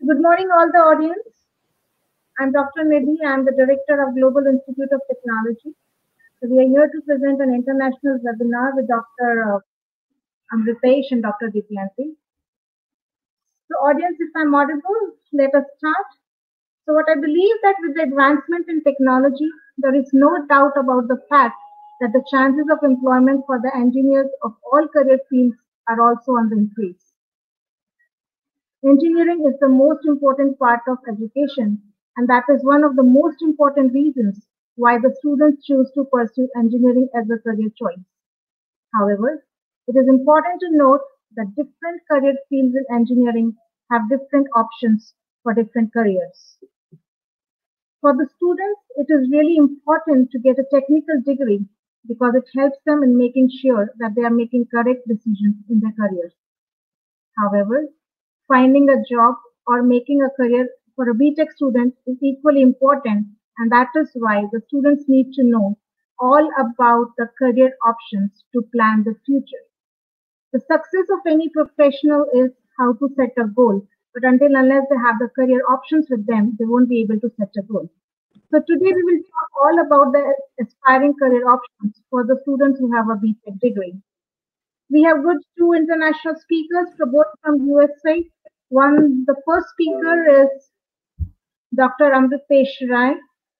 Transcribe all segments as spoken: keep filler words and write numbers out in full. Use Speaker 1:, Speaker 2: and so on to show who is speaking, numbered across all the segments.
Speaker 1: Good morning, all the audience. I'm Doctor Nidhi. I'm the Director of Global Institute of Technology. So we are here to present an international webinar with Doctor Uh, Amritesh and Doctor Dipyanti. So audience, if I'm audible, let us start. So what I believe that with the advancement in technology, there is no doubt about the fact that the chances of employment for the engineers of all career fields are also on the increase. Engineering is the most important part of education, and that is one of the most important reasons why the students choose to pursue engineering as a career choice. However, it is important to note that different career fields in engineering have different options for different careers. For the students, it is really important to get a technical degree because it helps them in making sure that they are making correct decisions in their careers. However, finding a job or making a career for a B Tech student is equally important, and that is why the students need to know all about the career options to plan the future. The success of any professional is how to set a goal, but until unless they have the career options with them, they won't be able to set a goal. So today we will talk all about the aspiring career options for the students who have a B Tech degree. We have good two international speakers, both from U S A. One, the first speaker is Doctor Amritesh Rai,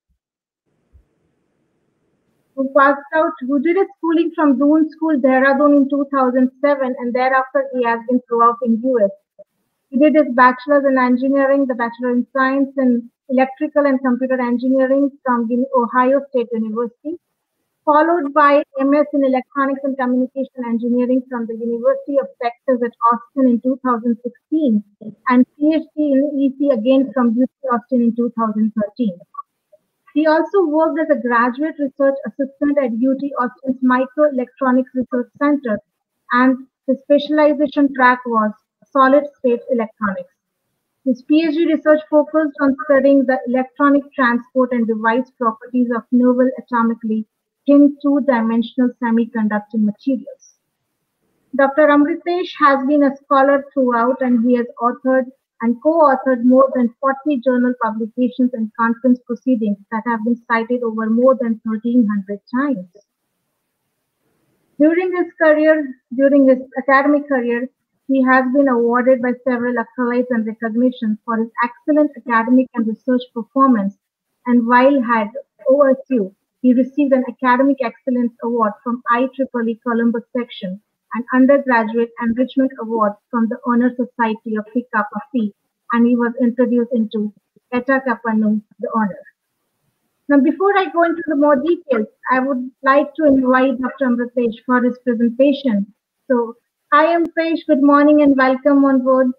Speaker 1: who passed out, who did his schooling from Doon School, Dehradun in two thousand seven, and thereafter he has been throughout in U S. He did his bachelor's in engineering, the bachelor in science in electrical and computer engineering from the Ohio State University, followed by M S in electronics and communication engineering from the University of Texas at Austin in two thousand sixteen, and PhD in E C again from U T Austin in two thousand thirteen. He also worked as a graduate research assistant at U T Austin's Microelectronics Research Center, and his specialization track was solid-state electronics. His PhD research focused on studying the electronic transport and device properties of novel atomically thin two-dimensional semiconducting materials. Doctor Amritesh has been a scholar throughout, and he has authored and co-authored more than forty journal publications and conference proceedings that have been cited over more than thirteen hundred times. During his career, during his academic career, he has been awarded by several accolades and recognitions for his excellent academic and research performance, and while at O S U, he received an Academic Excellence Award from I triple E Columbus Section, an Undergraduate Enrichment Award from the Honor Society of Phi Kappa Phi, and he was introduced into Eta Kappa Nu, the honor. Now, before I go into the more details, I would like to invite Doctor Amritesh for his presentation. So, hi Amritesh, good morning and welcome on board.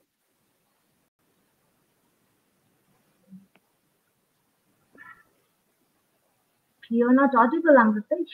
Speaker 1: You're not audible, Amritesh.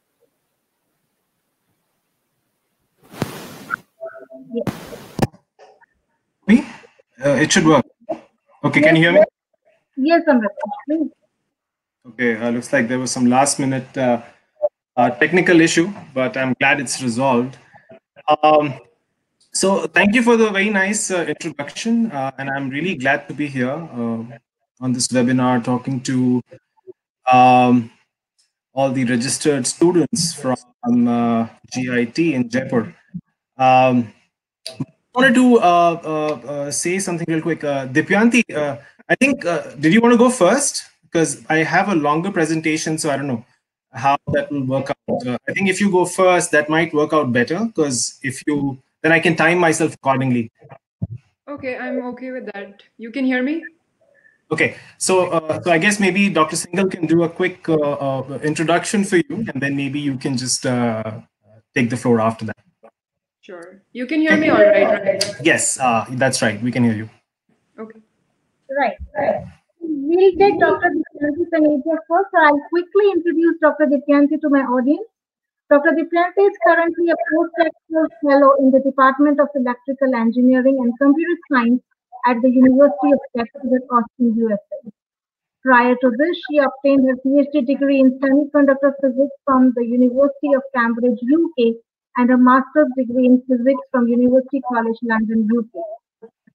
Speaker 2: Me? Uh, it should work. Okay, yes, can you hear me?
Speaker 1: Yes, Amritesh, please.
Speaker 2: Okay, uh, looks like there was some last minute uh, uh, technical issue, but I'm glad it's resolved. Um, so thank you for the very nice uh, introduction, uh, and I'm really glad to be here uh, on this webinar talking to um, all the registered students from uh, G I T in Jaipur. Um, I wanted to uh, uh, uh, say something real quick. Uh, Dipyanti, uh, I think, uh, did you want to go first? Because I have a longer presentation, so I don't know how that will work out. Uh, I think if you go first, that might work out better, because if you, then I can time myself accordingly.
Speaker 3: Okay, I'm okay with that. You can hear me?
Speaker 2: Okay, so uh, so I guess maybe Doctor Singhal can do a quick uh, uh, introduction for you, and then maybe you can just uh, take the floor after that.
Speaker 3: Sure. You can hear me all right, right?
Speaker 2: Yes, uh, that's right. We can hear you.
Speaker 3: Okay.
Speaker 1: Right, right. We'll take Doctor Dipyanti Taneja first. So I'll quickly introduce Doctor Dipyanti to my audience. Doctor Dipyanti is currently a postdoctoral fellow in the Department of Electrical Engineering and Computer Science at the University of Texas at Austin, U S A. Prior to this, she obtained her PhD degree in semiconductor physics from the University of Cambridge, U K, and a master's degree in physics from University College London, U K.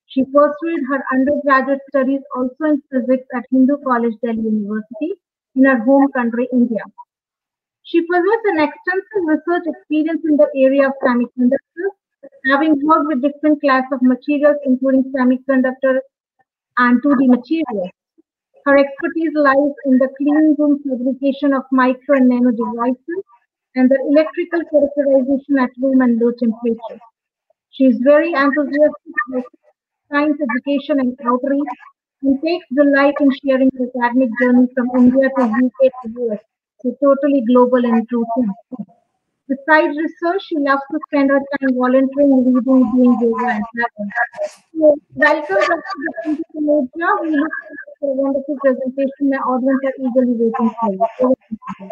Speaker 1: She pursued her undergraduate studies also in physics at Hindu College Delhi University in her home country, India. She possessed an extensive research experience in the area of semiconductors, having worked with different classes of materials including semiconductor and two D materials. Her expertise lies in the clean room fabrication of micro and nano devices and the electrical characterization at room and low temperature. She is very enthusiastic about science education and outreach and takes delight in sharing her academic journey from India to U K to U S. So totally global in true sense. Besides research, she loves to spend her time volunteering, reading, doing yoga, and traveling. So, welcome Doctor Dipinti Kanodia. We look forward to a wonderful presentation. My audience are eagerly waiting for you. Over to you.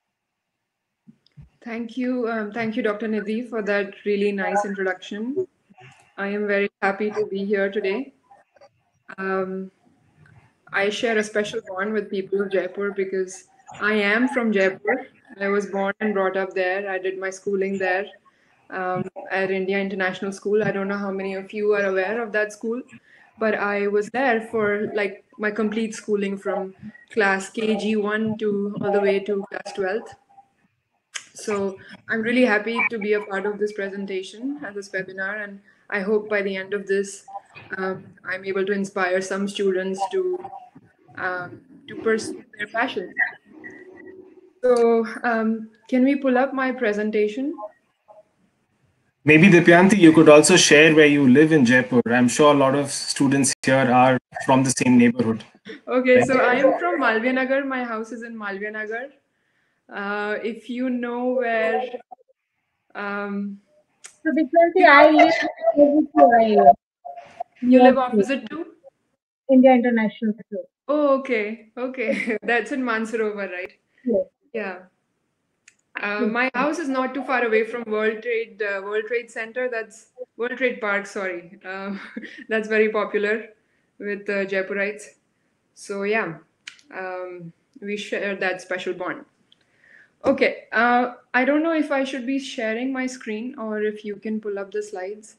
Speaker 3: Thank you. Um, thank you, Doctor Nidhi, for that really nice introduction. I am very happy to be here today. Um, I share a special bond with people of Jaipur because I am from Jaipur. I was born and brought up there. I did my schooling there um, at India International School. I don't know how many of you are aware of that school, but I was there for like my complete schooling from class K G one to all the way to class twelfth. So I'm really happy to be a part of this presentation at this webinar, and I hope by the end of this, um, I'm able to inspire some students to um, to pursue their passion. So um, can we pull up my presentation?
Speaker 2: Maybe Dipyanti, you could also share where you live in Jaipur. I'm sure a lot of students here are from the same neighborhood.
Speaker 3: Okay,
Speaker 2: Right?
Speaker 3: so I am from Malviya Nagar. My house is in Malviya Nagar. Uh, if you know where, um,
Speaker 1: So, Dipinti, I live opposite your area,
Speaker 3: you
Speaker 1: near
Speaker 3: live
Speaker 1: to
Speaker 3: opposite to?
Speaker 1: India International School.
Speaker 3: Oh, okay, okay. That's in Mansarovar, right?
Speaker 1: Yes,
Speaker 3: Yeah. Uh,
Speaker 1: yes.
Speaker 3: my house is not too far away from World Trade uh, World Trade Center. That's World Trade Park. Sorry, uh, that's very popular with uh, Jaipurites. So yeah, um, we share that special bond. Okay, uh, I don't know if I should be sharing my screen or if you can pull up the slides.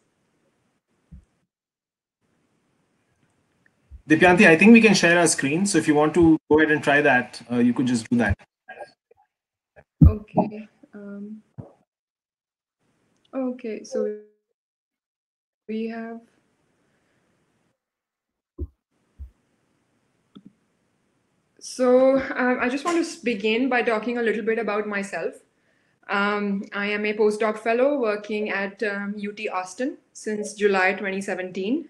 Speaker 2: Dipyanti, I think we can share our screen. So if you want to go ahead and try that, uh, you could just do that.
Speaker 3: Okay. Um, okay, so we have. So um, I just want to s- begin by talking a little bit about myself. Um, I am a postdoc fellow working at um, U T Austin since July twenty seventeen.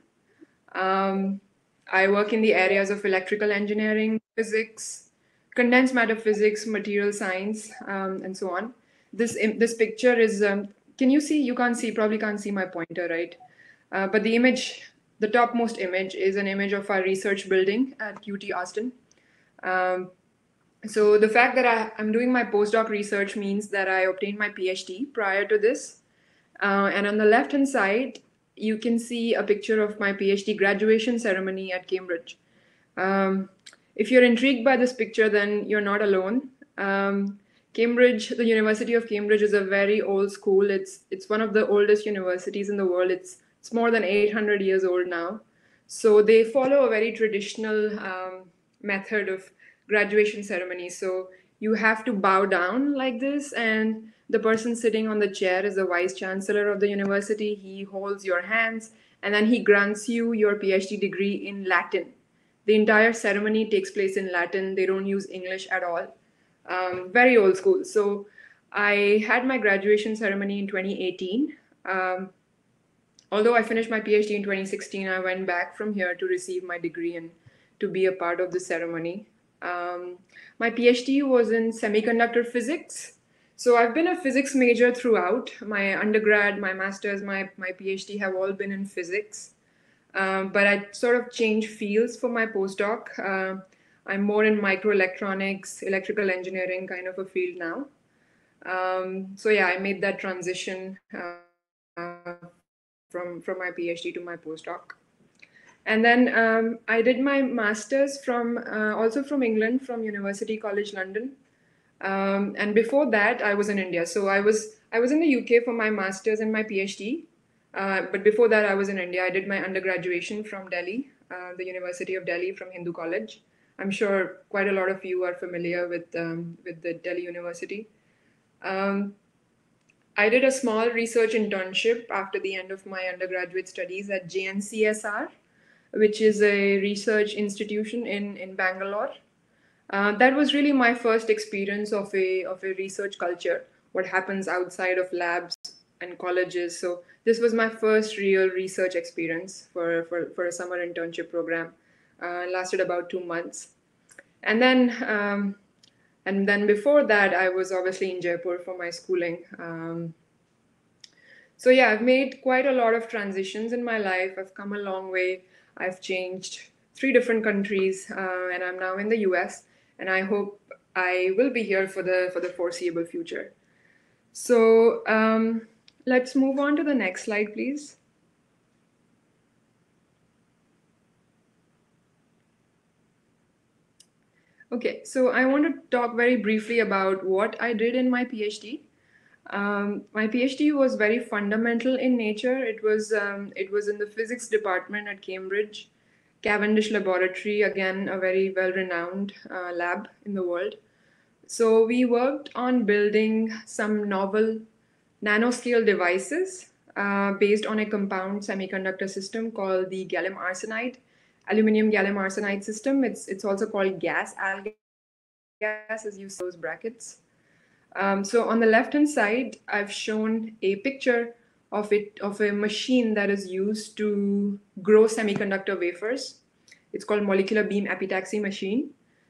Speaker 3: Um, I work in the areas of electrical engineering, physics, condensed matter physics, material science, um, and so on. This im- this picture is. Um, can you see? You can't see. Probably can't see my pointer, right? Uh, but the image, the topmost image, is an image of our research building at U T Austin. Um, so the fact that I, I'm doing my postdoc research means that I obtained my PhD prior to this. Uh, and on the left hand side, you can see a picture of my PhD graduation ceremony at Cambridge. Um, if you're intrigued by this picture, then you're not alone. Um, Cambridge, the University of Cambridge, is a very old school. It's it's one of the oldest universities in the world. It's it's more than eight hundred years old now. So they follow a very traditional um, method of graduation ceremony. So you have to bow down like this, and the person sitting on the chair is the vice chancellor of the university. He holds your hands, and then he grants you your PhD degree in Latin. The entire ceremony takes place in Latin. They don't use English at all. Um, very old school. So I had my graduation ceremony in twenty eighteen. Um, although I finished my PhD in twenty sixteen, I went back from here to receive my degree and to be a part of the ceremony. Um, my PhD was in semiconductor physics. So I've been a physics major throughout. My undergrad, my master's, my, my PhD have all been in physics. Um, but I sort of changed fields for my postdoc. Uh, I'm more in microelectronics, electrical engineering kind of a field now. Um, so yeah, I made that transition uh, from from my PhD to my postdoc. And then um, I did my master's from uh, also from England, from University College London. Um, and before that, I was in India. So I was I was in the U K for my master's and my PhD. Uh, but before that, I was in India. I did my undergraduation from Delhi, uh, the University of Delhi from Hindu College. I'm sure quite a lot of you are familiar with um, with the Delhi University. Um, I did a small research internship after the end of my undergraduate studies at J N C S R, which is a research institution in, in Bangalore. Uh, that was really my first experience of a of a research culture, what happens outside of labs and colleges. So this was my first real research experience for, for, for a summer internship program. Uh, lasted about two months. And then um, and then before that, I was obviously in Jaipur for my schooling. Um, so yeah, I've made quite a lot of transitions in my life. I've come a long way. I've changed three different countries, uh, and I'm now in the U S. And I hope I will be here for the for the foreseeable future. So um, let's move on to the next slide, please. Okay, so I want to talk very briefly about what I did in my PhD. Um, my PhD was very fundamental in nature. It was um, it was in the physics department at Cambridge, Cavendish Laboratory, again a very well-renowned uh, lab in the world. So we worked on building some novel nanoscale devices uh, based on a compound semiconductor system called the gallium arsenide, aluminum gallium arsenide system. It's it's also called gas, al gas, as you see in those brackets. Um, so on the left-hand side, I've shown a picture of it of a machine that is used to grow semiconductor wafers. It's called molecular beam epitaxy machine.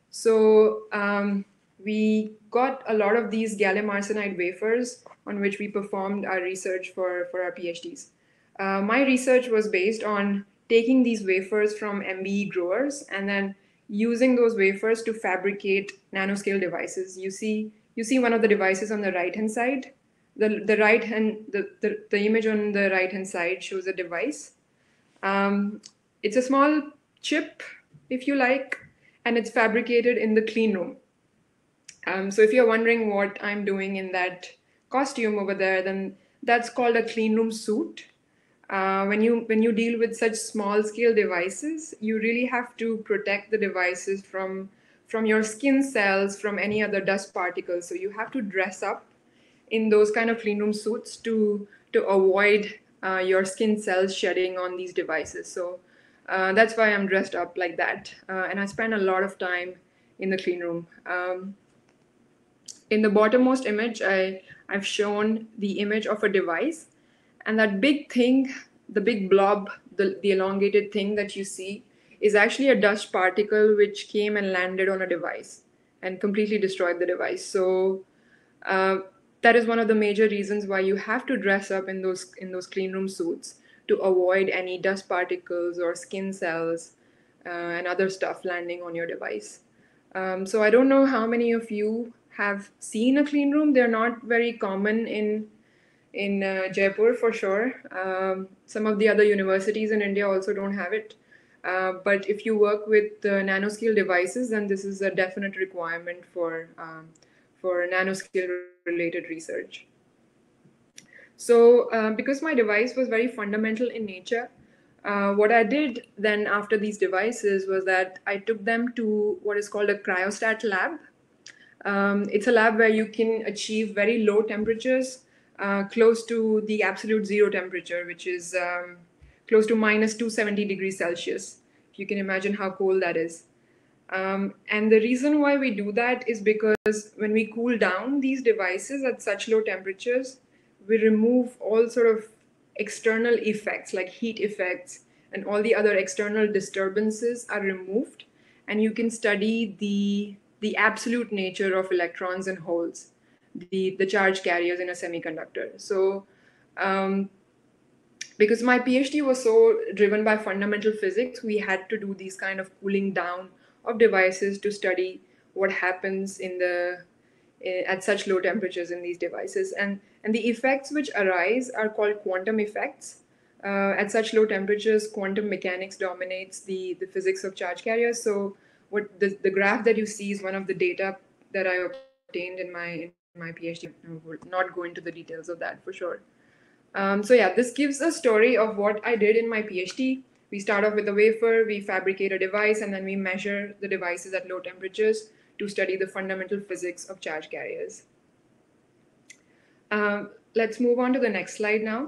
Speaker 3: So um, we got a lot of these gallium arsenide wafers on which we performed our research for, for our PhDs. Uh, my research was based on taking these wafers from M B E growers and then using those wafers to fabricate nanoscale devices. You see, you see one of the devices on the right hand side. The, the right hand the, the, the image on the right hand side shows a device. Um, it's a small chip, if you like, and it's fabricated in the clean room. Um, so if you're wondering what I'm doing in that costume over there, then that's called a clean room suit. Uh, when you when you deal with such small scale devices, you really have to protect the devices from from your skin cells, from any other dust particles. So you have to dress up in those kind of clean room suits to to avoid uh, your skin cells shedding on these devices. So uh, that's why I'm dressed up like that, uh, and I spend a lot of time in the clean room. Um, in the bottommost image, I, I've shown the image of a device, and that big thing, the big blob, the, the elongated thing that you see is actually a dust particle which came and landed on a device and completely destroyed the device. So uh, that is one of the major reasons why you have to dress up in those in those clean room suits to avoid any dust particles or skin cells uh, and other stuff landing on your device. Um, so I don't know how many of you have seen a clean room. They're not very common in in uh, Jaipur for sure. Um, some of the other universities in India also don't have it. Uh, but if you work with uh, nanoscale devices, then this is a definite requirement for um, for nanoscale related research. So, uh, because my device was very fundamental in nature, uh, what I did then after these devices was that I took them to what is called a cryostat lab. Um, it's a lab where you can achieve very low temperatures, uh, close to the absolute zero temperature, which is um, close to minus two hundred seventy degrees Celsius. If you can imagine how cold that is. Um, and the reason why we do that is because when we cool down these devices at such low temperatures, we remove all sort of external effects like heat effects, and all the other external disturbances are removed, and you can study the the absolute nature of electrons and holes, the the charge carriers in a semiconductor. So um, because my PhD was so driven by fundamental physics, we had to do these kind of cooling down of devices to study what happens in the at such low temperatures in these devices, and and the effects which arise are called quantum effects. Uh, at such low temperatures, quantum mechanics dominates the the physics of charge carriers. So what the, the graph that you see is one of the data that I obtained in my in my PhD. I will not go into the details of that for sure. Um, so yeah, this gives a story of what I did in my PhD. We start off with a wafer, we fabricate a device, and then we measure the devices at low temperatures to study the fundamental physics of charge carriers. Um, let's move on to the next slide now.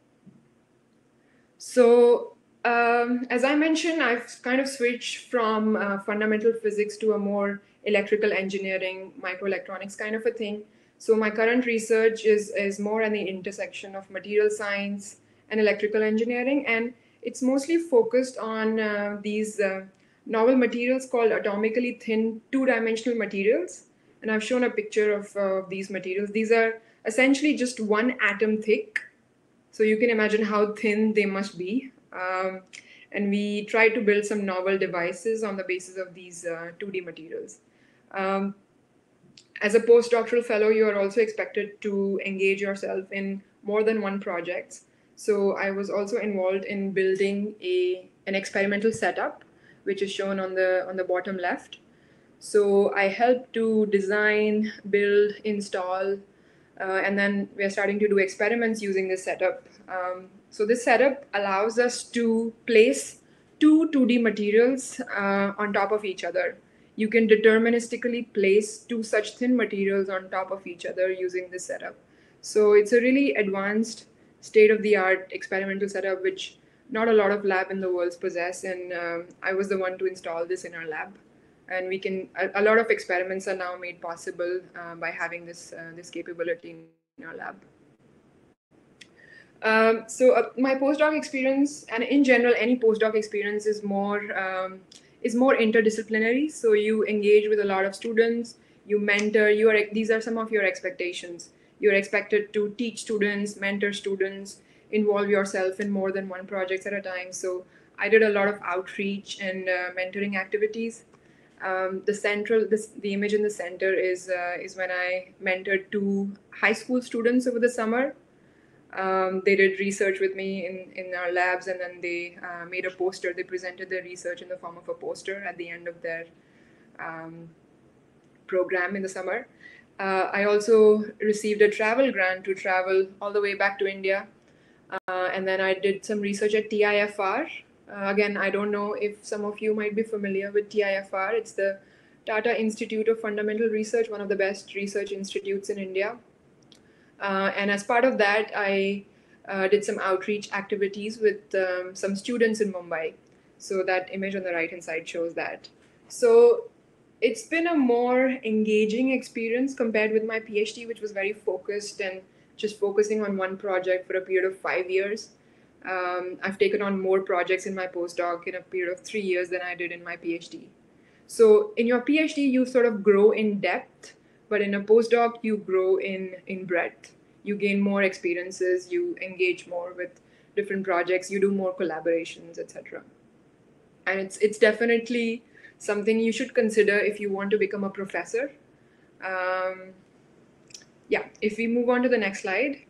Speaker 3: So um, as I mentioned, I've kind of switched from uh, fundamental physics to a more electrical engineering, microelectronics kind of a thing. So my current research is, is more at the intersection of material science and electrical engineering, and it's mostly focused on uh, these uh, novel materials called atomically thin two-dimensional materials. And I've shown a picture of uh, these materials. These are essentially just one atom thick, so you can imagine how thin they must be. Um, and we try to build some novel devices on the basis of these uh, two D materials. Um, as a postdoctoral fellow, you are also expected to engage yourself in more than one project. So I was also involved in building a an experimental setup, which is shown on the on the bottom left. So I helped to design, build, install, uh, and then we're starting to do experiments using this setup. Um, so this setup allows us to place two two D materials uh, on top of each other. You can deterministically place two such thin materials on top of each other using this setup. So it's a really advanced, state-of-the-art experimental setup, which not a lot of lab in the world possess, and um, I was the one to install this in our lab. And we can a, a lot of experiments are now made possible uh, by having this uh, this capability in our lab. Um, so uh, my postdoc experience, and in general, any postdoc experience is more um, is more interdisciplinary. So you engage with a lot of students, you mentor. You are these are some of your expectations. You're expected to teach students, mentor students, involve yourself in more than one project at a time. So I did a lot of outreach and uh, mentoring activities. Um, the central, this, the image in the center is uh, is when I mentored two high school students over the summer. Um, they did research with me in, in our labs, and then they uh, made a poster. They presented their research in the form of a poster at the end of their um, program in the summer. Uh, I also received a travel grant to travel all the way back to India. Uh, and then I did some research at T I F R. Uh, again, I don't know if some of you might be familiar with T I F R. It's the Tata Institute of Fundamental Research, one of the best research institutes in India. Uh, and as part of that, I uh, did some outreach activities with um, some students in Mumbai. So that image on the right-hand side shows that. So it's been a more engaging experience compared with my PhD, which was very focused and just focusing on one project for a period of five years. Um, I've taken on more projects in my postdoc in a period of three years than I did in my PhD. So in your PhD, you sort of grow in depth, but in a postdoc, you grow in, in breadth. You gain more experiences, you engage more with different projects, you do more collaborations, et cetera. And it's it's definitely something you should consider if you want to become a professor. Um, yeah, if we move on to the next slide.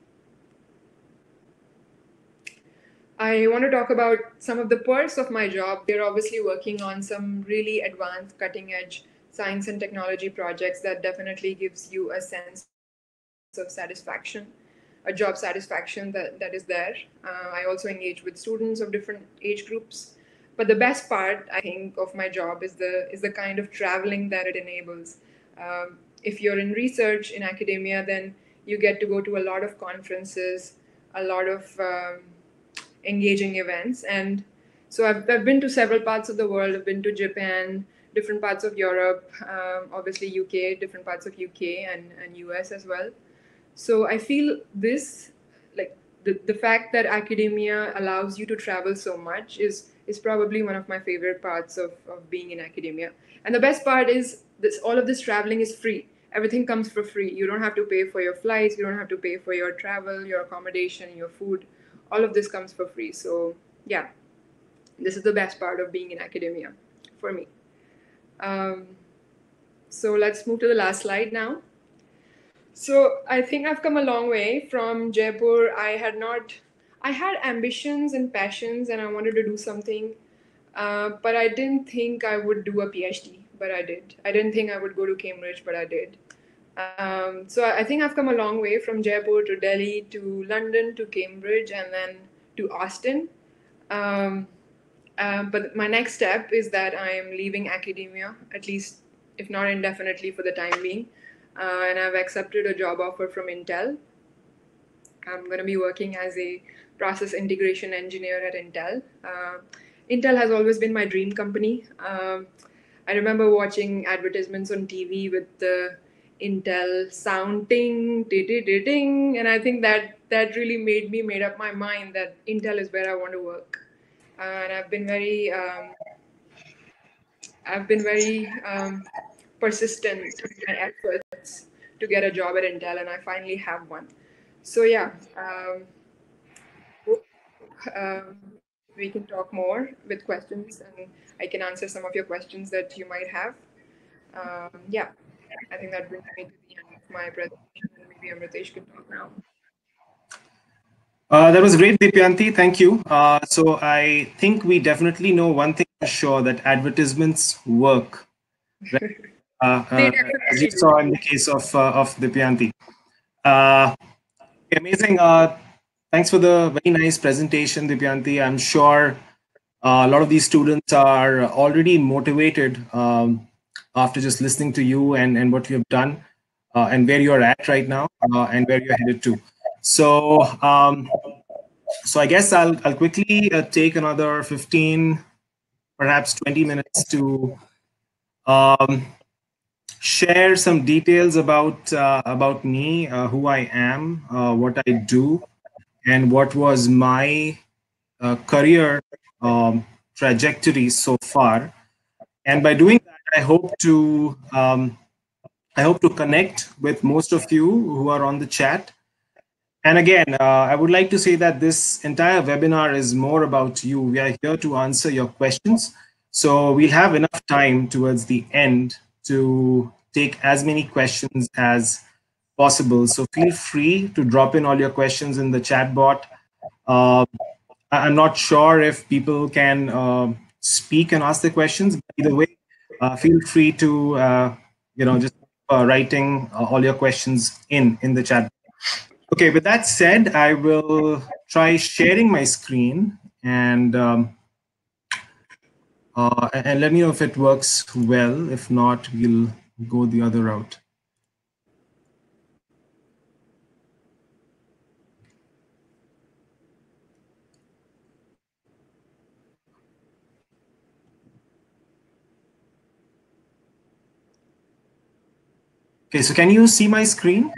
Speaker 3: I want to talk about some of the perks of my job. We're obviously working on some really advanced, cutting edge science and technology projects that definitely gives you a sense of satisfaction, a job satisfaction that, that is there. Uh, I also engage with students of different age groups. But the best part, I think, of my job is the is the kind of traveling that it enables. Um, if you're in research in academia, then you get to go to a lot of conferences, a lot of um, engaging events. And so I've, I've been to several parts of the world. I've been to Japan, different parts of Europe, um, obviously U K, different parts of U K and, and U S as well. So I feel this, like the, the fact that academia allows you to travel so much is is probably one of my favorite parts of, of being in academia. And the best part is this all of this traveling is free. Everything comes for free. You don't have to pay for your flights, you don't have to pay for your travel, your accommodation, your food. All of this comes for free. So yeah, this is the best part of being in academia for me. Um, so let's move to the last slide now. So I think I've come a long way from Jaipur. I had not, I had ambitions and passions, and I wanted to do something, uh, but I didn't think I would do a PhD, but I did. I didn't think I would go to Cambridge, but I did. Um, so I think I've come a long way from Jaipur to Delhi to London to Cambridge and then to Austin. Um, um, but my next step is that I am leaving academia, at least if not indefinitely for the time being. Uh, and I've accepted a job offer from Intel. I'm going to be working as a process integration engineer at Intel. Uh, Intel has always been my dream company. Um, I remember watching advertisements on T V with the Intel sound ting, ting, ting, ting, and I think that that really made me made up my mind that Intel is where I want to work. Uh, and I've been very, um, I've been very um, persistent in my efforts to get a job at Intel, and I finally have one. So yeah, um, hope um, we can talk more with questions and I can answer some of your questions that you might have. Um, yeah, I think that brings me to the end of my presentation. Maybe Amritesh can talk now.
Speaker 2: Uh, that was great, Dipyanti. Thank you. Uh, so I think we definitely know one thing for sure, that advertisements work. Right? Uh,
Speaker 3: They
Speaker 2: uh, as you
Speaker 3: definitely do.
Speaker 2: saw in the case of uh, of Dipyanti. Uh, Amazing. Uh, thanks for the very nice presentation, Dipyanti. I'm sure uh, a lot of these students are already motivated um, after just listening to you and, and what you have done uh, and where you're at right now uh, and where you're headed to. So, um, so I guess I'll, I'll quickly uh, take another fifteen, perhaps twenty minutes to um, share some details about uh, about me, uh, who I am, uh, what I do, and what was my uh, career um, trajectory so far. And by doing that, I hope to um, I hope to connect with most of you who are on the chat. And again, uh, I would like to say that this entire webinar is more about you. We are here to answer your questions. So we'll have enough time towards the end to take as many questions as possible. So feel free to drop in all your questions in the chat bot. Uh, I- I'm not sure if people can uh, speak and ask the questions. But either way, uh, feel free to uh, you know just uh, writing uh, all your questions in in the chat. Okay, with that said, I will try sharing my screen and um, uh, and let me know if it works well. If not, we'll go the other route. Okay, so can you see my screen?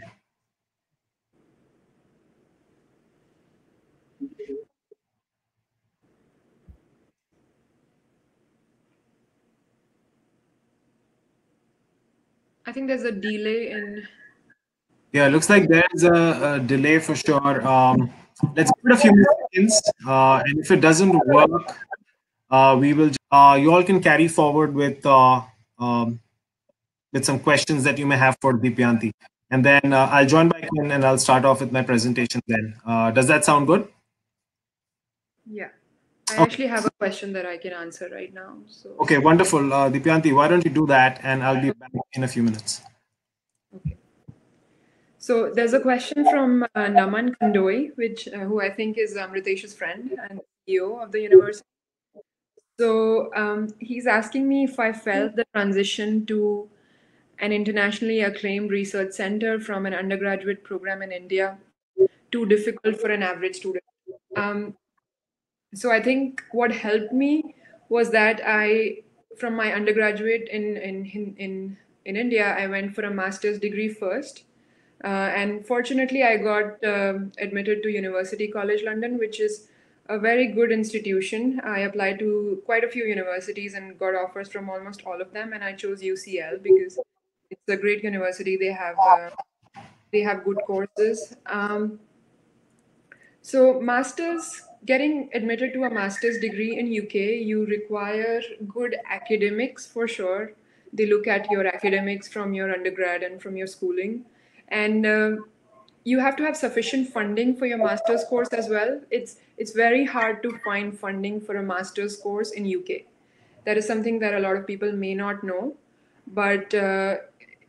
Speaker 3: I think there's a delay in.
Speaker 2: Yeah, it looks like there's a, a delay for sure. Um, let's give it a few more seconds, uh, and if it doesn't work, uh, we will. Uh, you all can carry forward with uh, um, with some questions that you may have for Dipyanti, and then uh, I'll join back in and I'll start off with my presentation. Then, uh, does that sound good?
Speaker 3: Yeah, I
Speaker 2: Okay,
Speaker 3: actually have a question that I can answer right now. So,
Speaker 2: okay, wonderful. Uh, Dipyanti, why don't you do that, and I'll be back in a few minutes.
Speaker 3: okay. So there's a question from uh, Naman Kandoi, which uh, who I think is Amritesh's friend and C E O of the university. So um, he's asking me if I felt the transition to an internationally acclaimed research center from an undergraduate program in India too difficult for an average student. Um, so I think what helped me was that I, from my undergraduate in in in in, in India, I went for a master's degree first. Uh, and fortunately, I got um admitted to University College London, which is a very good institution. I applied to quite a few universities and got offers from almost all of them, and I chose U C L because it's a great university. They have uh, they have good courses. Um, so, masters, getting admitted to a master's degree in U K, you require good academics for sure. They look at your academics from your undergrad and from your schooling. And uh, you have to have sufficient funding for your master's course as well. It's it's very hard to find funding for a master's course in U K. That is something that a lot of people may not know, but uh,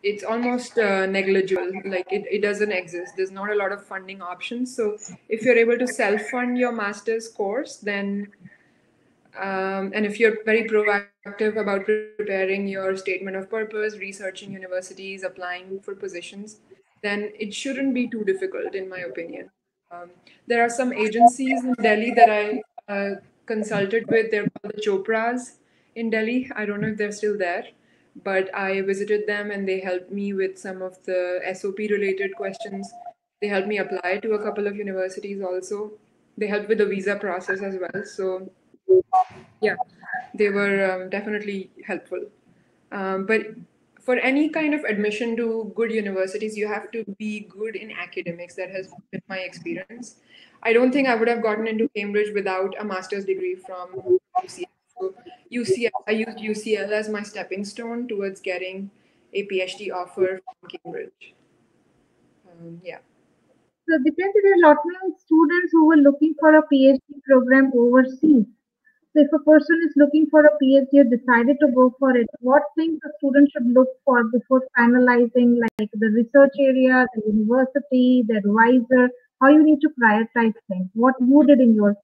Speaker 3: it's almost uh, negligible. Like it, it doesn't exist. There's not a lot of funding options. So if you're able to self-fund your master's course, then um, and if you're very proactive about preparing your statement of purpose, researching universities, applying for positions, then it shouldn't be too difficult, in my opinion. Um, there are some agencies in Delhi that I uh, consulted with. They're called the Chopras in Delhi. I don't know if they're still there, but I visited them and they helped me with some of the S O P related questions. They helped me apply to a couple of universities also. They helped with the visa process as well. So yeah, they were um, definitely helpful. Um, but for any kind of admission to good universities, you have to be good in academics. That has been my experience. I don't think I would have gotten into Cambridge without a master's degree from U C L. So U C L, I used U C L as my stepping stone towards getting a PhD offer from Cambridge. Um, yeah.
Speaker 1: So depends, there are a lot of students who were looking for a PhD program overseas. So if a person is looking for a PhD or decided to go for it, what things a student should look for before finalizing, like the research area, the university, the advisor, how you need to prioritize things, what you did in your.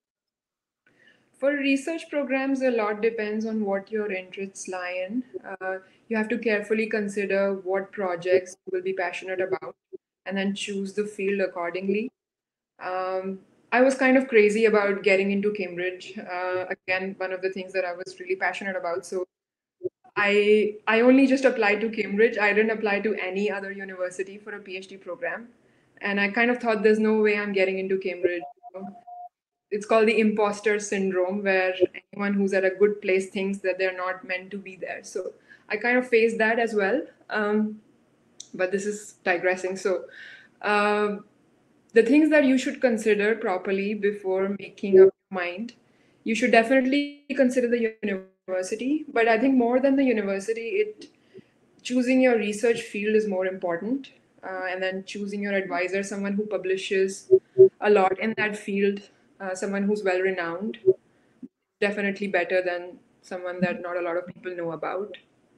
Speaker 3: For research programs, a lot depends on what your interests lie in. Uh, you have to carefully consider what projects you will be passionate about and then choose the field accordingly. Um, I was kind of crazy about getting into Cambridge. Uh, again, one of the things that I was really passionate about. So I I only just applied to Cambridge. I didn't apply to any other university for a PhD program. And I kind of thought there's no way I'm getting into Cambridge. You know? It's called the imposter syndrome, where anyone who's at a good place thinks that they're not meant to be there. So I kind of faced that as well. Um, but this is digressing. So um the things that you should consider properly before making up your mind, you should definitely consider the university. But I think more than the university, it choosing your research field is more important. Uh, and then choosing your advisor, someone who publishes a lot in that field, uh, someone who's well renowned, definitely better than someone that not a lot of people know about.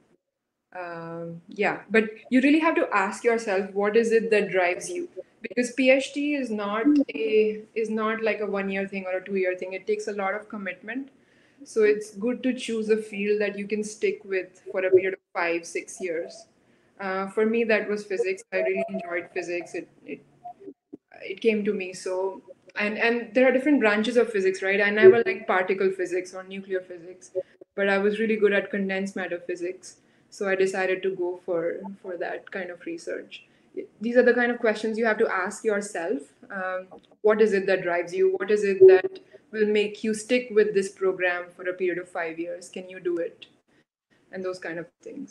Speaker 3: Um, yeah, but you really have to ask yourself, what is it that drives you? Because PhD is not a is not like a one year thing or a two year thing. It takes a lot of commitment. So it's good to choose a field that you can stick with for a period of five, six years. Uh, for me, that was physics. I really enjoyed physics. It, it it came to me. So and and there are different branches of physics, right? I never liked particle physics or nuclear physics, but I was really good at condensed matter physics. So I decided to go for for that kind of research. These are the kind of questions you have to ask yourself. Um, what is it that drives you? What is it that will make you stick with this program for a period of five years? Can you do it? And those kind of things.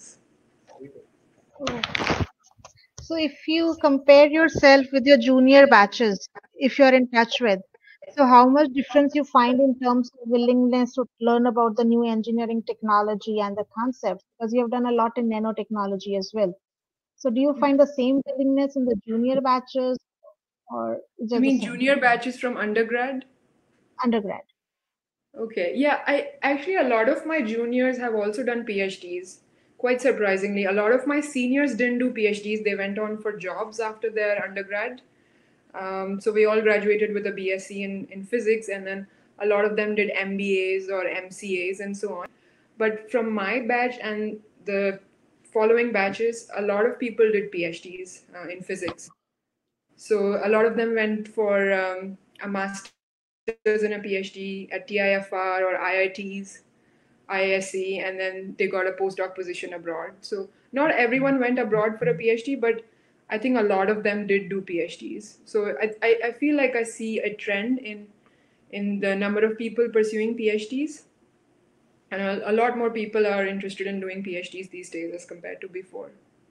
Speaker 1: So if you compare yourself with your junior batches, if you're in touch with, so how much difference you find in terms of willingness to learn about the new engineering technology and the concepts? Because you have done a lot in nanotechnology as well. So do you find the same willingness in the junior batches or is
Speaker 3: You
Speaker 1: it the
Speaker 3: mean
Speaker 1: same
Speaker 3: junior batches from undergrad?
Speaker 1: undergrad?
Speaker 3: Okay, yeah, I actually a lot of my juniors have also done PhDs. Quite surprisingly, a lot of my seniors didn't do PhDs. They went on for jobs after their undergrad. Um, so we all graduated with a B S c in, in physics, and then a lot of them did M B As or M C As and so on. But from my batch and the following batches, a lot of people did PhDs uh, in physics. So a lot of them went for um, a master's and a PhD at T I F R or I I Ts, I I S C, and then they got a postdoc position abroad. So not everyone went abroad for a PhD, but I think a lot of them did do PhDs. So I, I, I feel like I see a trend in in the number of people pursuing PhDs, and a, a lot more people are interested in doing PhDs these days as compared to before.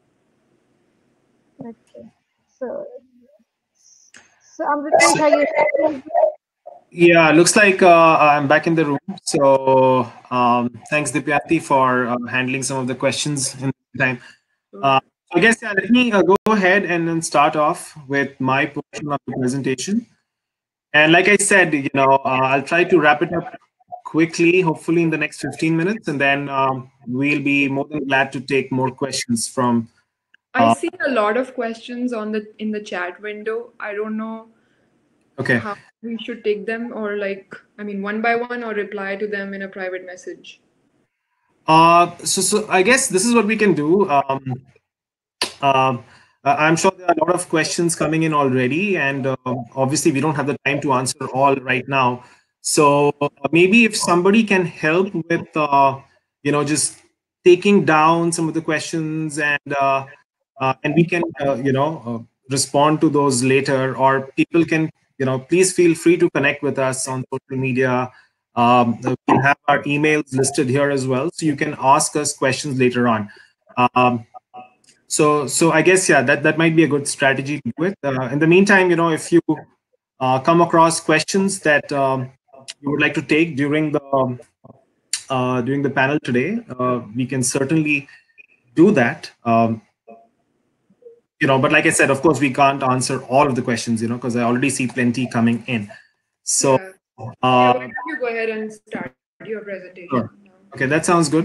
Speaker 1: Okay. So so Amritesh, are you
Speaker 2: Yeah, looks like uh, I'm back in the room. So um, thanks, Dipyanti, for uh, handling some of the questions in the time. Uh, I guess, yeah, let me uh, go ahead and then start off with my portion of the presentation. And like I said, you know, uh, I'll try to wrap it up quickly, hopefully in the next fifteen minutes, and then um, we'll be more than glad to take more questions from
Speaker 3: I see a lot of questions on the in the chat window. I don't know
Speaker 2: Okay.
Speaker 3: how we should take them, or like, I mean, one by one, or reply to them in a private message.
Speaker 2: Uh, so, so I guess this is what we can do. Um, um, uh, I'm sure there are a lot of questions coming in already, and um obviously we don't have the time to answer all right now. So uh, maybe if somebody can help with, uh, you know, just taking down some of the questions, and uh, uh, and we can, uh, you know, uh, respond to those later, or people can, you know, please feel free to connect with us on social media. Um, uh, we have our emails listed here as well, so you can ask us questions later on. Um, so, so I guess, yeah, that, that might be a good strategy to do it. Uh, in the meantime, you know, if you uh, come across questions that um, you would like to take during the um, uh, during the panel today, uh, we can certainly do that. Um, you know, but like I said, of course, we can't answer all of the questions, you know, because I already see plenty coming in. So,
Speaker 3: Yeah. Yeah, why
Speaker 2: uh,
Speaker 3: don't you go ahead and start your presentation
Speaker 2: sure.
Speaker 3: now?
Speaker 2: Okay, that sounds good.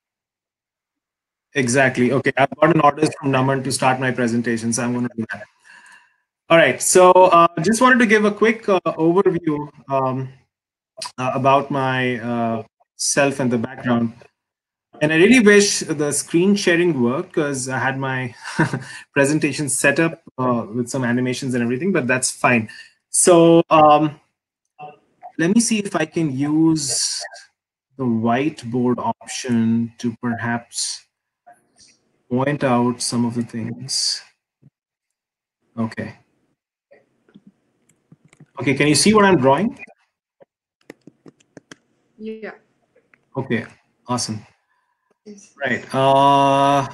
Speaker 2: Exactly. Okay, I've gotten orders from Naman to start my presentation, so I'm going to do that. All right. So, uh, just wanted to give a quick uh, overview um, uh, about my uh, self and the background. And I really wish the screen sharing worked, because I had my presentation set up uh, with some animations and everything, but that's fine. So um, let me see if I can use the whiteboard option to perhaps point out some of the things. Okay. Okay, can you see what I'm drawing?
Speaker 3: Yeah.
Speaker 2: Okay, awesome.
Speaker 3: Yes.
Speaker 2: Right. Uh,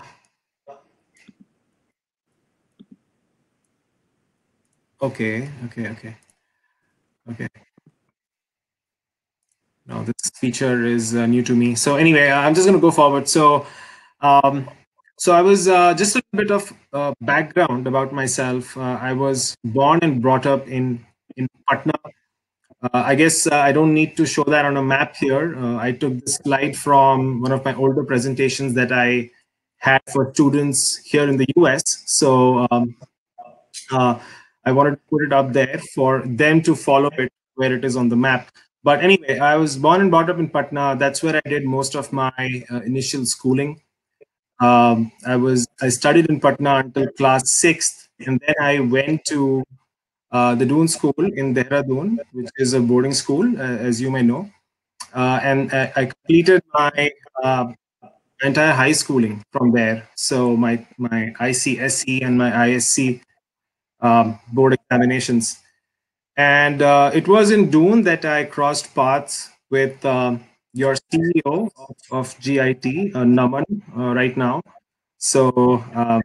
Speaker 2: okay, okay, okay, okay. No, this feature is uh, new to me. So anyway, I'm just going to go forward. So, um, so I was uh, just a bit of uh, background about myself. Uh, I was born and brought up in in Patna. Uh, I guess uh, I don't need to show that on a map here. Uh, I took this slide from one of my older presentations that I had for students here in the U S. So um, uh, I wanted to put it up there for them to follow it where it is on the map. But anyway, I was born and brought up in Patna. That's where I did most of my uh, initial schooling. Um, I was I studied in Patna until class sixth, and then I went to uh, the Doon School in Dehradun, which is a boarding school, uh, as you may know. Uh, and I, I completed my uh, entire high schooling from there. So my my I C S E and my I S C um, board examinations. And uh, it was in Doon that I crossed paths with um, your C E O of, of G I T, uh, Naman, uh, right now. So, um,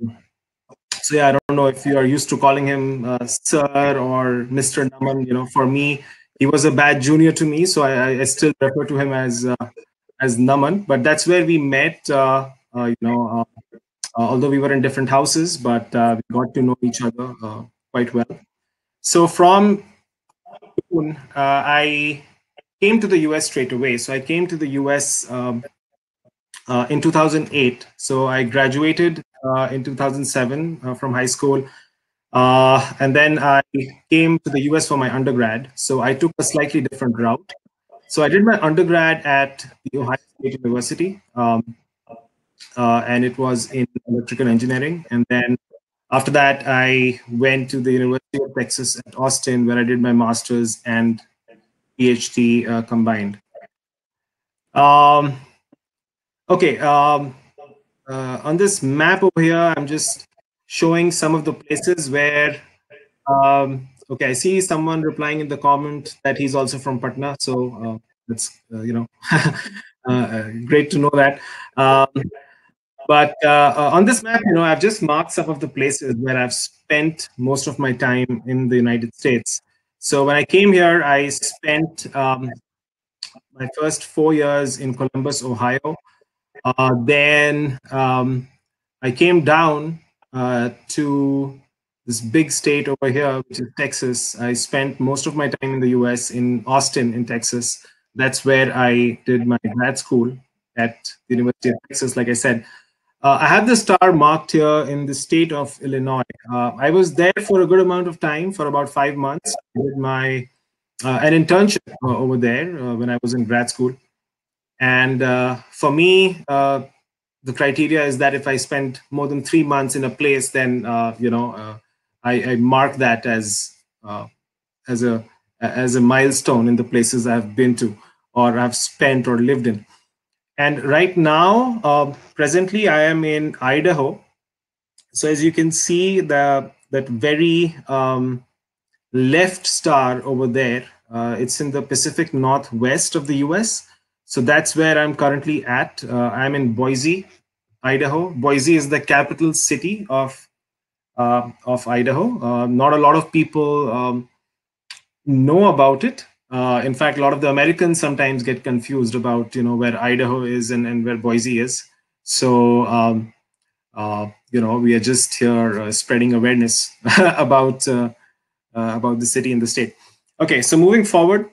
Speaker 2: so yeah, I don't know if you are used to calling him uh, Sir or Mister Naman. You know, for me, he was a bad junior to me, so I, I still refer to him as uh, as Naman. But that's where we met. Uh, uh, you know, uh, uh, although we were in different houses, but uh, we got to know each other uh, quite well. So from June, uh, I came to the U S straight away. So I came to the U S um, uh, in two thousand eight. So I graduated uh, in two thousand seven uh, from high school. Uh, and then I came to the U S for my undergrad. So I took a slightly different route. So I did my undergrad at the Ohio State University, um, uh, and it was in electrical engineering. And then after that, I went to the University of Texas at Austin, where I did my master's and PhD uh, combined. Um, okay, um, uh, on this map over here, I'm just showing some of the places where, um, okay, I see someone replying in the comment that he's also from Patna. So uh, that's, uh, you know, uh, great to know that. Um, but uh, uh, on this map, you know, I've just marked some of the places where I've spent most of my time in the United States. So when I came here, I spent um, my first four years in Columbus, Ohio. Uh, then um, I came down uh, to this big state over here, which is Texas. I spent most of my time in the U S in Austin, in Texas. That's where I did my grad school at the University of Texas, like I said. Uh, I have the star marked here in the state of Illinois. Uh, I was there for a good amount of time, for about five months. I did my uh, an internship uh, over there uh, when I was in grad school. And uh, for me, uh, the criteria is that if I spend more than three months in a place, then uh, you know uh, I, I mark that as uh, as a as a milestone in the places I've been to or I've spent or lived in. And right now, uh, presently, I am in Idaho. So as you can see, the that very um, left star over there, uh, it's in the Pacific Northwest of the U S. So that's where I'm currently at. Uh, I'm in Boise, Idaho. Boise is the capital city of uh, of Idaho. Uh, not a lot of people um, know about it. Uh, in fact, a lot of the Americans sometimes get confused about you know where Idaho is and, and where Boise is. So um, uh, you know we are just here uh, spreading awareness about uh, uh, about the city and the state. Okay, so moving forward.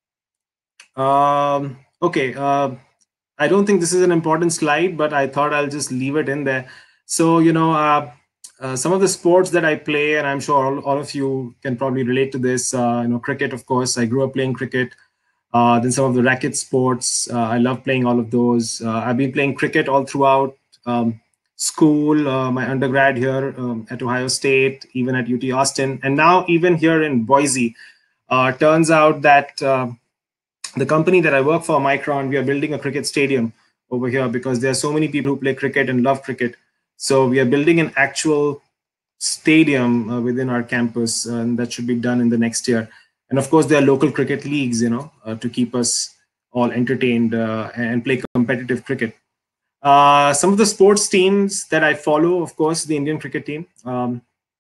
Speaker 2: Um, okay, uh, I don't think this is an important slide, but I thought I'll just leave it in there. So you know. Uh, uh, some of the sports that I play, and I'm sure all, all of you can probably relate to this. Uh, you know, cricket, of course. I grew up playing cricket. Uh, then some of the racket sports. Uh, I love playing all of those. Uh, I've been playing cricket all throughout um, school, uh, my undergrad here um, at Ohio State, even at U T Austin, and now even here in Boise. Uh, turns out that uh, the company that I work for, Micron, we are building a cricket stadium over here because there are so many people who play cricket and love cricket. So we are building an actual stadium uh, within our campus, uh, and that should be done in the next year. And of course, there are local cricket leagues, you know, uh, to keep us all entertained uh, and play competitive cricket. Uh, some of the sports teams that I follow, of course, the Indian cricket team. Um,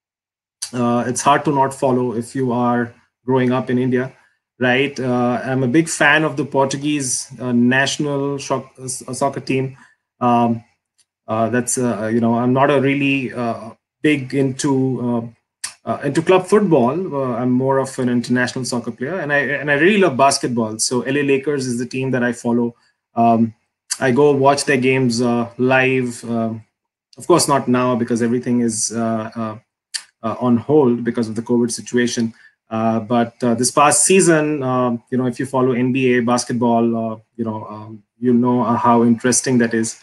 Speaker 2: uh, it's hard to not follow if you are growing up in India, right? Uh, I'm a big fan of the Portuguese uh, national soccer team. Um, uh, that's uh, you know I'm not a really uh, big into uh, uh, into club football. Uh, I'm more of an international soccer player, and I and I really love basketball. So L A Lakers is the team that I follow. Um, I go watch their games uh, live. Um, of course, not now because everything is uh, uh, uh, on hold because of the COVID situation. Uh, but uh, this past season, uh, you know, if you follow N B A basketball, uh, you know, um, you know uh, how interesting that is.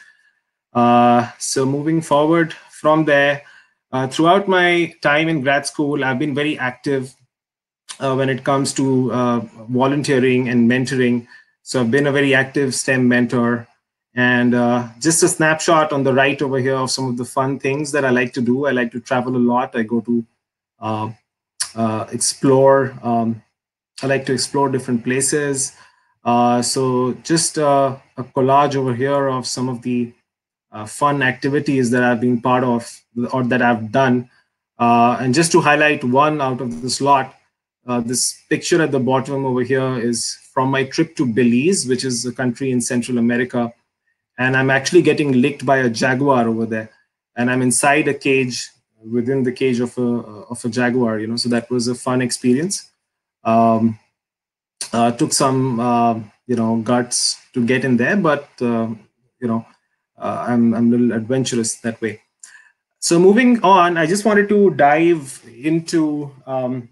Speaker 2: Uh, so moving forward from there, uh, throughout my time in grad school, I've been very active uh, when it comes to uh, volunteering and mentoring. So I've been a very active STEM mentor. And uh, just a snapshot on the right over here of some of the fun things that I like to do. I like to travel a lot. I go to uh, uh, explore. Um, I like to explore different places. Uh, so just uh, a collage over here of some of the uh, fun activities that I've been part of or that I've done. Uh, and just to highlight one out of this lot, uh, this picture at the bottom over here is from my trip to Belize, which is a country in Central America. And I'm actually getting licked by a jaguar over there. And I'm inside a cage, within the cage of a, of a jaguar, you know, so that was a fun experience. Um, uh, took some, uh, you know, guts to get in there, but, uh, you know, uh, I'm, I'm a little adventurous that way. So moving on, I just wanted to dive into um,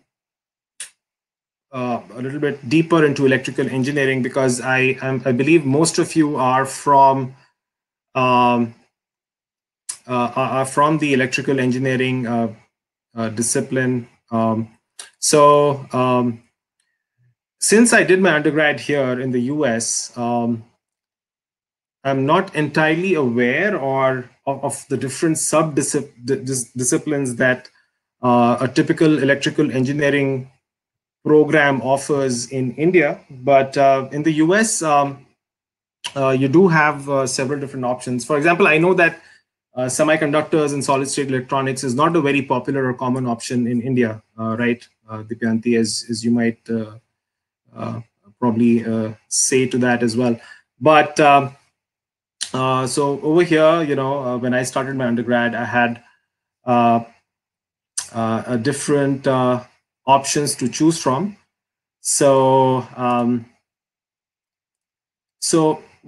Speaker 2: uh, a little bit deeper into electrical engineering because I, am, I believe most of you are from um, uh, are from the electrical engineering uh, uh, discipline. Um, so um, since I did my undergrad here in the U S, um, I'm not entirely aware or of, of the different sub-disciplines that uh, a typical electrical engineering program offers in India. But uh, in the U S, um, uh, you do have uh, several different options. For example, I know that uh, semiconductors and solid-state electronics is not a very popular or common option in India, uh, right, uh, Dipyanti, as, as you might uh, uh, probably uh, say to that as well. But um, Uh, so over here, you know, uh, when I started my undergrad, I had uh, uh, different uh, options to choose from. So, um, so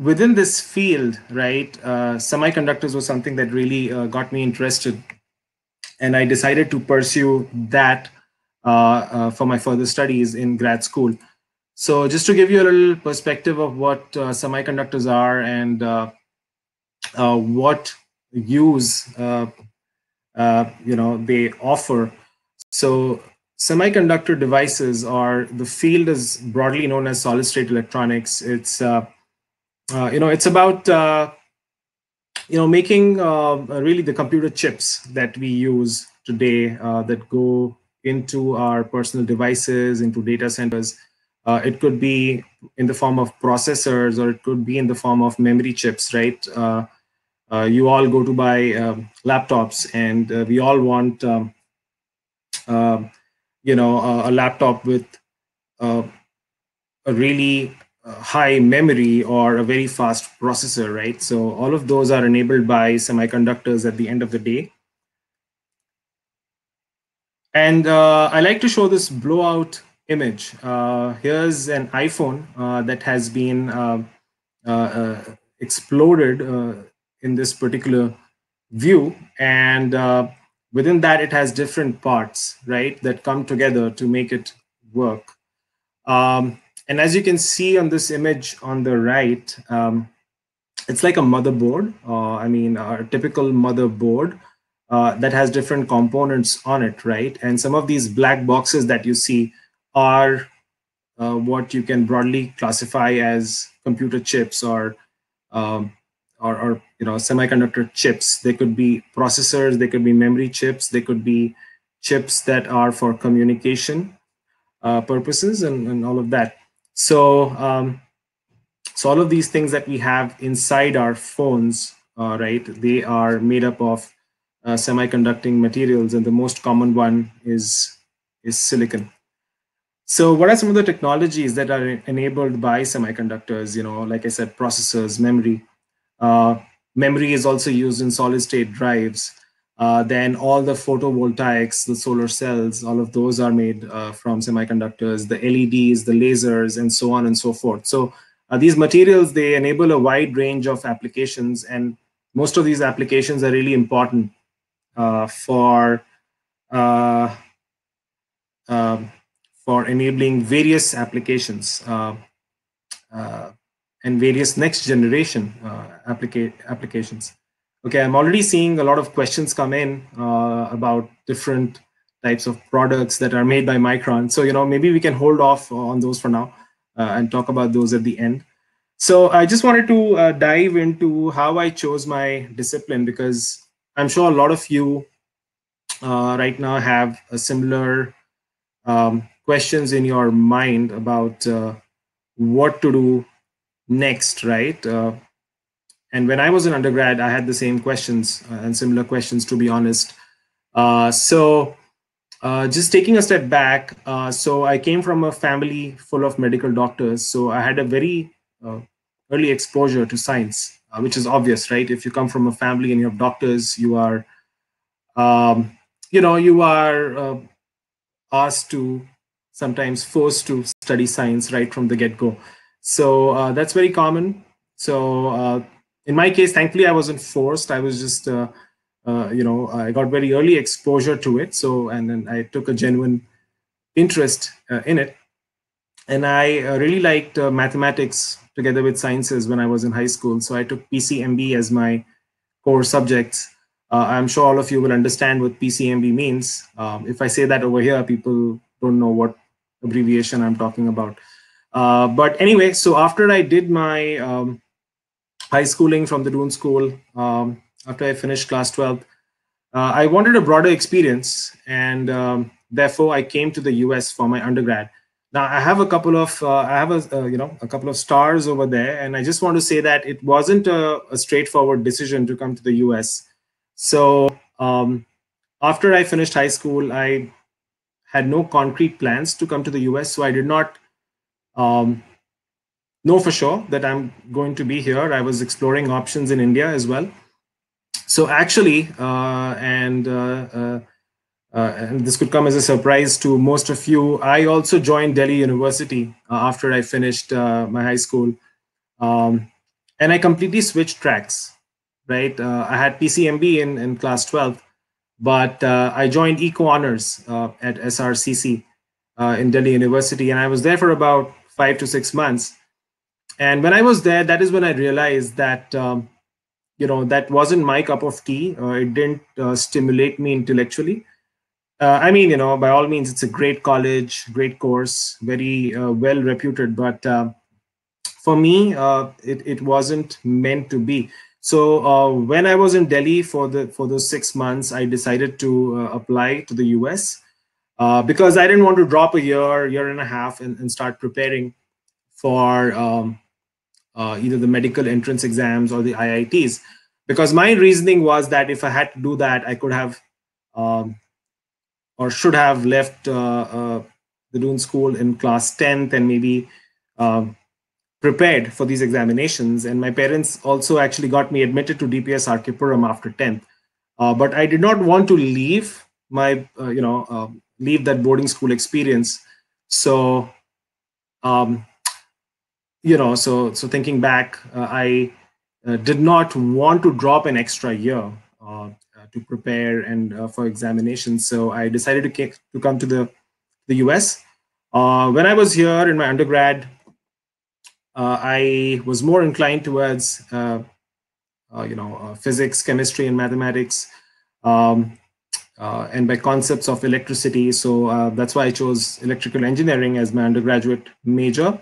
Speaker 2: within this field, right, uh, semiconductors was something that really uh, got me interested, and I decided to pursue that uh, uh, for my further studies in grad school. So just to give you a little perspective of what uh, semiconductors are and uh, uh, what use uh, uh, you know they offer. So semiconductor devices are, the field is broadly known as solid state electronics. It's uh, uh, you know it's about uh, you know making uh, really the computer chips that we use today, uh, that go into our personal devices, into data centers. Uh, it could be in the form of processors, or it could be in the form of memory chips, right? Uh, uh, you all go to buy um, laptops, and uh, we all want um, uh, you know a, a laptop with uh, a really uh, high memory or a very fast processor, right? So all of those are enabled by semiconductors at the end of the day. And uh, I like to show this blowout image. Uh, here's an iPhone uh, that has been uh, uh, uh, exploded uh, in this particular view. And uh, within that, it has different parts, right, that come together to make it work. Um, and as you can see on this image on the right, um, it's like a motherboard. Uh, I mean, a typical motherboard uh, that has different components on it, right? And some of these black boxes that you see are uh, what you can broadly classify as computer chips, or um, or, or you know semiconductor chips. They could be processors, they could be memory chips, they could be chips that are for communication uh, purposes, and, and all of that. So, um, so all of these things that we have inside our phones, uh, right, they are made up of uh, semiconducting materials, and the most common one is is silicon. So, what are some of the technologies that are enabled by semiconductors? You know, like I said, processors, memory. Uh, memory is also used in solid state drives. Uh, then all the photovoltaics, the solar cells, all of those are made uh, from semiconductors, the L E Ds, the lasers, and so on and so forth. So uh, these materials, they enable a wide range of applications, and most of these applications are really important uh, for uh, um for enabling various applications. Uh, uh, and various next generation uh, applica- applications. Okay, I'm already seeing a lot of questions come in uh, about different types of products that are made by Micron. So, you know, maybe we can hold off on those for now uh, and talk about those at the end. So I just wanted to uh, dive into how I chose my discipline, because I'm sure a lot of you uh, right now have a similar um, questions in your mind about uh, what to do next, right? Uh, and when I was an undergrad, I had the same questions uh, and similar questions, to be honest. Uh, so, uh, just taking a step back, uh, so I came from a family full of medical doctors. So I had a very uh, early exposure to science, uh, which is obvious, right? If you come from a family and you have doctors, you are, um, you know, you are uh, asked to, sometimes forced to study science right from the get-go. So uh, that's very common. So uh, in my case, thankfully, I wasn't forced. I was just, uh, uh, you know, I got very early exposure to it. So, and then I took a genuine interest uh, in it. And I uh, really liked uh, mathematics together with sciences when I was in high school. So I took P C M B as my core subjects. Uh, I'm sure all of you will understand what P C M B means. Um, if I say that over here, people don't know what abbreviation I'm talking about. Uh, but anyway, so after I did my um, high schooling from the Doon School, um, after I finished class twelve, uh, I wanted a broader experience, and um, therefore I came to the U S for my undergrad. Now I have a couple of uh, I have a uh, you know a couple of stars over there, and I just want to say that it wasn't a, a straightforward decision to come to the U S. So um, after I finished high school, I had no concrete plans to come to the U S. So I did not um, know for sure that I'm going to be here. I was exploring options in India as well. So actually, uh, and uh, uh, uh, and this could come as a surprise to most of you, I also joined Delhi University uh, after I finished uh, my high school. Um, and I completely switched tracks, right? Uh, I had P C M B in, in class twelve, but uh, I joined Eco Honors uh, at S R C C uh, in Delhi University, and I was there for about five to six months. And when I was there, that is when I realized that um, you know that wasn't my cup of tea. Uh, it didn't uh, stimulate me intellectually. Uh, I mean, you know, by all means, it's a great college, great course, very uh, well reputed, but uh, for me, uh, it, it wasn't meant to be. So uh, when I was in Delhi for the for those six months, I decided to uh, apply to the U S uh, because I didn't want to drop a year, year and a half, and, and start preparing for um, uh, either the medical entrance exams or the I I Ts. Because my reasoning was that if I had to do that, I could have um, or should have left uh, uh, the Doon School in class tenth and maybe um prepared for these examinations. And my parents also actually got me admitted to D P S R K Puram after tenth. Uh, but I did not want to leave my, uh, you know, uh, leave that boarding school experience. So, um, you know, so so thinking back, uh, I uh, did not want to drop an extra year uh, uh, to prepare and uh, for examinations. So I decided to, ke- to come to the the U S. Uh, when I was here in my undergrad, uh, I was more inclined towards uh, uh, you know uh, physics, chemistry, and mathematics, um, uh, and by concepts of electricity. So uh, that's why I chose electrical engineering as my undergraduate major.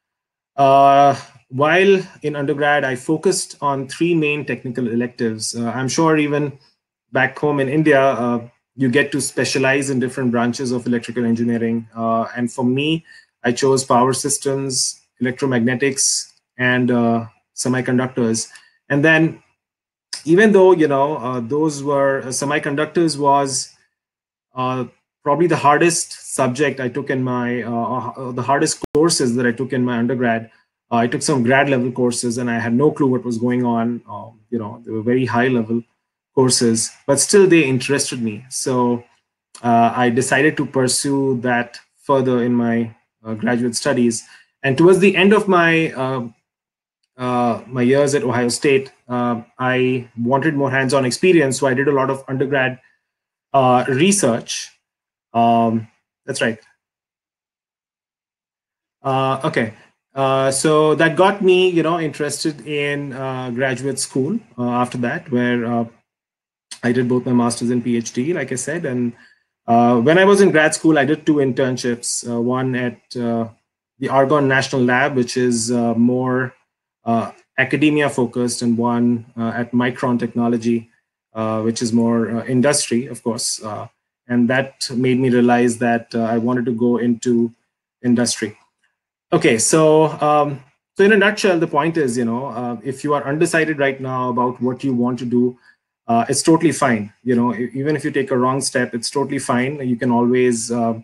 Speaker 2: Uh, while in undergrad, I focused on three main technical electives. Uh, I'm sure even back home in India, uh, you get to specialize in different branches of electrical engineering. Uh, and for me, I chose power systems, electromagnetics, and uh, semiconductors. And then, even though you know uh, those were uh, semiconductors was uh, probably the hardest subject I took in my uh, uh, the hardest courses that I took in my undergrad. Uh, I took some grad level courses, and I had no clue what was going on. Um, you know, they were very high level courses, but still they interested me. So uh, I decided to pursue that further in my uh, graduate studies. And towards the end of my uh, uh, my years at Ohio State, uh, I wanted more hands-on experience, so I did a lot of undergrad uh, research. Um, that's right. Uh, okay. Uh, so that got me, you know, interested in uh, graduate school uh, after that, where uh, I did both my master's and PhD, like I said. And uh, when I was in grad school, I did two internships. Uh, one at uh, the Argonne National Lab, which is uh, more uh, academia focused, and one uh, at Micron Technology, uh, which is more uh, industry, of course. Uh, and that made me realize that uh, I wanted to go into industry. Okay, so um, so in a nutshell, the point is, you know, uh, if you are undecided right now about what you want to do, uh, it's totally fine. You know, e- even if you take a wrong step, it's totally fine. You can always, uh,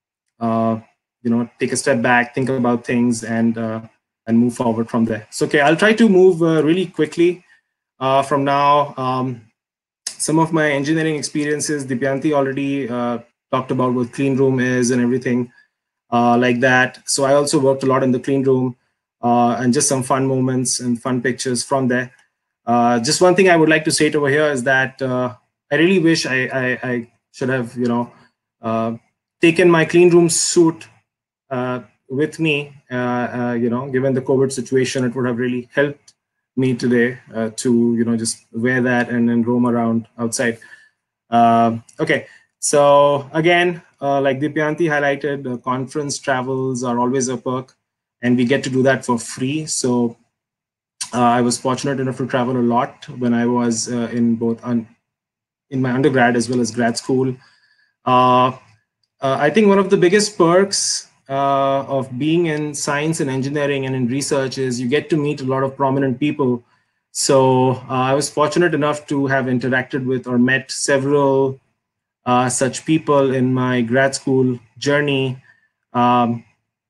Speaker 2: uh, you know, take a step back, think about things, and uh, and move forward from there. So, okay, I'll try to move uh, really quickly uh, from now. Um, some of my engineering experiences, Dipyanti already uh, talked about what clean room is and everything uh, like that. So I also worked a lot in the clean room uh, and just some fun moments and fun pictures from there. Uh, just one thing I would like to state over here is that uh, I really wish I, I, I should have, you know, uh, taken my clean room suit uh, with me. Uh, uh, you know, given the COVID situation, it would have really helped me today uh, to, you know, just wear that and then roam around outside. Uh, okay, so again, uh, like Dipyanti highlighted, uh, conference travels are always a perk, and we get to do that for free. So uh, I was fortunate enough to travel a lot when I was uh, in both un- in my undergrad as well as grad school. Uh, uh, I think one of the biggest perks uh, of being in science and engineering and in research is you get to meet a lot of prominent people. So uh, I was fortunate enough to have interacted with or met several uh, such people in my grad school journey. Um,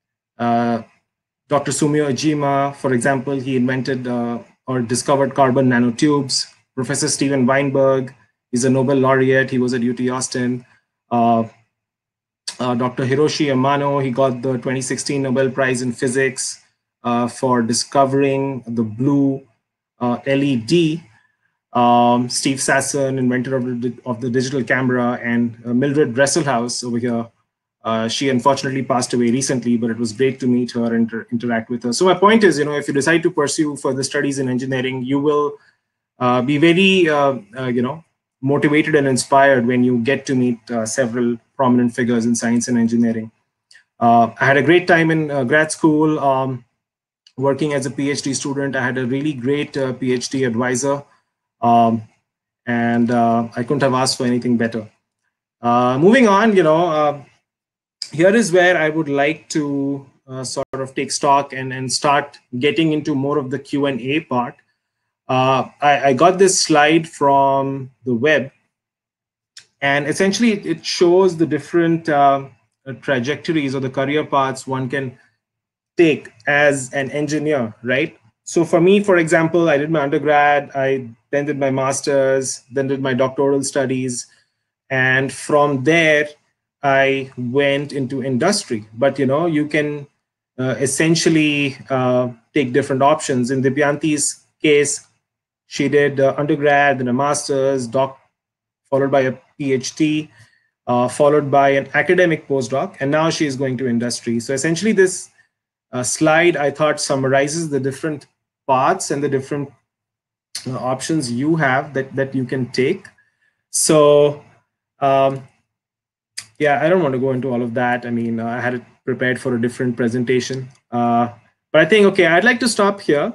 Speaker 2: uh, Doctor Sumio Ijima, for example, he invented uh, or discovered carbon nanotubes. Professor Steven Weinberg is a Nobel laureate. He was at U T Austin. Uh, uh, Doctor Hiroshi Amano, he got the twenty sixteen Nobel Prize in Physics uh, for discovering the blue uh, L E D. Um, Steve Sasson, inventor of the, of the digital camera, and uh, Mildred Dresselhaus over here. Uh, she unfortunately passed away recently, but it was great to meet her and inter- interact with her. So my point is, you know, if you decide to pursue further studies in engineering, you will uh, be very, uh, uh, you know, motivated and inspired when you get to meet uh, several prominent figures in science and engineering. Uh, I had a great time in uh, grad school. Um, working as a PhD student, I had a really great uh, PhD advisor. Um, and uh, I couldn't have asked for anything better. Uh, moving on, you know, uh, here is where I would like to uh, sort of take stock and, and start getting into more of the Q and A part. Uh, I, I got this slide from the web, and essentially it, it shows the different uh, trajectories or the career paths one can take as an engineer, right? So for me, for example, I did my undergrad, I then did my master's, then did my doctoral studies, and from there I went into industry. But you know, you can uh, essentially uh, take different options. In Dibyanti's case, she did uh, undergrad, then a master's, doc, followed by a PhD, uh, followed by an academic postdoc, and now she is going to industry. So essentially, this uh, slide I thought summarizes the different paths and the different uh, options you have that that you can take. So um, yeah, I don't want to go into all of that. I mean, uh, I had it prepared for a different presentation, uh, but I think okay, I'd like to stop here.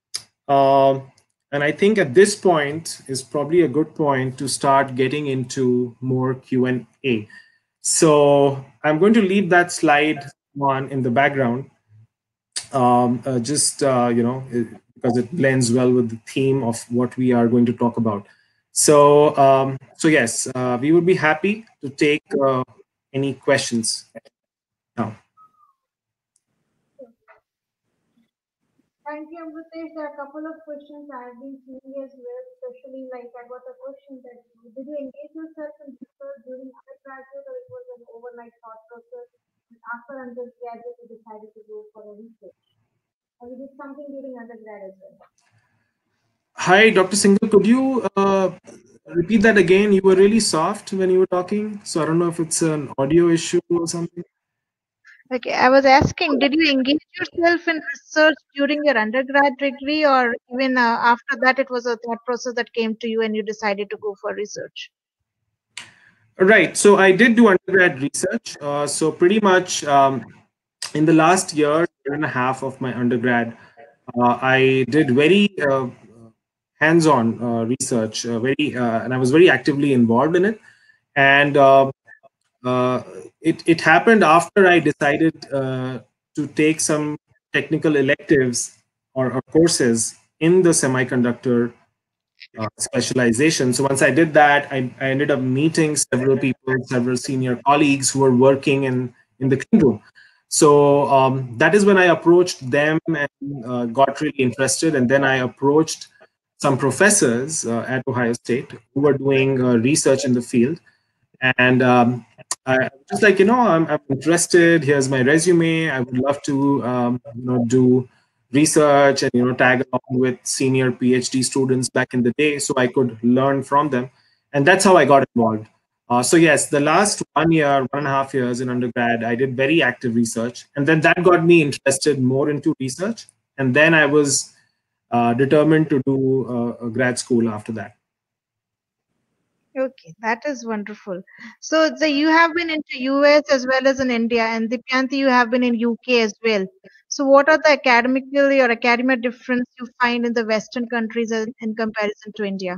Speaker 2: Um, and I think at this point is probably a good point to start getting into more Q and A. So I'm going to leave that slide on in the background, um, uh, just uh, you know, it, because it blends well with the theme of what we are going to talk about. So, um, so yes, uh, we would be happy to take uh, any questions now.
Speaker 1: Thank you, Amritesh. There are a couple of questions I have been seeing as well, especially like I got a question that did you engage yourself in research during undergraduate or it was an overnight thought process? And after undergraduate, you decided to go for a research. Or you did something during undergrad as well?
Speaker 2: Hi, Doctor Singhal. Could you uh, repeat that again? You were really soft when you were talking, so I don't know if it's an audio issue or something.
Speaker 1: Okay, I was asking, did you engage yourself in research during your undergrad degree, or even uh, after that, it was a thought process that came to you and you decided to go for research?
Speaker 2: Right. So I did do undergrad research. Uh, so pretty much um, in the last year, year and a half of my undergrad, uh, I did very uh, hands-on uh, research, uh, very, uh, and I was very actively involved in it. And uh, uh, it it happened after I decided uh, to take some technical electives or, or courses in the semiconductor uh, specialization. So once I did that, I, I ended up meeting several people, several senior colleagues who were working in, in the clean room. So um, that is when I approached them and uh, got really interested. And then I approached some professors uh, at Ohio State who were doing uh, research in the field. And um, I was just like, you know, I'm, I'm interested. Here's my resume. I would love to, um, you know, do research and, you know, tag along with senior PhD students back in the day so I could learn from them. And that's how I got involved. Uh, so yes, the last one year, one and a half years in undergrad, I did very active research. And then that got me interested more into research. And then I was uh, determined to do uh, a grad school after that.
Speaker 1: Okay, that is wonderful. So, so you have been into U S as well as in India, and Dipyanti, you have been in U K as well. So, what are the academically or academic difference you find in the Western countries in, in comparison to India?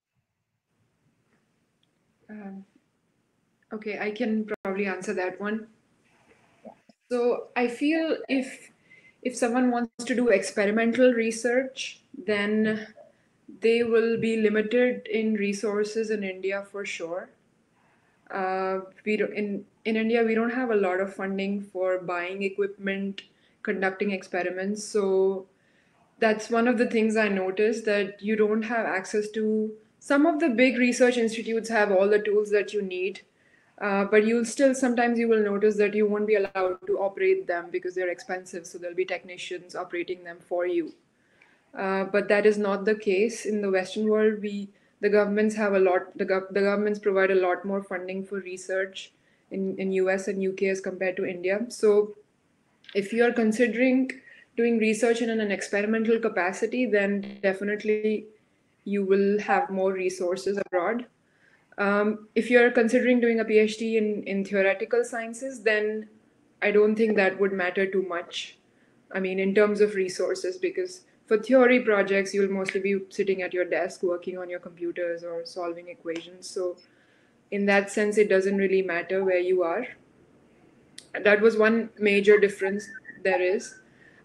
Speaker 3: Um, okay, I can probably answer that one. So I feel if if someone wants to do experimental research, then they will be limited in resources in India for sure. Uh, we don't, in in India we don't have a lot of funding for buying equipment, conducting experiments. So that's one of the things I noticed, that you don't have access to. Some of the big research institutes have all the tools that you need, uh, but you'll still sometimes you will notice that you won't be allowed to operate them because they're expensive. So there'll be technicians operating them for you. Uh, but that is not the case in the Western world. We the governments have a lot. The, gov- the governments provide a lot more funding for research in in U S and U K as compared to India. So if you are considering doing research in an experimental capacity, then definitely you will have more resources abroad. Um, if you're considering doing a PhD in, in theoretical sciences, then I don't think that would matter too much. I mean, in terms of resources, because for theory projects, you'll mostly be sitting at your desk working on your computers or solving equations. So, in that sense, it doesn't really matter where you are. That was one major difference there is.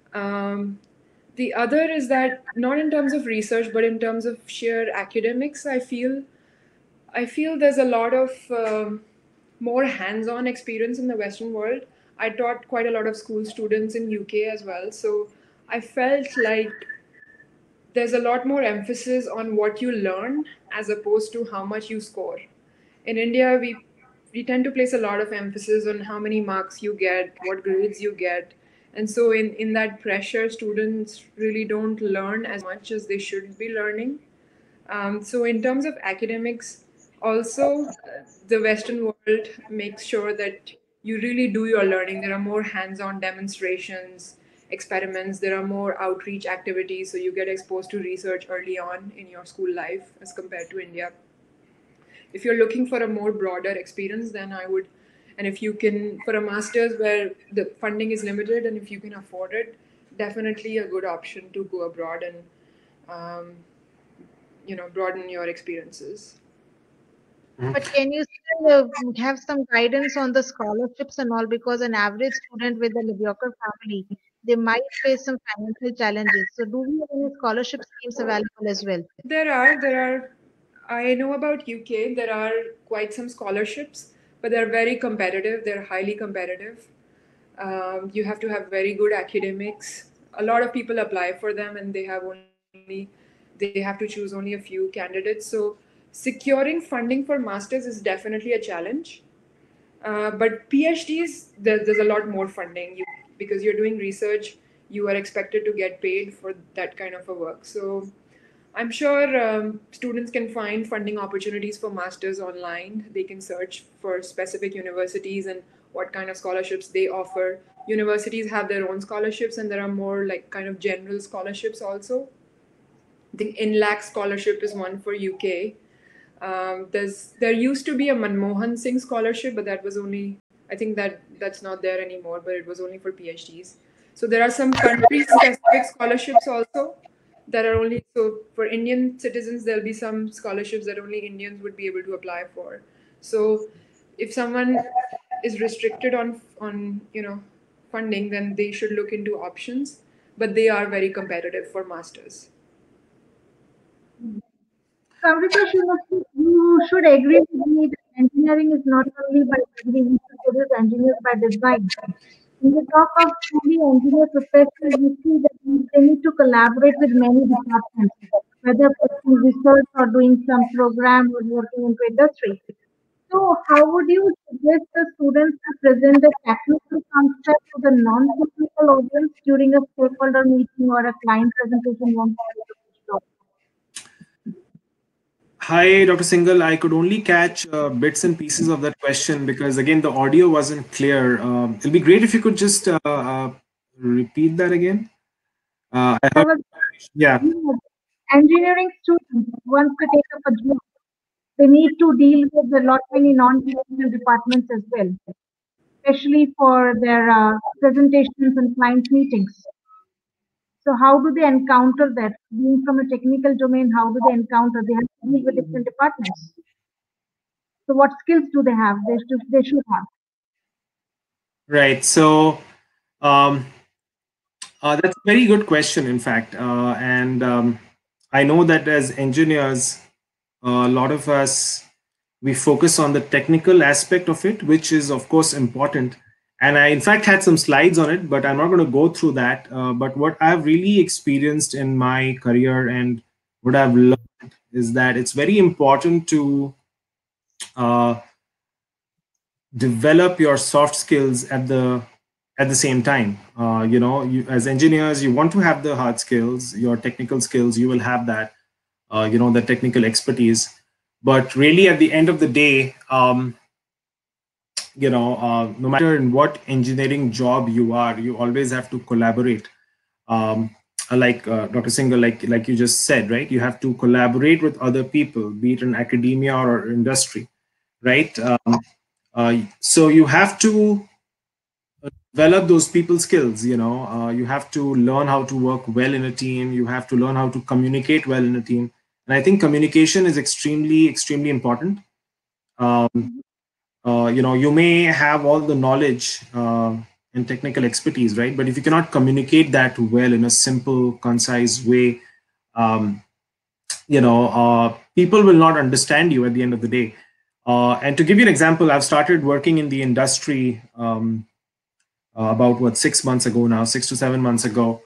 Speaker 3: Um, the other is that not in terms of research, but in terms of sheer academics, I feel I feel there's a lot of um, more hands-on experience in the Western world. I taught quite a lot of school students in U K as well, so I felt like there's a lot more emphasis on what you learn as opposed to how much you score. In India, we we tend to place a lot of emphasis on how many marks you get, what grades you get, and so in in that pressure, students really don't learn as much as they should be learning. Um, so, in terms of academics, also uh, the Western world makes sure that you really do your learning. There are more hands on demonstrations, experiments, there are more outreach activities. So, you get exposed to research early on in your school life as compared to India. If you're looking for a more broader experience, then I would, and if you can, for a master's where the funding is limited and if you can afford it, definitely a good option to go abroad and um, you know broaden your experiences.
Speaker 1: But can you still uh, have some guidance on the scholarships and all? Because an average student with a mediocre family, they might face some financial challenges. So, do we have any scholarship schemes available as well?
Speaker 3: There are there are I know about U K. There are quite some scholarships, but they're very competitive. They're highly competitive. Um, you have to have very good academics. A lot of people apply for them, and they have only they have to choose only a few candidates. So securing funding for masters is definitely a challenge. Uh, but PhDs, there, there's a lot more funding. You because you're doing research, you are expected to get paid for that kind of a work. So I'm sure um, students can find funding opportunities for masters online. They can search for specific universities and what kind of scholarships they offer. Universities have their own scholarships, and there are more like kind of general scholarships also. I think INLAC scholarship is one for U K. Um, there's there used to be a Manmohan Singh scholarship, but that was only I think that that's not there anymore. But it was only for PhDs. So there are some country-specific scholarships also that are only so for Indian citizens. There'll be some scholarships that only Indians would be able to apply for. So if someone is restricted on on you know funding, then they should look into options. But they are very competitive for masters.
Speaker 1: So, Amrita, you you should agree with me that engineering is not only by degree, we should produce engineers by design. When we talk of truly engineer professionals, we see that they need to collaborate with many departments, whether pursuing research or doing some program or working into industry. So, how would you suggest the students to present the technical concept to the non-technical audience during a stakeholder meeting or a client presentation once they do the job?
Speaker 2: Hi, Doctor Singhal. I could only catch uh, bits and pieces of that question because, again, the audio wasn't clear. Um, it'll be great if you could just uh, uh, repeat that again. Uh, I
Speaker 1: I
Speaker 2: heard,
Speaker 1: was
Speaker 2: yeah.
Speaker 1: engineering students, once they take up a job, they need to deal with a lot many non-technical departments as well, especially for their uh, presentations and client meetings. So how do they encounter that? Being from a technical domain, how do they encounter? They have to deal with different departments. So what skills do they have? They should they should have.
Speaker 2: Right. So um, uh, that's a very good question, in fact. Uh, and um, I know that as engineers, a lot of us we focus on the technical aspect of it, which is of course important. And I, in fact, had some slides on it, but I'm not going to go through that. Uh, but what I've really experienced in my career and what I've learned is that it's very important to uh, develop your soft skills at the at the same time. Uh, you know, you, as engineers, you want to have the hard skills, your technical skills, you will have that, uh, you know, the technical expertise. But really, at the end of the day, um, you know, uh, no matter in what engineering job you are, you always have to collaborate. Um, like uh, Doctor Singhal, like like you just said, right? You have to collaborate with other people, be it in academia or industry, right? Um, uh, so you have to develop those people skills. You know, uh, you have to learn how to work well in a team. You have to learn how to communicate well in a team, and I think communication is extremely, extremely important. Um, uh, you know, you may have all the knowledge uh, and technical expertise, right? But if you cannot communicate that well in a simple, concise way, um, you know, uh, people will not understand you at the end of the day. Uh, and to give you an example, I've started working in the industry um, uh, about what six months ago now, six to seven months ago,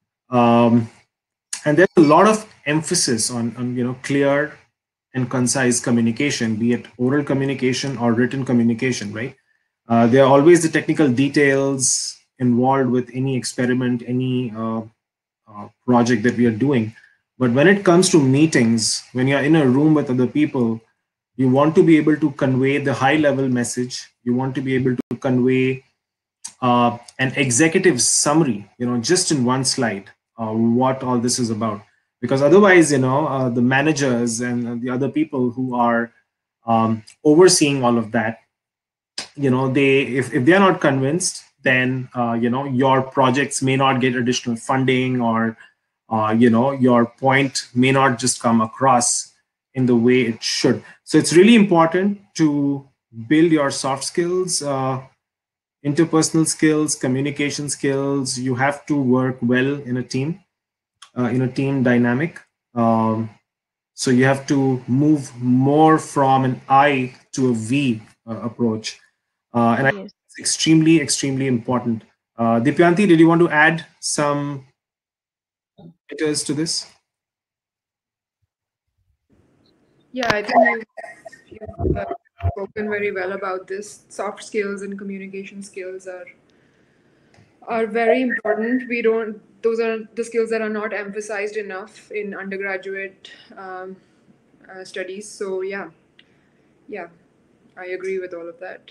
Speaker 2: um, and there's a lot of emphasis on, on you know clear and concise communication, be it oral communication or written communication, right? Uh, there are always the technical details involved with any experiment, any uh, uh, project that we are doing. But when it comes to meetings, when you're in a room with other people, you want to be able to convey the high level message. You want to be able to convey uh, an executive summary, you know, just in one slide, uh, what all this is about. Because otherwise, you know, uh, the managers and the other people who are um, overseeing all of that, you know, they if, if they're not convinced, then uh, you know your projects may not get additional funding, or uh, you know your point may not just come across in the way it should. So it's really important to build your soft skills, uh, interpersonal skills, communication skills. You have to work well in a team, uh, in a team dynamic. Um, so you have to move more from an I to a V uh, approach. Uh, and I think
Speaker 4: Yes.
Speaker 2: it's extremely, extremely important. Uh, Dipyanti, did you want to add some pointers to this?
Speaker 3: Yeah, I think you you've uh, spoken very well about this. Soft skills and communication skills are are very important. We don't; those are the skills that are not emphasized enough in undergraduate um, uh, studies. So yeah, yeah, I agree with all of that.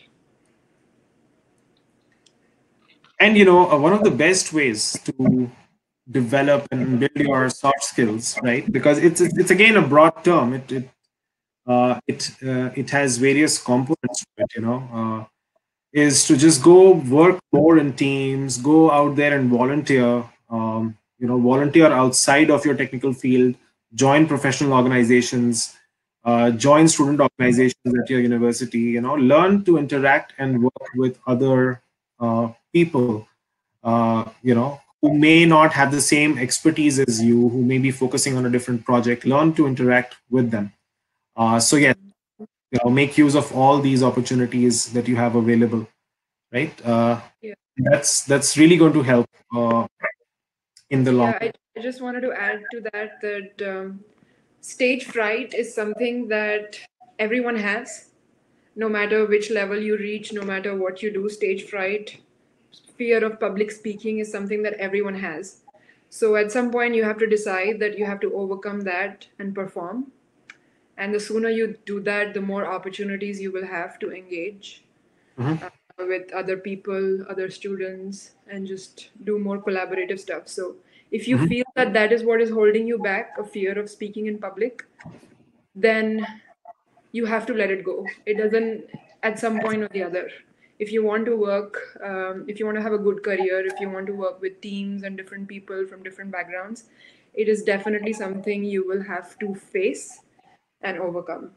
Speaker 2: And you know, uh, one of the best ways to develop and build your soft skills, right? Because it's it's, it's again a broad term. It it uh, it uh, it has various components to it. You know, uh, is to just go work more in teams, go out there and volunteer. Um, you know, volunteer outside of your technical field, join professional organizations, uh, join student organizations at your university. You know, learn to interact and work with other uh, people. Uh, you know, who may not have the same expertise as you, who may be focusing on a different project. Learn to interact with them. Uh, so yes, you know, make use of all these opportunities that you have available, right? Uh,
Speaker 3: Yeah.
Speaker 2: that's that's really going to help uh, in the long
Speaker 3: Yeah, I, I just wanted to add to that that um, stage fright is something that everyone has, no matter which level you reach, no matter what you do. Stage fright, fear of public speaking is something that everyone has. So at some point, you have to decide that you have to overcome that and perform. And the sooner you do that, the more opportunities you will have to engage
Speaker 2: Mhm.
Speaker 3: uh, with other people, other students, and just do more collaborative stuff. So if you
Speaker 2: Mhm.
Speaker 3: feel that that is what is holding you back, a fear of speaking in public, then you have to let it go. It doesn't, at some point or the other. If you want to work, um, if you want to have a good career, if you want to work with teams and different people from different backgrounds, it is definitely something you will have to face and overcome.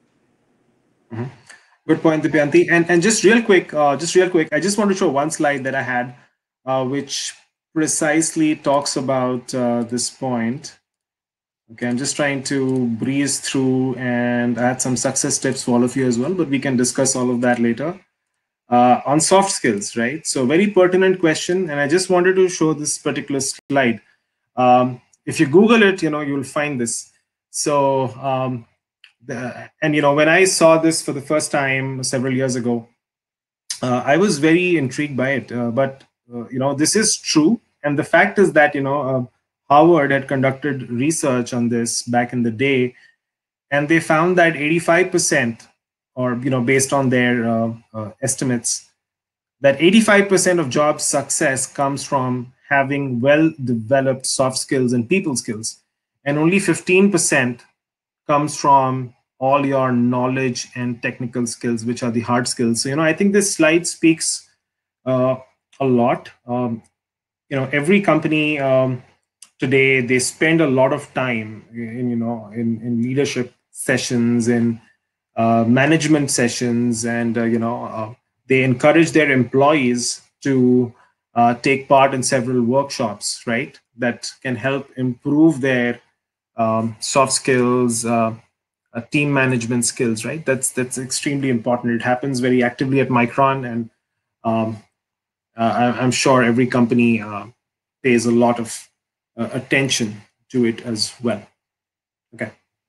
Speaker 2: Good point, Dipyanti. And and just real quick, uh, just real quick, I just want to show one slide that I had, uh, which precisely talks about uh, this point. Okay, I'm just trying to breeze through and add some success tips for all of you as well, but we can discuss all of that later. Uh, on soft skills, right? So very pertinent question, and I just wanted to show this particular slide. Um, if you Google it, you know you'll find this. So, um, the, and you know when I saw this for the first time several years ago, uh, I was very intrigued by it. Uh, but uh, you know, this is true. And the fact is that, you know, uh, Harvard had conducted research on this back in the day, and they found that eighty-five percent, or, you know, based on their uh, uh, estimates, that eighty-five percent of job success comes from having well developed soft skills and people skills, and only fifteen percent comes from all your knowledge and technical skills, which are the hard skills. So, you know, I think this slide speaks uh, a lot. Um, you know, every company um, today, they spend a lot of time in, you know, in, in leadership sessions, in uh, management sessions, and uh, you know, uh, they encourage their employees to uh, take part in several workshops, right, that can help improve their um, soft skills, uh, uh, team management skills, right? That's that's extremely important. It happens very actively at Micron, and um, uh, I, I'm sure every company uh, pays a lot of uh, attention to it as well. Okay.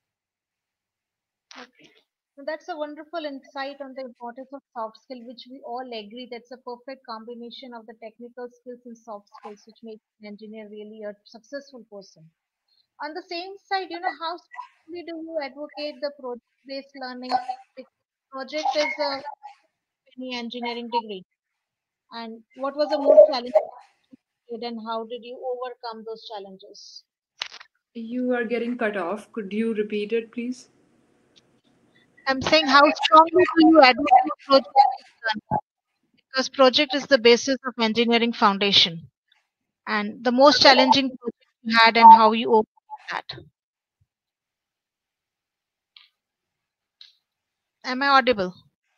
Speaker 1: Okay. So that's a wonderful insight on the importance of soft skill, which we all agree that's a perfect combination of the technical skills and soft skills, which makes an engineer really a successful person. On the same side, you know, how strongly do you advocate the project-based learning? Because project is a any engineering degree. And what was the most challenging you did and how did you overcome those challenges?
Speaker 3: You are getting cut off. Could you repeat it, please?
Speaker 1: I'm saying how strongly do you advocate project-based learning? Because project is the basis of engineering foundation. And the most challenging project you had and how you overcame that. Am I audible?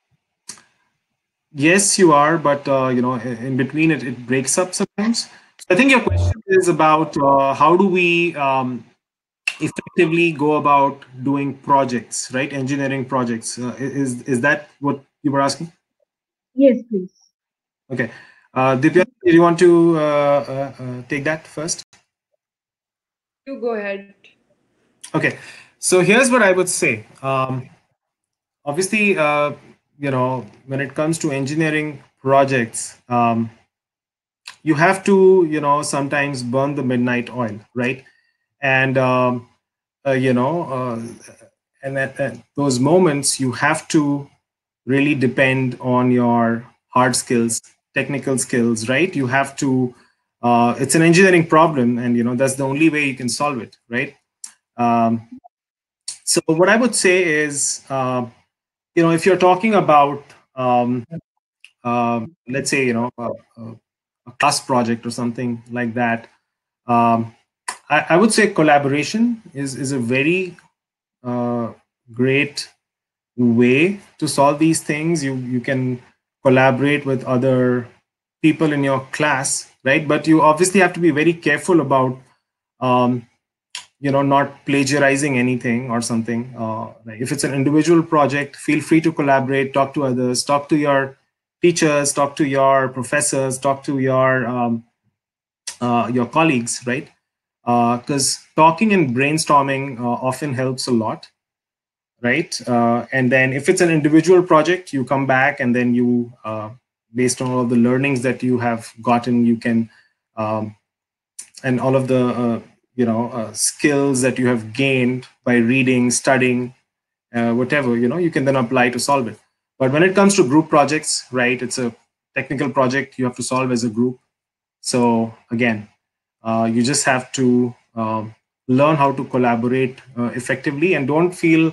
Speaker 2: Yes, you are, but uh, you know, in in between it, it breaks up sometimes. So I think your question is about uh, how do we um, effectively go about doing projects, right? Engineering projects. Uh, is is that what you were asking?
Speaker 1: Yes, please.
Speaker 2: Okay. Uh, Divya, do you want to uh, uh, uh, take that first?
Speaker 3: You go ahead.
Speaker 2: Okay. So here's what I would say. Um, obviously, uh, you know, when it comes to engineering projects, um, you have to, you know, sometimes burn the midnight oil, right? And um, uh, you know, uh, and at, at those moments, you have to really depend on your hard skills, technical skills, right? You have to. Uh, it's an engineering problem, and you know that's the only way you can solve it, right? Um, so what I would say is, uh, you know, if you're talking about, um, um let's say, you know, a, a a class project or something like that, um, I, I would say collaboration is is a very uh, great way to solve these things. You you can collaborate with other people in your class, right? But you obviously have to be very careful about um, you know, not plagiarizing anything or something. Uh, like if it's an individual project, feel free to collaborate, talk to others, talk to your teachers, talk to your professors, talk to your um, uh, your colleagues, right? Because uh, talking and brainstorming uh, often helps a lot, right? Uh, and then if it's an individual project, you come back and then you, uh, based on all of the learnings that you have gotten, you can, um, and all of the, uh, you know, uh, skills that you have gained by reading, studying, uh, whatever, you know, you can then apply to solve it. But when it comes to group projects, right, it's a technical project you have to solve as a group. So again, uh, you just have to um, learn how to collaborate uh, effectively, and don't feel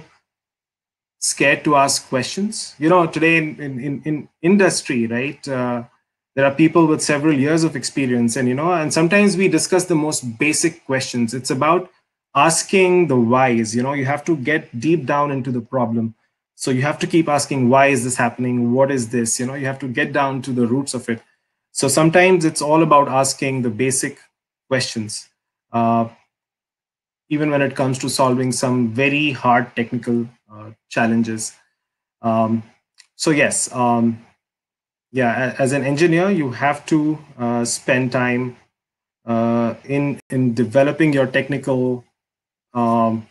Speaker 2: scared to ask questions. You know, today in in, in, in industry, right, uh, there are people with several years of experience, and you know, and sometimes we discuss the most basic questions. It's about asking the whys. You know, you have to get deep down into the problem. So you have to keep asking, why is this happening? What is this? You know, you have to get down to the roots of it. So sometimes it's all about asking the basic questions, uh, even when it comes to solving some very hard technical uh, challenges. Um, so yes, um, yeah, as an engineer, you have to uh, spend time uh, in in developing your technical um,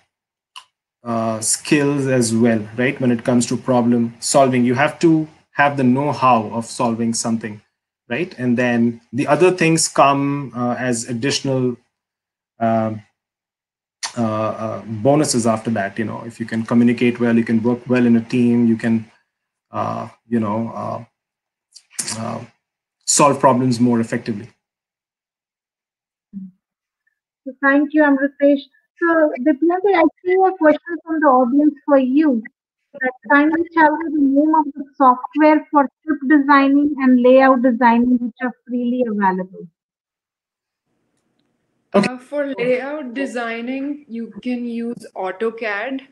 Speaker 2: uh, skills as well, right? When it comes to problem solving, you have to have the know-how of solving something. right? And then the other things come uh, as additional uh, uh, uh, bonuses after that. You know, if you can communicate well, you can work well in a team, you can, uh, you know, uh, uh, solve problems more effectively.
Speaker 1: So thank you, Amritesh. So, Dipyanti, I see a question from the audience for you. That kindly tell me the name of the software for script designing and layout designing which are freely available.
Speaker 2: Okay.
Speaker 3: Uh, for layout designing, you can use AutoCAD.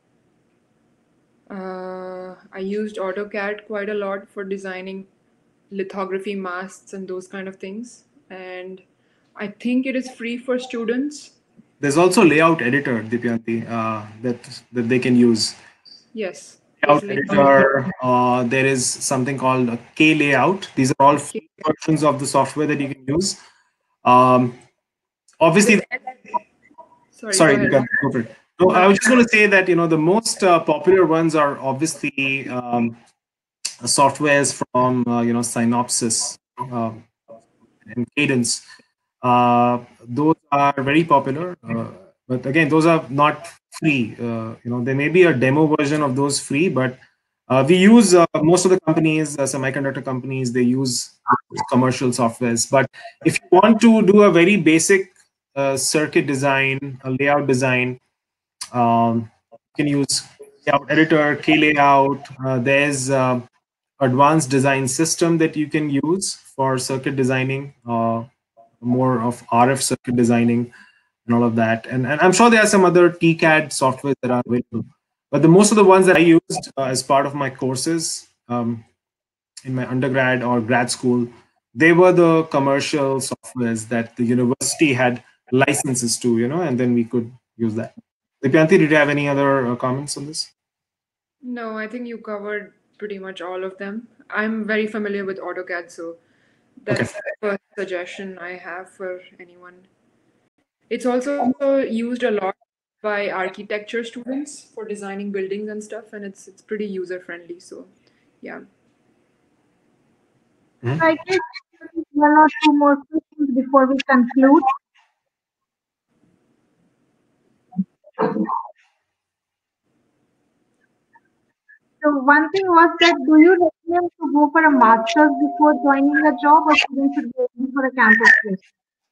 Speaker 3: Uh, I used AutoCAD quite a lot for designing lithography masks and those kind of things. And I think it is free for students.
Speaker 2: There's also layout editor, Dipyanti, uh, that that they can use.
Speaker 3: Yes,
Speaker 2: Layout
Speaker 3: there's layout.
Speaker 2: editor. Uh, there is something called a K layout. These are all free versions of the software that you can use. Um, obviously,
Speaker 3: With sorry, go
Speaker 2: sorry,
Speaker 3: ahead.
Speaker 2: Dipyanti, go for it. So
Speaker 3: No,
Speaker 2: I was just going to say that you know the most uh, popular ones are obviously um, softwares from uh, you know Synopsys uh, and Cadence. Uh, those are very popular, uh, but again, those are not free. Uh, you know, there may be a demo version of those free, but uh, we use uh, most of the companies, uh, semiconductor companies, they use those commercial softwares. But if you want to do a very basic uh, circuit design, a layout design, um, you can use layout editor, K layout. Uh, there's uh, advanced design system that you can use for circuit designing, uh, more of R F circuit designing and all of that. And, and I'm sure there are some other T CAD software that are available. But the most of the ones that I used uh, as part of my courses um, in my undergrad or grad school, they were the commercial softwares that the university had licenses to, you know, and then we could use that. Dipyanti, did you have any other uh, comments on this?
Speaker 3: no, I think you covered pretty much all of them. I'm very familiar with AutoCAD, so
Speaker 2: Okay.
Speaker 3: that's the first suggestion I have for anyone. It's also used a lot by architecture students for designing buildings and stuff, and it's it's pretty user friendly. So, yeah.
Speaker 1: So I guess one or two more questions before we conclude. So one thing was that do you recommend to go for a master's before joining a job or students should go in for a campus placement?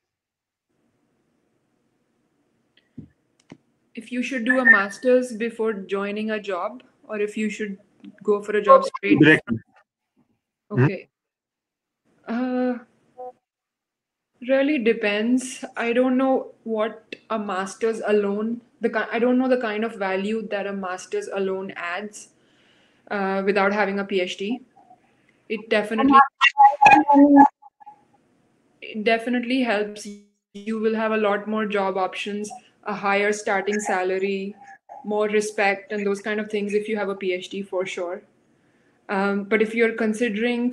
Speaker 3: If you should do a master's before joining a job, or if you should go for a job straight.
Speaker 2: Directly. Mhm.
Speaker 3: Okay. Uh, really depends. I don't know what a master's alone, the ki- I don't know the kind of value that a master's alone adds uh, without having a PhD. It
Speaker 1: A
Speaker 3: definitely
Speaker 1: master's and
Speaker 3: it definitely helps. You will have a lot more job options, a higher starting salary, more respect, and those kind of things if you have a PhD for sure. Um, but if you're considering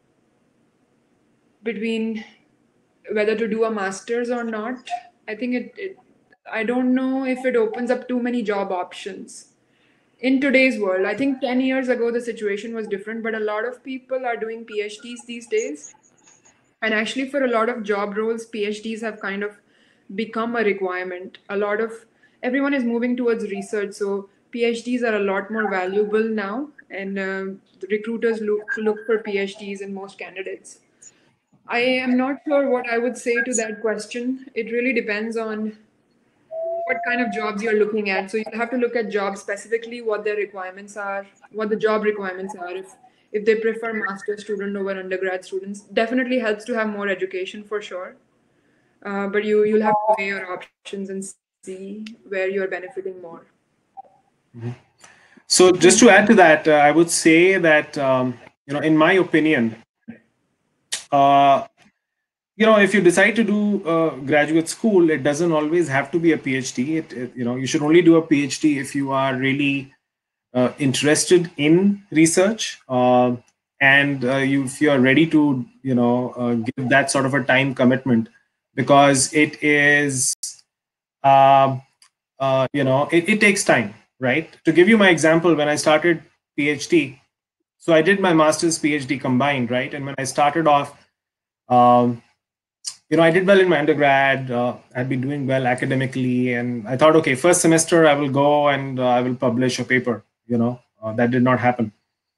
Speaker 3: between whether to do a master's or not, I think it, it I don't know if it opens up too many job options in today's world. I think ten years ago the situation was different, but a lot of people are doing PhDs these days. And actually, for a lot of job roles, PhDs have kind of become a requirement. A lot of everyone is moving towards research, so PhDs are a lot more valuable now, and uh, the recruiters look look for PhDs in most candidates. I am not sure what I would say to that question. It really depends on what kind of jobs you're looking at. So you'll have to look at jobs specifically, what their requirements are, what the job requirements are. If if they prefer master student over undergrad students, definitely helps to have more education for sure. Uh, but you you'll have to weigh your options and see where you're benefiting more.
Speaker 2: So just to add to that, uh, I would say that um, you know, in my opinion, uh, you know, if you decide to do uh, graduate school, it doesn't always have to be a PhD. It, it, you know, you should only do a PhD if you are really uh, interested in research, uh, and uh, you, if you are ready to, you know, uh, give that sort of a time commitment, because it is, um, uh, you know, it, it takes time, right? To give you my example, when I started PhD, so I did my master's PhD combined, right? And when I started off, Um, you know, I did well in my undergrad. Uh, I'd been doing well academically, and I thought, okay, first semester I will go and uh, I will publish a paper. You know, uh, that did not happen.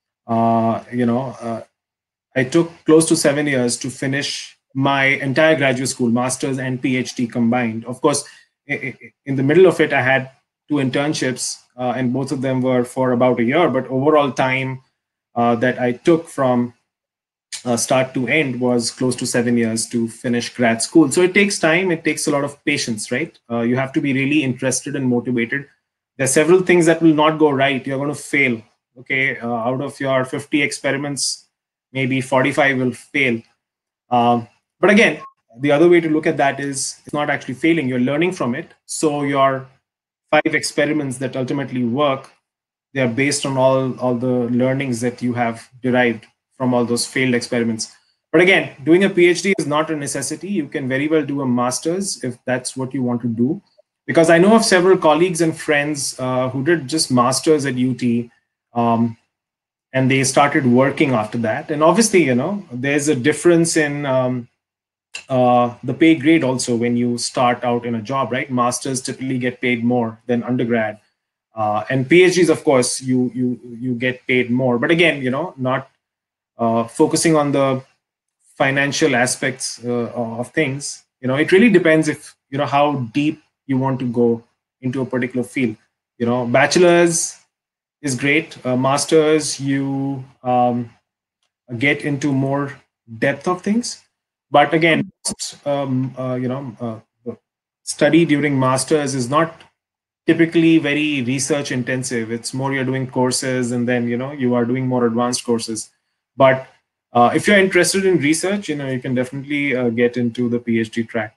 Speaker 2: Uh, you know, uh, I took close to seven years to finish my entire graduate school, master's and PhD combined. Of course, in the middle of it, I had two internships, uh, and both of them were for about a year. But overall time uh, that I took from uh, start to end was close to seven years to finish grad school. So it takes time. It takes a lot of patience, right? Uh, you have to be really interested and motivated. There are several things that will not go right. You're going to fail. Okay, uh, out of your fifty experiments, maybe forty-five will fail. Um, but again, the other way to look at that is it's not actually failing. You're learning from it. So your five experiments that ultimately work, they are based on all all the learnings that you have derived from all those failed experiments. But again, doing a PhD is not a necessity. You can very well do a master's if that's what you want to do. Because I know of several colleagues and friends uh, who did just masters at U T, um, and they started working after that. And obviously, you know, there's a difference in um, uh, the pay grade also when you start out in a job, right? Masters typically get paid more than undergrad. Uh, and PhDs, of course, you you you get paid more. But again, you know, not uh, focusing on the financial aspects uh, of things. You know, it really depends if you know how deep you want to go into a particular field. You know, bachelor's is great. Uh, masters, you um, get into more depth of things. But again, um, uh, you know, uh, study during masters is not typically very research intensive. It's more you're doing courses and then you know you are doing more advanced courses. But uh, if you're interested in research, you know you can definitely uh, get into the PhD track.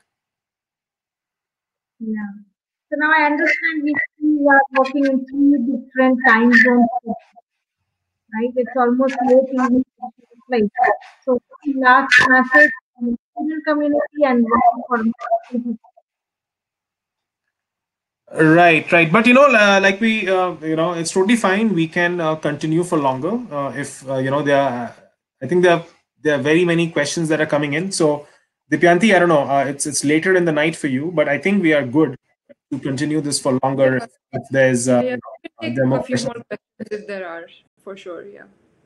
Speaker 1: Yeah. So now I understand we we are working in three different time zones, right? It's almost late evening place. So last message on the student community and one for
Speaker 2: Right, right. But you know, uh, like we, uh, you know, it's totally fine. We can uh, continue for longer uh, if uh, you know there. Are, I think there are, there are very many questions that are coming in. So, Dipyanti, I don't know. Uh, it's it's later in the night for you, but I think we are good to continue this for longer
Speaker 3: Yeah,
Speaker 2: if, if there's
Speaker 3: yeah,
Speaker 2: uh,
Speaker 3: yeah.
Speaker 2: you
Speaker 3: We
Speaker 2: know, uh,
Speaker 3: can
Speaker 2: there
Speaker 3: take
Speaker 2: are
Speaker 3: a
Speaker 2: more
Speaker 3: few
Speaker 2: questions.
Speaker 3: more questions if there are, for sure. Yeah.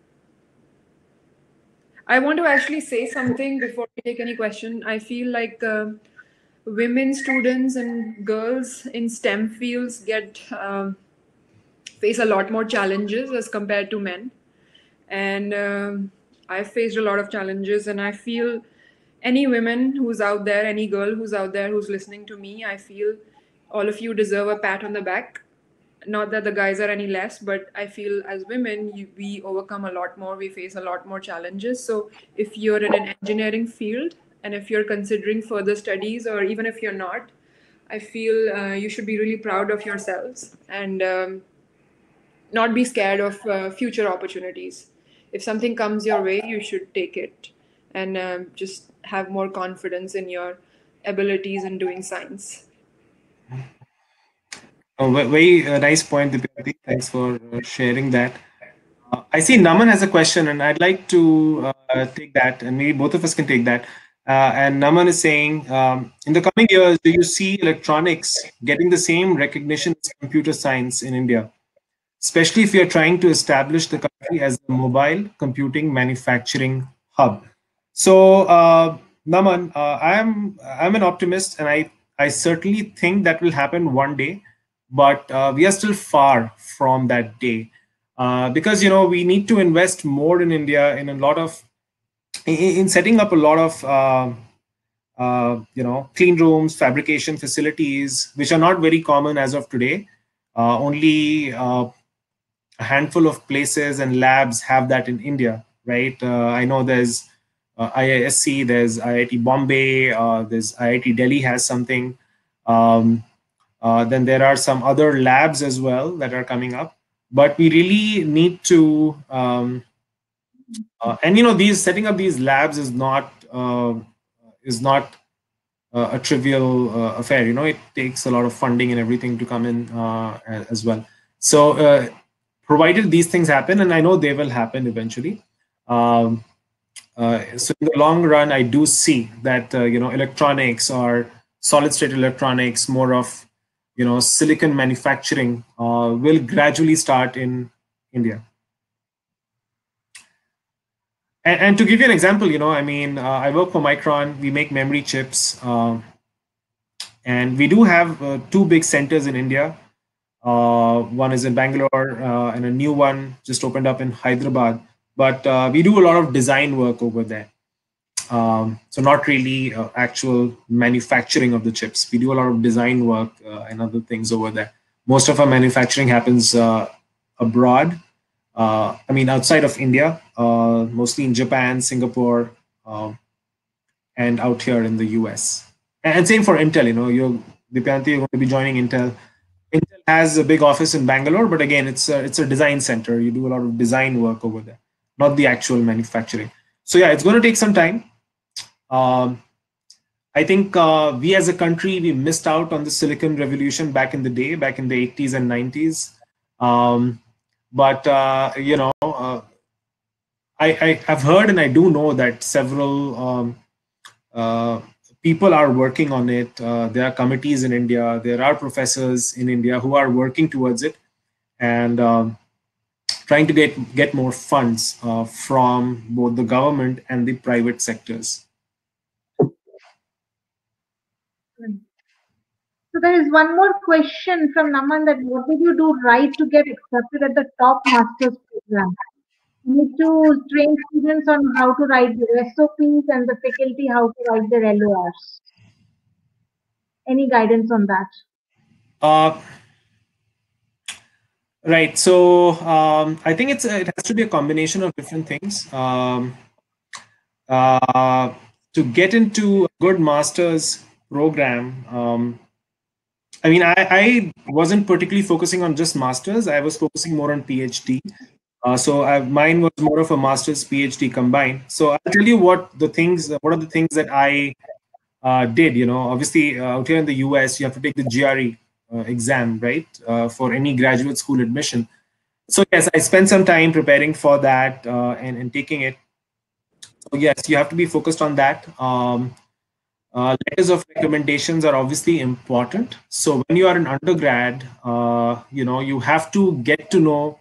Speaker 3: I want to actually say something before we take any question. I feel like um women students and girls in STEM fields get um, face a lot more challenges as compared to men, and um, I've faced a lot of challenges, and I feel any women who's out there, any girl who's out there who's listening to me, I feel all of you deserve a pat on the back. Not that the guys are any less, but I feel as women you, we overcome a lot more, we face a lot more challenges. So if you're in an engineering field and if you're considering further studies, or even if you're not, I feel uh, you should be really proud of yourselves, and um, not be scared of uh, future opportunities. If something comes your way, you should take it, and um, just have more confidence in your abilities in doing science.
Speaker 2: Oh, ve- very uh, nice point, Dipyanti. Thanks for uh, sharing that. Uh, I see Naman has a question, and I'd like to uh, take that, and maybe both of us can take that. Uh, and Naman is saying, um, in the coming years, do you see electronics getting the same recognition as computer science in India, especially if you're trying to establish the country as a mobile computing manufacturing hub? So, uh, Naman, uh, I'm I'm an optimist, and I I certainly think that will happen one day, but uh, we are still far from that day uh, because you know we need to invest more in India in a lot of in, in setting up a lot of uh, uh, you know clean rooms, fabrication facilities, which are not very common as of today. Uh, only uh, a handful of places and labs have that in India, right? Uh, I know there's uh, I I S C, there's I I T Bombay, uh, there's I I T Delhi has something. Um, uh, then there are some other labs as well that are coming up. But we really need to, um, uh, and you know, these setting up these labs is not uh, is not uh, a trivial uh, affair. You know, it takes a lot of funding and everything to come in uh, as well. So, uh, provided these things happen, and I know they will happen eventually, um, Uh, so in the long run, I do see that uh, you know electronics or solid state electronics, more of you know silicon manufacturing, uh, will gradually start in India. And, and to give you an example, you know, I mean, uh, I work for Micron. We make memory chips, um, and we do have uh, two big centers in India. Uh, one is in Bangalore, uh, and a new one just opened up in Hyderabad. But uh, we do a lot of design work over there. Um, so not really uh, actual manufacturing of the chips. We do a lot of design work uh, and other things over there. Most of our manufacturing happens uh, abroad. Uh, I mean, outside of India, uh, mostly in Japan, Singapore, um, and out here in the U S. And same for Intel. You know, you're Dipyanti, you're going to be joining Intel. Intel has a big office in Bangalore, but again, it's a, it's a design center. You do a lot of design work over there, not the actual manufacturing. So yeah, it's going to take some time. Um, I think uh, we as a country, we missed out on the Silicon Revolution back in the day, back in the eighties and nineties. Um, but, uh, you know, uh, I, I, have heard and I do know that several um, uh, people are working on it. Uh, there are committees in India, there are professors in India who are working towards it and um, trying to get, get more funds uh, from both the government and the private sectors.
Speaker 1: So there is one more question from Naman, that what did you do right to get accepted at the top master's program? You need to train students on how to write their S O Ps and the faculty how to write their L O Rs. Any guidance on that?
Speaker 2: Uh, right. So um, I think it's it has to be a combination of different things. Um, uh, to get into a good master's program, um, I mean, I, I wasn't particularly focusing on just masters. I was focusing more on PhD. Uh, so I, mine was more of a master's PhD combined. So I'll tell you what the things, what are the things that I uh, did. You know, obviously uh, out here in the U S, you have to take the G R E uh, exam, right, uh, for any graduate school admission. So yes, I spent some time preparing for that uh, and, and taking it. So yes, you have to be focused on that. Um, uh, letters of recommendations are obviously important. So when you are an undergrad, uh, you know, you have to get to know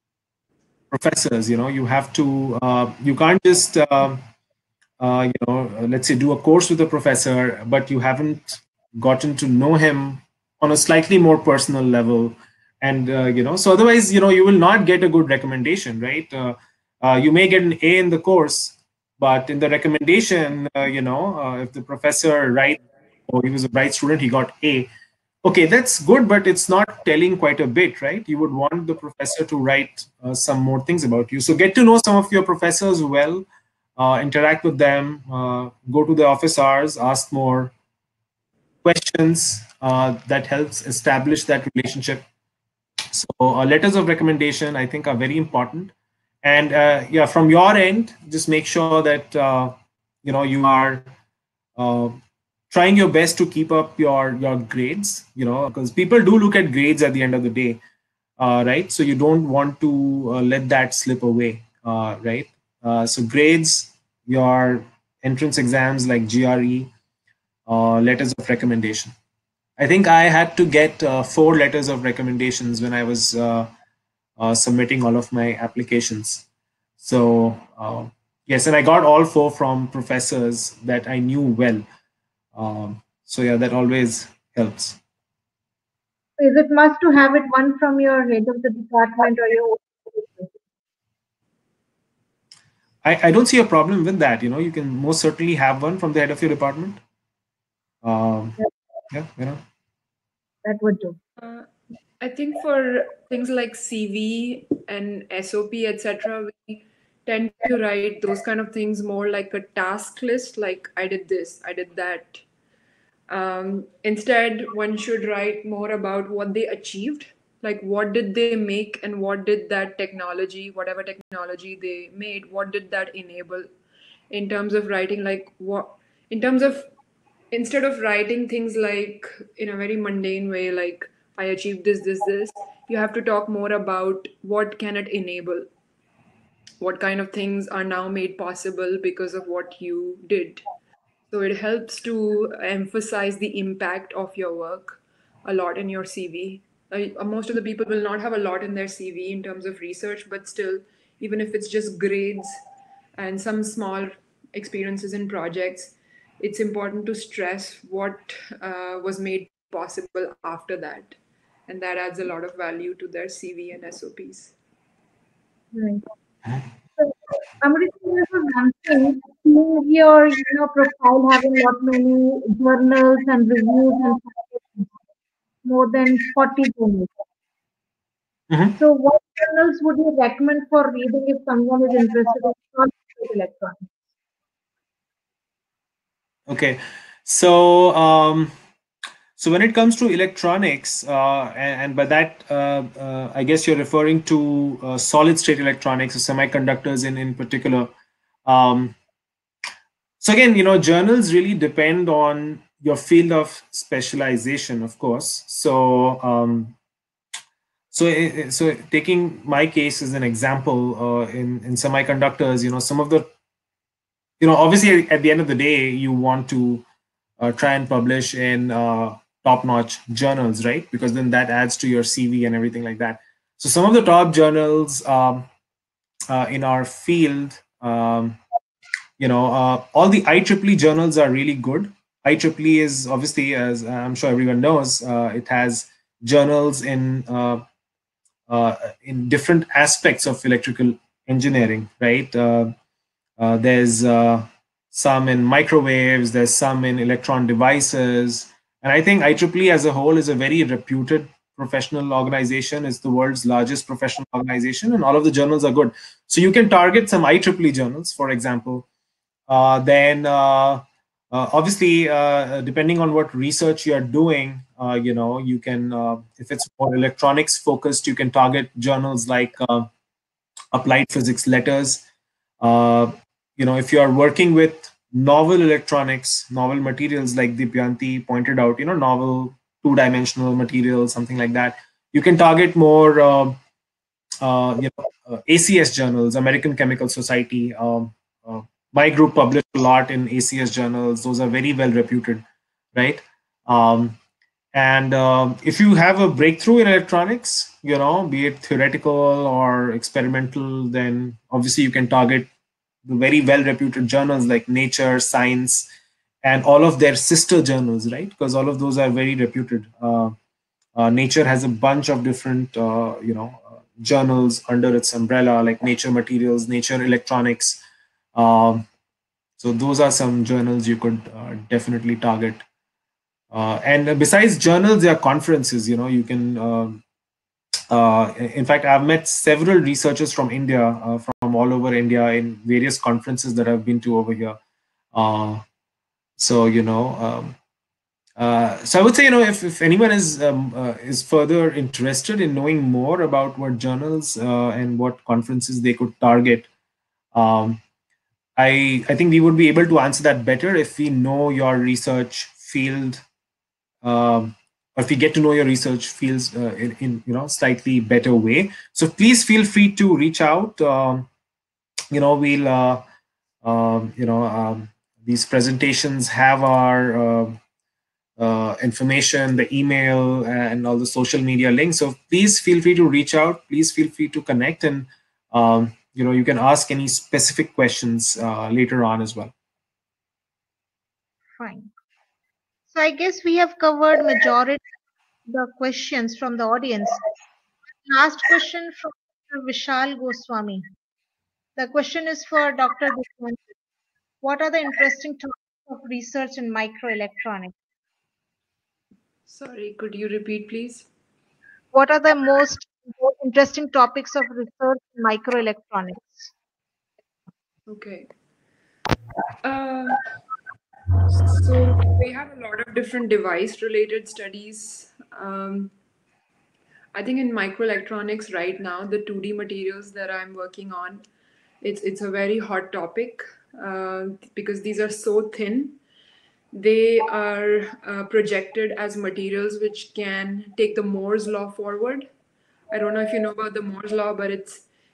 Speaker 2: professors. You know, you have to, uh, you can't just, um uh, you know, let's say do a course with a professor, but you haven't gotten to know him on a slightly more personal level. And, uh, you know, so otherwise, you know, you will not get a good recommendation, right? Uh, uh, you may get an A in the course, but in the recommendation, uh, you know, uh, if the professor writes, oh, he was a bright student, he got A. Okay, that's good, but it's not telling quite a bit, right? You would want the professor to write uh, some more things about you. So get to know some of your professors well, uh, interact with them, uh, go to the office hours, ask more questions. Uh, that helps establish that relationship. So uh, letters of recommendation, I think, are very important. And uh, yeah, from your end, just make sure that uh, you know you are uh, trying your best to keep up your your grades. You know, because people do look at grades at the end of the day, uh, right? So you don't want to uh, let that slip away, uh, right? Uh, so grades, your entrance exams like G R E, uh, letters of recommendation. I think I had to get uh, four letters of recommendations when I was uh, uh, submitting all of my applications. So uh, yes, and I got all four from professors that I knew well. Um, so yeah, that always helps.
Speaker 1: Is it must to have it one from your head of the department or your?
Speaker 2: I, I don't see a problem with that. You know, you can most certainly have one from the head of your department. Um, yeah, you know.
Speaker 1: That would do.
Speaker 3: Uh, I think for things like C V and S O P, et cetera, we tend to write those kind of things more like a task list, like I did this, I did that. Um, instead, one should write more about what they achieved, like what did they make and what did that technology, whatever technology they made, what did that enable in terms of writing, like what, in terms of, instead of writing things like in a very mundane way, like I achieved this, this, this, you have to talk more about what can it enable, what kind of things are now made possible because of what you did. So it helps to emphasize the impact of your work a lot in your C V. Uh, most of the people will not have a lot in their C V in terms of research, but still, even if it's just grades and some small experiences in projects, it's important to stress what uh, was made possible after that. And that adds a lot of value to their C V and S O Ps.
Speaker 1: Right. So, Amrit, you were mentioning seeing your you know profile having lot many journals and reviews and citations, more than forty journals.
Speaker 2: Mhm.
Speaker 1: So, what journals would you recommend for reading if someone is interested in solid state electronics?
Speaker 2: Okay. So, um, so when it comes to electronics, uh, and, and by that, uh, uh, I guess you're referring to uh, solid state electronics or semiconductors in, in particular. Um, so again, you know, journals really depend on your field of specialization, of course. So, um, so, i- so taking my case as an example, uh, in, in semiconductors, you know, some of the, you know, obviously at the end of the day, you want to uh, try and publish in uh, top-notch journals, right? Because then that adds to your C V and everything like that. So some of the top journals um, uh, in our field, um, you know, uh, all the I triple E journals are really good. I triple E is obviously, as I'm sure everyone knows, uh, it has journals in uh, uh, in different aspects of electrical engineering, right? Uh, uh, there's uh, some in microwaves, there's some in electron devices. And I think I triple E as a whole is a very reputed professional organization. It's the world's largest professional organization, and all of the journals are good. So you can target some I triple E journals, for example. Uh, then, uh, uh, obviously, uh, depending on what research you are doing, uh, you know, you can, uh, if it's more electronics focused, you can target journals like uh, Applied Physics Letters. Uh, you know, if you are working with novel electronics, novel materials, like Dipyanti pointed out, you know, novel two-dimensional materials, something like that, you can target more, uh, uh, you know, uh, A C S journals, American Chemical Society. Um, uh, my group published a lot in A C S journals. Those are very well reputed, right? Um, and um, if you have a breakthrough in electronics, you know, be it theoretical or experimental, then obviously you can target the very well reputed journals like Nature, Science, and all of their sister journals, right? Because all of those are very reputed. Uh, uh, Nature has a bunch of different, uh, you know, uh, journals under its umbrella, like Nature Materials, Nature Electronics. Um, so those are some journals you could uh, definitely target. Uh, and besides journals, there are conferences. You know, you can. Um, uh, in fact, I've met several researchers from India, uh, from all over India, in various conferences that I've been to over here. Uh, so you know, um, uh, so I would say, you know, if, if anyone is um, uh, is further interested in knowing more about what journals uh, and what conferences they could target, um, I I think we would be able to answer that better if we know your research field, um, or if we get to know your research fields uh, in, in you know slightly better way. So please feel free to reach out. Um, you know, we'll uh, um, you know um, these presentations have our uh, uh, information, the email, and all the social media links. So please feel free to reach out. Please feel free to connect, and um, you know you can ask any specific questions uh, later on as well.
Speaker 1: Fine. So I guess we have covered majority of the questions from the audience. Last question from Mister Vishal Goswami. The question is for Doctor Duswan. What are the interesting topics of research in microelectronics?
Speaker 3: Sorry, could you repeat, please?
Speaker 1: What are the most most interesting topics of research in microelectronics?
Speaker 3: Okay. Uh, so we have a lot of different device-related studies. Um, I think in microelectronics right now, the two D materials that I'm working on, it's it's a very hot topic uh, because these are so thin. They are uh, projected as materials which can take the Moore's law forward. I don't know if you know about the Moore's law, but it's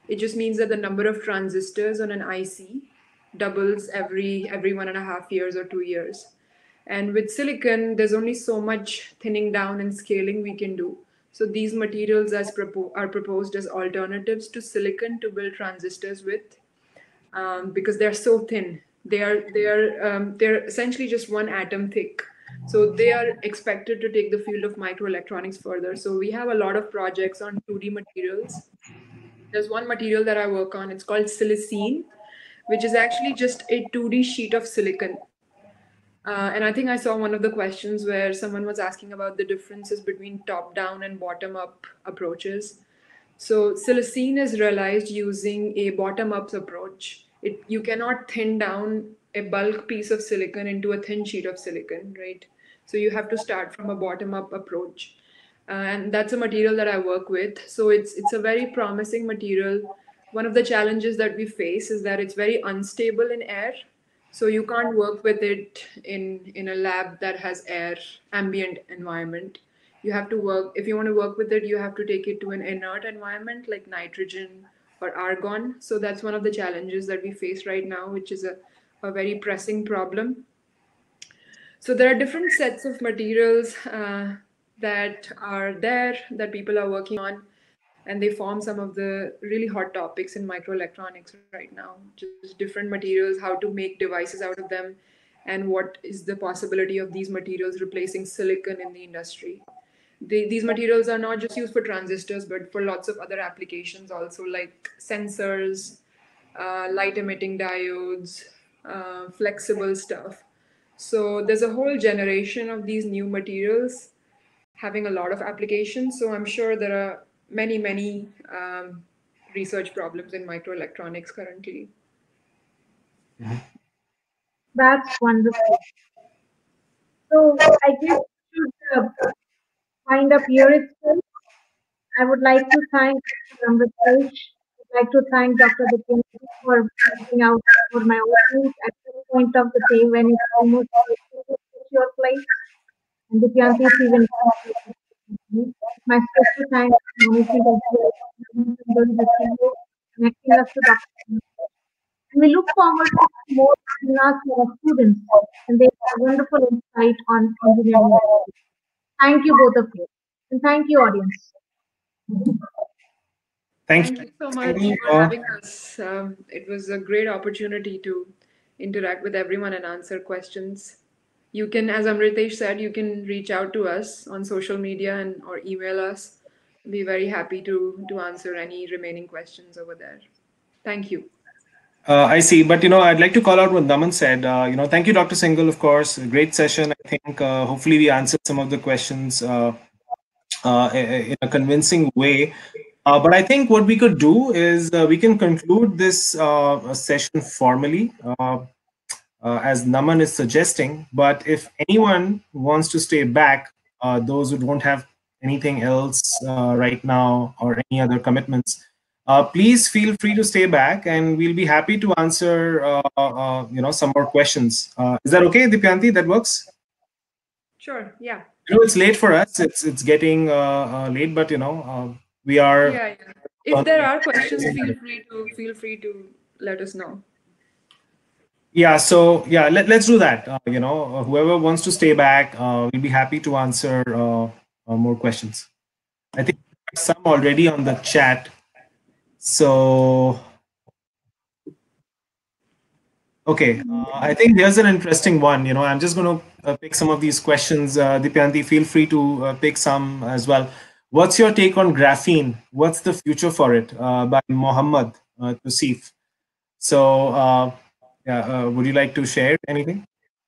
Speaker 3: It just means that the number of transistors on an I C doubles every every one and a half years or two years. And with silicon, there's only so much thinning down and scaling we can do. So these materials as propo- are proposed as alternatives to silicon to build transistors with, um, because they're so thin. They are they are um, they're essentially just one atom thick. So they are expected to take the field of microelectronics further. So we have a lot of projects on two D materials. There's one material that I work on. It's called silicene, which is actually just a two D sheet of silicon. Uh, and I think I saw one of the questions where someone was asking about the differences between top down and bottom up approaches. So silicene is realized using a bottom up approach. It, you cannot thin down a bulk piece of silicon into a thin sheet of silicon, right? So you have to start from a bottom up approach. Uh, and that's a material that I work with. So it's it's a very promising material. One of the challenges that we face is that it's very unstable in air. So you can't work with it in in a lab that has air, ambient environment. You have to work, if you want to work with it, you have to take it to an inert environment like nitrogen or argon. So that's one of the challenges that we face right now, which is a, a very pressing problem. So there are different sets of materials uh, that are there that people are working on, and they form some of the really hot topics in microelectronics right now. Just different materials, how to make devices out of them, and what is the possibility of these materials replacing silicon in the industry. The, these materials are not just used for transistors, but for lots of other applications also, like sensors, uh, light emitting diodes, uh, flexible stuff. So there's a whole generation of these new materials having a lot of applications. So I'm sure there are many, many um, research problems in microelectronics currently.
Speaker 1: That's wonderful. So I guess we should uh, wind up here itself. I would like to thank Doctor Amritesh. I'd like to thank Doctor Dipindu for helping out for my audience at this point of the day when it's almost at your place. And Dipyanti, it's even my special thanks to management as well for the C E O connecting us to Doctor And we look forward to more webinars for our students and they have a wonderful insight on engineering. Thank you both of you. And thank you, audience.
Speaker 2: Thank
Speaker 3: Thank
Speaker 2: you.
Speaker 3: you so much for
Speaker 2: Uh,
Speaker 3: having us. Um, it was a great opportunity to interact with everyone and answer questions. You can, as Amritesh said, you can reach out to us on social media and or email us. Be very happy to to answer any remaining questions over there. Thank you.
Speaker 2: Uh, I see, but you know, I'd like to call out what Naman said. Uh, you know, thank you, Doctor Singhal. Of course, a great session. I think uh, hopefully we answered some of the questions uh, uh, in a convincing way. Uh, but I think what we could do is uh, we can conclude this uh, session formally, uh, uh, as Naman is suggesting. But if anyone wants to stay back, uh, those who don't have anything else uh, right now or any other commitments, uh, please feel free to stay back, and we'll be happy to answer uh, uh, you know some more questions. Uh, is that okay, Dipyanti? That works.
Speaker 3: Sure. Yeah.
Speaker 2: You know, it's late for us. It's it's getting uh, uh, late, but you know uh, we are.
Speaker 3: Yeah, yeah. If there are questions, feel free to feel free to let us know.
Speaker 2: Yeah, so yeah, let, let's do that. Uh, you know, uh, whoever wants to stay back, uh, we'll be happy to answer uh, uh, more questions. I think there's some already on the chat. So, okay, uh, I think there's an interesting one. You know, I'm just going to uh, pick some of these questions. Uh, Dipyanti, feel free to uh, pick some as well. What's your take on graphene? What's the future for it? Uh, by Mohammed uh, Tusif. So, uh, yeah, uh, would you like to share anything?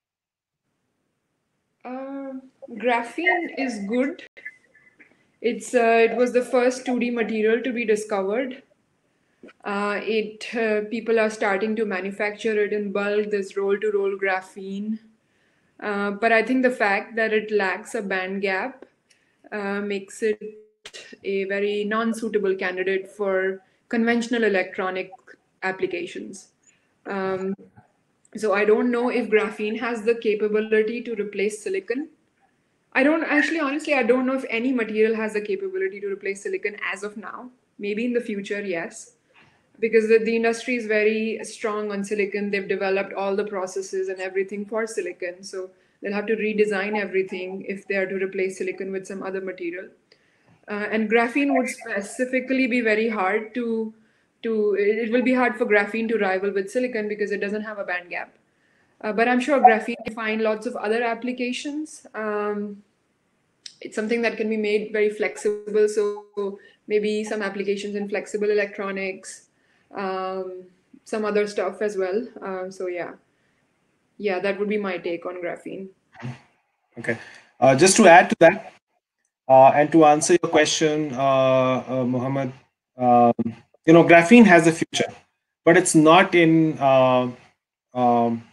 Speaker 3: Uh, Graphene is good. It's uh, it was the first two D material to be discovered. Uh, it uh, people are starting to manufacture it in bulk. This roll-to-roll graphene, uh, but I think the fact that it lacks a band gap uh, makes it a very non-suitable candidate for conventional electronic applications. Um, so I don't know if graphene has the capability to replace silicon. I don't actually, honestly, I don't know if any material has the capability to replace silicon as of now. Maybe in the future, yes. because the, the industry is very strong on silicon. They've developed all the processes and everything for silicon. So they'll have to redesign everything if they are to replace silicon with some other material. Uh, and graphene would specifically be very hard to, to, it will be hard for graphene to rival with silicon because it doesn't have a band gap. Uh, but I'm sure graphene can find lots of other applications. Um, it's something that can be made very flexible. So maybe some applications in flexible electronics, um, some other stuff as well. Um, so yeah, yeah, that would be my take on graphene.
Speaker 2: Okay. Uh, just to add to that, uh, and to answer your question, uh, uh, Mohammed, um, you know, graphene has a future, but it's not in uh, um,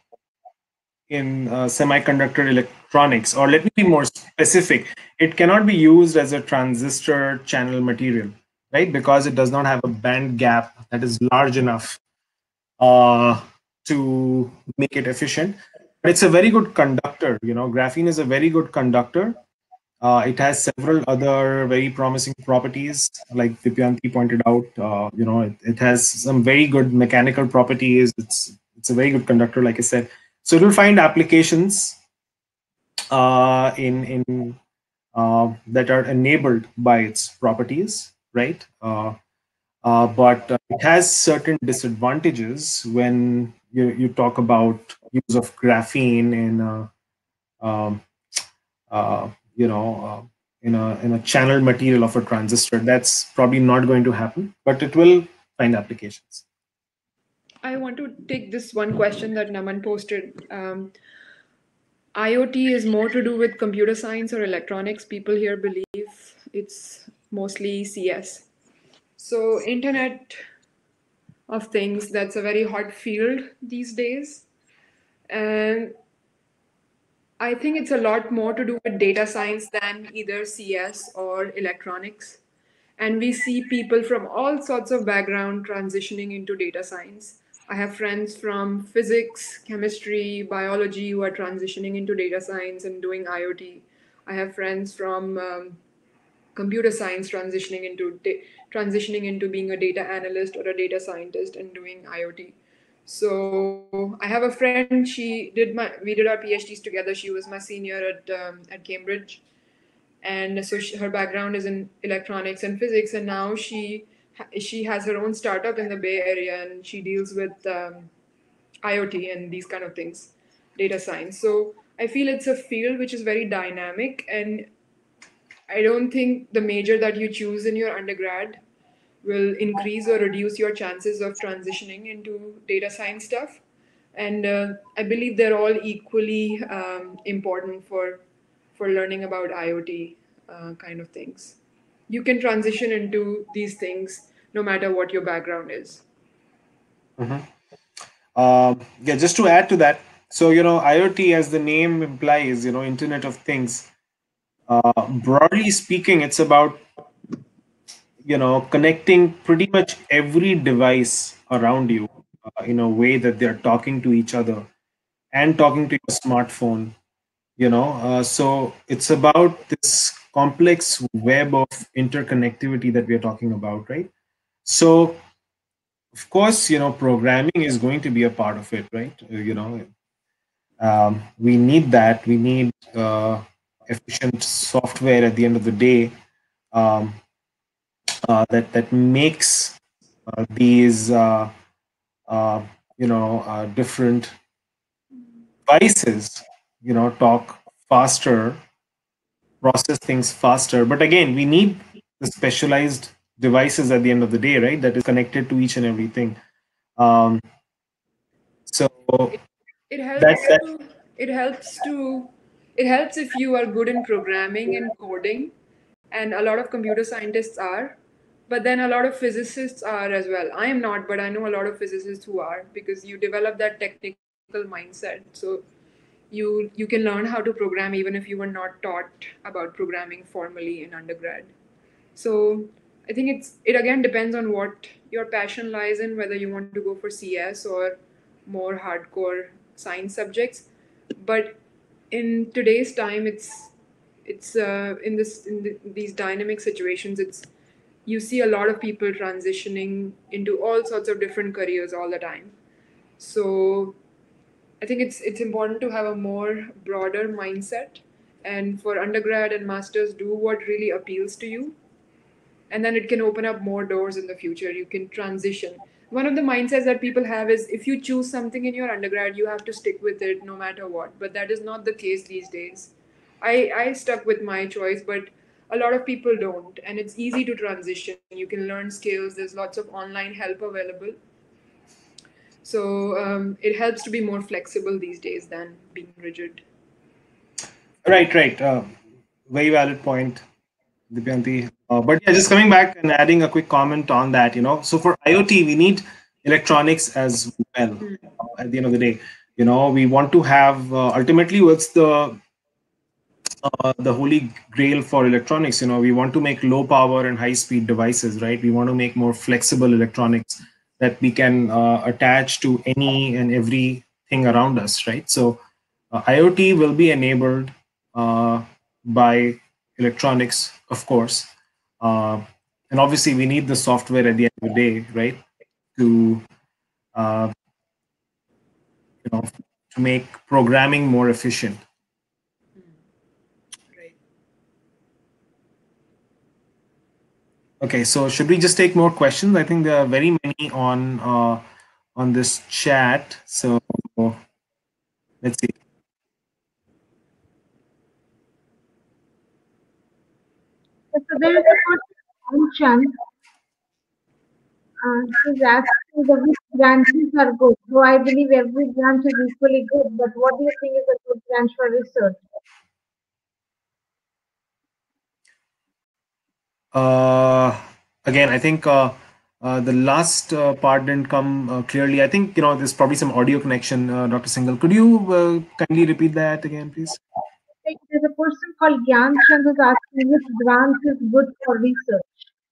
Speaker 2: in uh, semiconductor electronics. Or let me be more specific: it cannot be used as a transistor channel material, right? Because it does not have a band gap that is large enough uh, to make it efficient. But it's a very good conductor. You know, graphene is a very good conductor. Uh, it has several other very promising properties, like Dipyanti pointed out. Uh, you know, it, it has some very good mechanical properties. It's it's a very good conductor, like I said. So it will find applications uh, in in uh, that are enabled by its properties, right? Uh, uh, but uh, it has certain disadvantages when you, you talk about use of graphene in a, um, uh, you know uh, in a in a channel material of a transistor. That's probably not going to happen, but it will find applications.
Speaker 3: I want to take this one question that Naman posted. Um, IoT is more to do with computer science or electronics. People here believe it's mostly C S. So, Internet of Things, that's a very hot field these days. And I think it's a lot more to do with data science than either C S or electronics. And we see people from all sorts of background transitioning into data science. I have friends from physics, chemistry, biology who are transitioning into data science and doing IoT. I have friends from um, computer science transitioning into da- transitioning into being a data analyst or a data scientist and doing IoT. So I have a friend. She did my we did our PhDs together. She was my senior at um, at Cambridge, and so she, her background is in electronics and physics. And now she she has her own startup in the Bay Area, and she deals with um, IoT and these kind of things, data science. So I feel it's a field which is very dynamic, and I don't think the major that you choose in your undergrad will increase or reduce your chances of transitioning into data science stuff. And uh, I believe they're all equally um, important for for learning about IoT uh, kind of things. You can transition into these things no matter what your background is.
Speaker 2: Mhm. Um, yeah, just to add to that, so you know, IoT, as the name implies, you know, Internet of Things. Uh, broadly speaking, it's about you know connecting pretty much every device around you uh, in a way that they're talking to each other and talking to your smartphone. You know, uh, so it's about this complex web of interconnectivity that we are talking about, right? So of course, you know, programming is going to be a part of it, right? Uh, you know, um, we need that. We need uh, efficient software at the end of the day, um, uh, that that makes uh, these uh, uh, you know uh, different devices you know talk faster, process things faster. But again, we need the specialized devices at the end of the day, right? That is connected to each and everything. Um, so
Speaker 3: It, it
Speaker 2: that
Speaker 3: helps
Speaker 2: that
Speaker 3: to it helps to it helps if you are good in programming and coding, and a lot of computer scientists are, but then a lot of physicists are as well. I am not, but I know a lot of physicists who are, because you develop that technical mindset. So you you can learn how to program even if you were not taught about programming formally in undergrad. So I think it's it again depends on what your passion lies in, whether you want to go for C S or more hardcore science subjects. But in today's time, it's it's uh, in this in the, these dynamic situations, it's you see a lot of people transitioning into all sorts of different careers all the time. So I think it's it's important to have a more broader mindset, and for undergrad and masters, do what really appeals to you, and then it can open up more doors in the future. You can transition. One of the mindsets that people have is if you choose something in your undergrad, you have to stick with it no matter what. But that is not the case these days. I, I stuck with my choice, but a lot of people don't. And it's easy to transition. You can learn skills, there's lots of online help available. So um, it helps to be more flexible these days than being rigid.
Speaker 2: Right, right. Uh, very valid point, Dipyanti. Uh, but yeah, just coming back and adding a quick comment on that, you know, so for IoT, we need electronics as well. Uh, at the end of the day, you know, we want to have uh, ultimately what's the uh, the holy grail for electronics. You know, we want to make low power and high speed devices, right? We want to make more flexible electronics that we can uh, attach to any and everything around us, right? So uh, IoT will be enabled uh, by electronics, of course. Uh, and obviously, we need the software at the end of the day, right? To uh, you know, to make programming more efficient.
Speaker 3: Right.
Speaker 2: Okay, so should we just take more questions? I think there are very many on uh, on this chat. So let's see.
Speaker 1: So there is a question. Uh, she's asking the which branches are good. So I believe every branch is equally good, but what do you think is a good branch for research?
Speaker 2: Uh, Again, I think uh, uh, the last uh, part didn't come uh, clearly. I think you know there's probably some audio connection. Uh, Doctor Singhal, could you uh, kindly repeat that again, please?
Speaker 1: Like, there's a person called Gyan Chand who's asking which branch is good for research.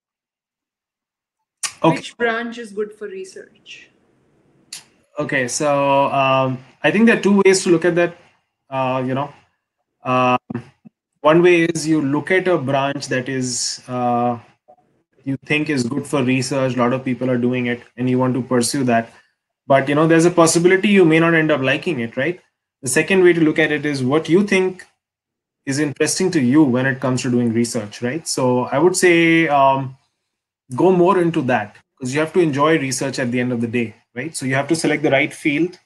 Speaker 2: Okay.
Speaker 3: Which branch is good for research?
Speaker 2: Okay. So um, I think there are two ways to look at that. Uh, you know, uh, one way is you look at a branch that is uh, you think is good for research. A lot of people are doing it, and you want to pursue that. But you know, there's a possibility you may not end up liking it, right? The second way to look at it is what you think is interesting to you when it comes to doing research, right? So I would say um, go more into that because you have to enjoy research at the end of the day, right? So you have to select the right field,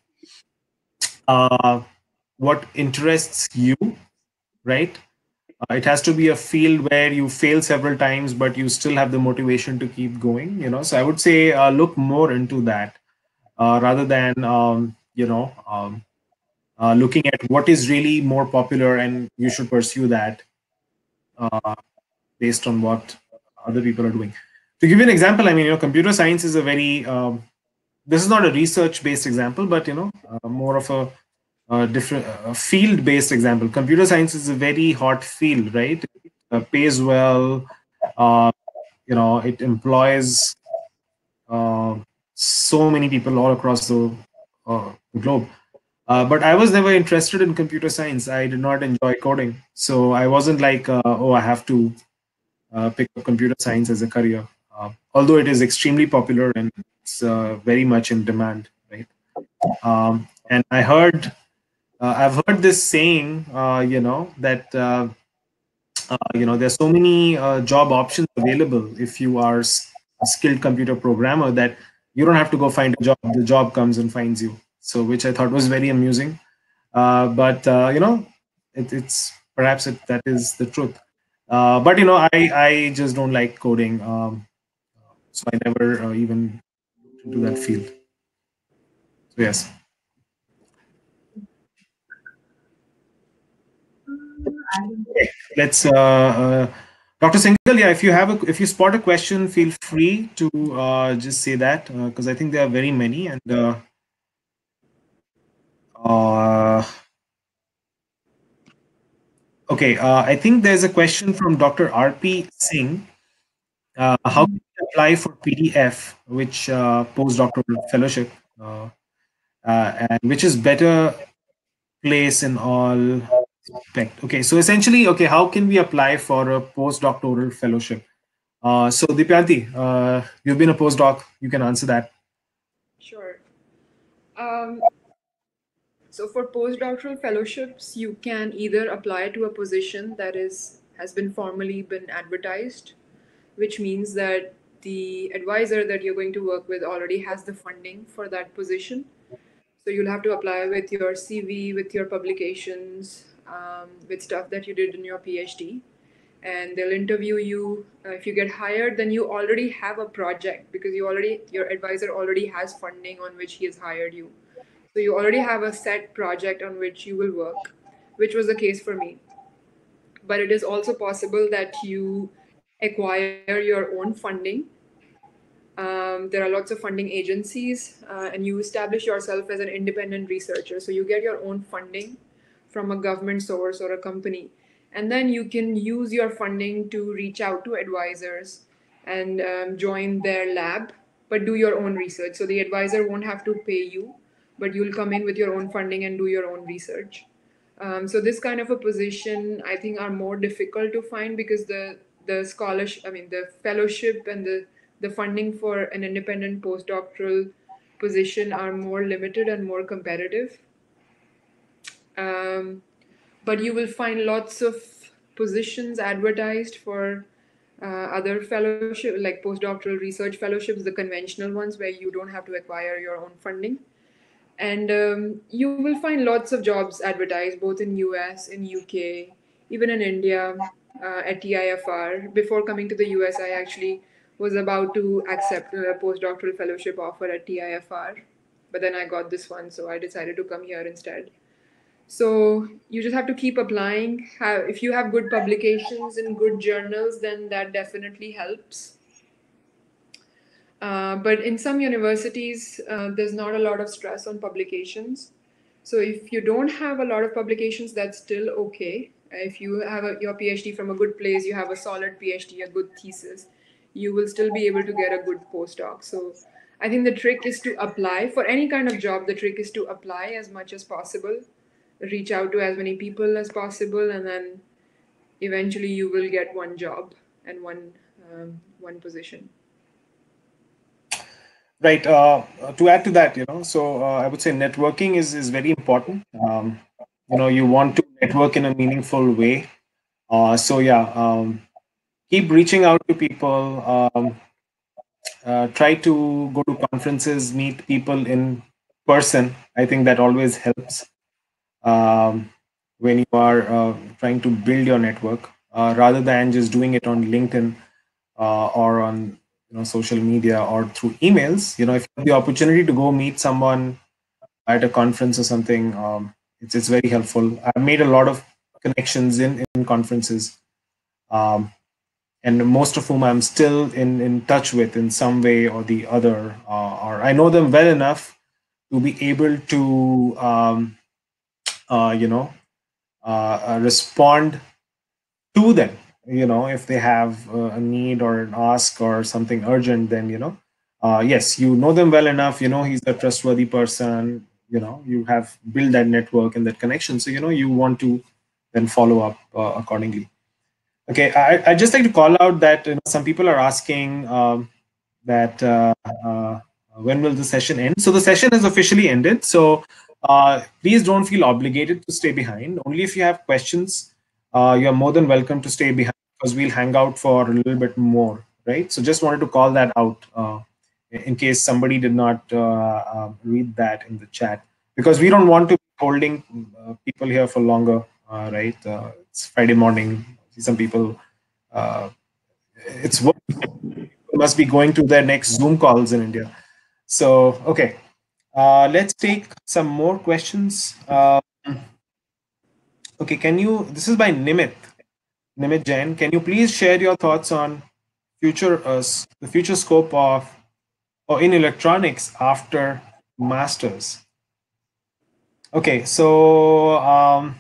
Speaker 2: uh, what interests you, right? Uh, it has to be a field where you fail several times, but you still have the motivation to keep going. You know, so I would say uh, look more into that uh, rather than um, you know um, uh, looking at what is really more popular and you should pursue that uh, based on what other people are doing. To give you an example, I mean, you know, computer science is a very um, this is not a research-based example, but you know, uh, more of a, a different uh, field-based example. Computer science is a very hot field, right? It uh, pays well. Uh, you know, it employs uh, so many people all across the uh, globe. Uh, but I was never interested in computer science. I did not enjoy coding, so I wasn't like, uh, oh, I have to uh, pick up computer science as a career. Uh, although it is extremely popular and it's uh, very much in demand, right? Um, and I heard, uh, I've heard this saying, uh, you know, that uh, uh, you know there's so many uh, job options available if you are s- a skilled computer programmer that you don't have to go find a job. The job comes and finds you. So, which I thought was very amusing. Uh, but uh, you know, it, it's perhaps it, that is the truth. Uh, but you know, I I just don't like coding, um, so I never uh, even looked into that field. So yes. Okay, let's. Uh, uh, Doctor Singhal, yeah, if you have a, if you spot a question, feel free to uh, just say that because I think there are very many. And uh, uh, okay, uh, I think there's a question from Doctor R P Singh. Uh, how can you apply for P D F, which uh, postdoctoral fellowship, uh, uh, and which is better place in all respect? Okay, so essentially, okay, how can we apply for a postdoctoral fellowship? Uh, so Dipyanti, uh, you've been a postdoc. You can answer that.
Speaker 3: Sure. Um, so for postdoctoral fellowships, you can either apply to a position that is has been formally been advertised, which means that the advisor that you're going to work with already has the funding for that position. So you'll have to apply with your C V, with your publications, um, with stuff that you did in your PhD, and they'll interview you. Uh, if you get hired, then you already have a project because you already your advisor already has funding on which he has hired you. So you already have a set project on which you will work, which was the case for me. But it is also possible that you acquire your own funding. Um, there are lots of funding agencies, uh, and you establish yourself as an independent researcher. So you get your own funding from a government source or a company. And then you can use your funding to reach out to advisors and um, join their lab, but do your own research. So the advisor won't have to pay you, but you'll come in with your own funding and do your own research. Um, so this kind of a position, I think, are more difficult to find because the the scholarship, I mean, the fellowship and the the funding for an independent postdoctoral position are more limited and more competitive. Um, but you will find lots of positions advertised for uh, other fellowship, like postdoctoral research fellowships, the conventional ones where you don't have to acquire your own funding. And um, you will find lots of jobs advertised both in U S, in U K, even in India, uh, at T I F R. Before coming to the U S, I actually was about to accept a postdoctoral fellowship offer at T I F R, but then I got this one, so I decided to come here instead. So you just have to keep applying. Have, if you have good publications in good journals, then that definitely helps. Uh, but in some universities, uh, there's not a lot of stress on publications. So if you don't have a lot of publications, that's still okay. If you have a, your PhD from a good place, you have a solid PhD, a good thesis, you will still be able to get a good postdoc. So I think the trick is to apply for any kind of job. The trick is to apply as much as possible, reach out to as many people as possible, and then eventually you will get one job and one um, one position.
Speaker 2: Right. Uh, to add to that, you know, so uh, I would say networking is is very important. Um, you know, you want to network in a meaningful way. Uh, so yeah, um, keep reaching out to people. Um, uh, try to go to conferences, meet people in person. I think that always helps um, when you are uh, trying to build your network, uh, rather than just doing it on LinkedIn uh, or on, you know, social media or through emails. You know, if you have the opportunity to go meet someone at a conference or something, um, it's it's very helpful. I've made a lot of connections in in conferences, um, and most of whom I'm still in in touch with in some way or the other, uh, or I know them well enough to be able to, um, uh, you know, uh, uh, respond to them. You know, if they have uh, a need or an ask or something urgent, then, you know, uh, yes, you know them well enough. You know, he's a trustworthy person. You know, you have built that network and that connection, so you know you want to then follow up uh, accordingly. Okay, I I just like to call out that, you know, some people are asking um, that uh, uh, when will the session end? So the session is officially ended. So uh, please don't feel obligated to stay behind. Only if you have questions, uh, you're more than welcome to stay behind, because we'll hang out for a little bit more, right? So just wanted to call that out uh, in case somebody did not uh, uh, read that in the chat, because we don't want to be holding uh, people here for longer, uh, right? Uh, it's Friday morning. See some people. Uh, it's work. Must be going to their next Zoom calls in India. So, okay, uh, let's take some more questions. Uh, okay, can you, this is by Nimit, Nimit Jain. Can you please share your thoughts on future, uh, the future scope of, or in electronics after masters? Okay, so, um,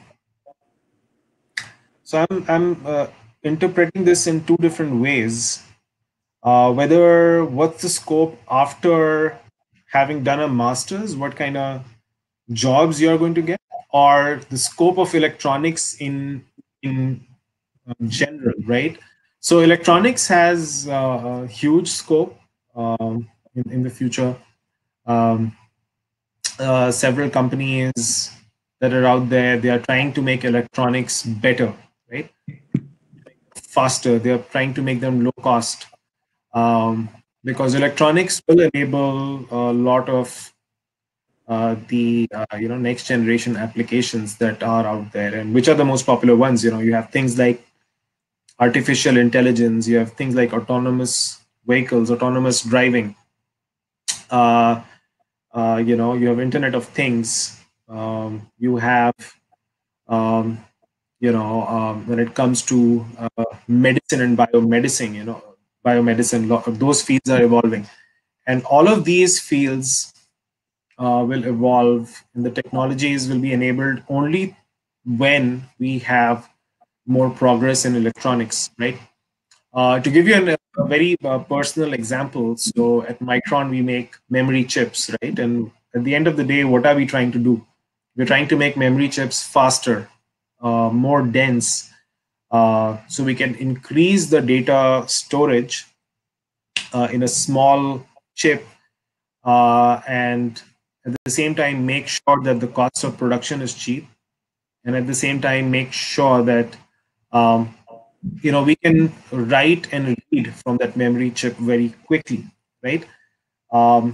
Speaker 2: so I'm, I'm uh, interpreting this in two different ways. Uh, whether what's the scope after having done a master's, what kind of jobs you're going to get, or the scope of electronics in in uh, general, right? So electronics has uh, a huge scope um, in, in the future. Um, uh, several companies that are out there, they are trying to make electronics better, right? Faster. They are trying to make them low cost, um, because electronics will enable a lot of uh, the uh, you know next generation applications that are out there. And which are the most popular ones? You know, you have things like artificial intelligence. You have things like autonomous vehicles, autonomous driving. Uh, uh, you know, you have Internet of Things. Um, you have um, you know um, when it comes to uh, medicine and biomedicine, you know, biomedicine. lo- Those fields are evolving, and all of these fields uh, will evolve, and the technologies will be enabled only when we have more progress in electronics, right? Uh, to give you an, a very uh, personal example, so at Micron we make memory chips, right? And at the end of the day, what are we trying to do? We're trying to make memory chips faster, uh, more dense, uh, so we can increase the data storage uh, in a small chip, uh, and at the same time make sure that the cost of production is cheap, and at the same time make sure that um, you know we can write and read from that memory chip very quickly, right? um,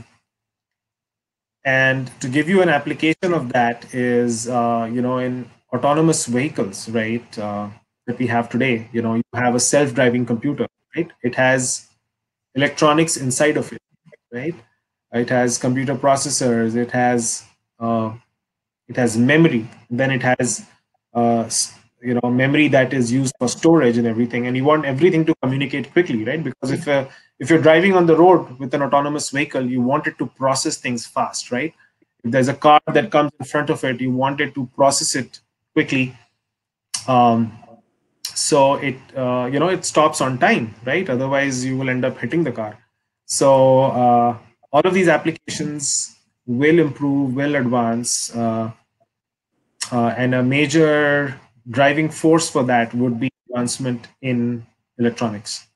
Speaker 2: and to give you an application of that is uh, you know in autonomous vehicles, right, uh, that we have today. You know, you have a self-driving computer, right? It has electronics inside of it, right? It has computer processors, it has uh, it has memory, then it has uh, you know memory that is used for storage and everything. And you want everything to communicate quickly, right? Because if uh, if you're driving on the road with an autonomous vehicle, you want it to process things fast, right? If there's a car that comes in front of it, you want it to process it quickly, um, so it uh, you know it stops on time, right? Otherwise you will end up hitting the car. So uh, all of these applications will improve, will advance, uh, uh, and a major driving force for that would be advancement in electronics.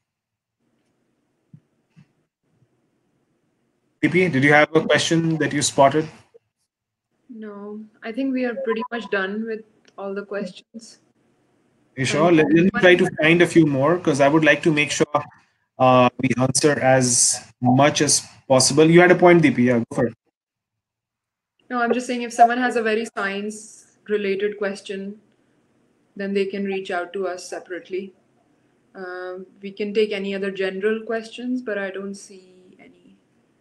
Speaker 2: P P, did you have a question that you spotted?
Speaker 3: No, I think we are pretty much done with all the questions.
Speaker 2: You
Speaker 3: Thank
Speaker 2: sure? Let, let
Speaker 3: you.
Speaker 2: me try to find a few more, because I would like to make sure uh, we answer as much as possible. You had a point, D P. Yeah, go for it.
Speaker 3: No, I'm just saying if someone has a very science related question, then they can reach out to us separately. Um, we can take any other general questions, but I don't see any.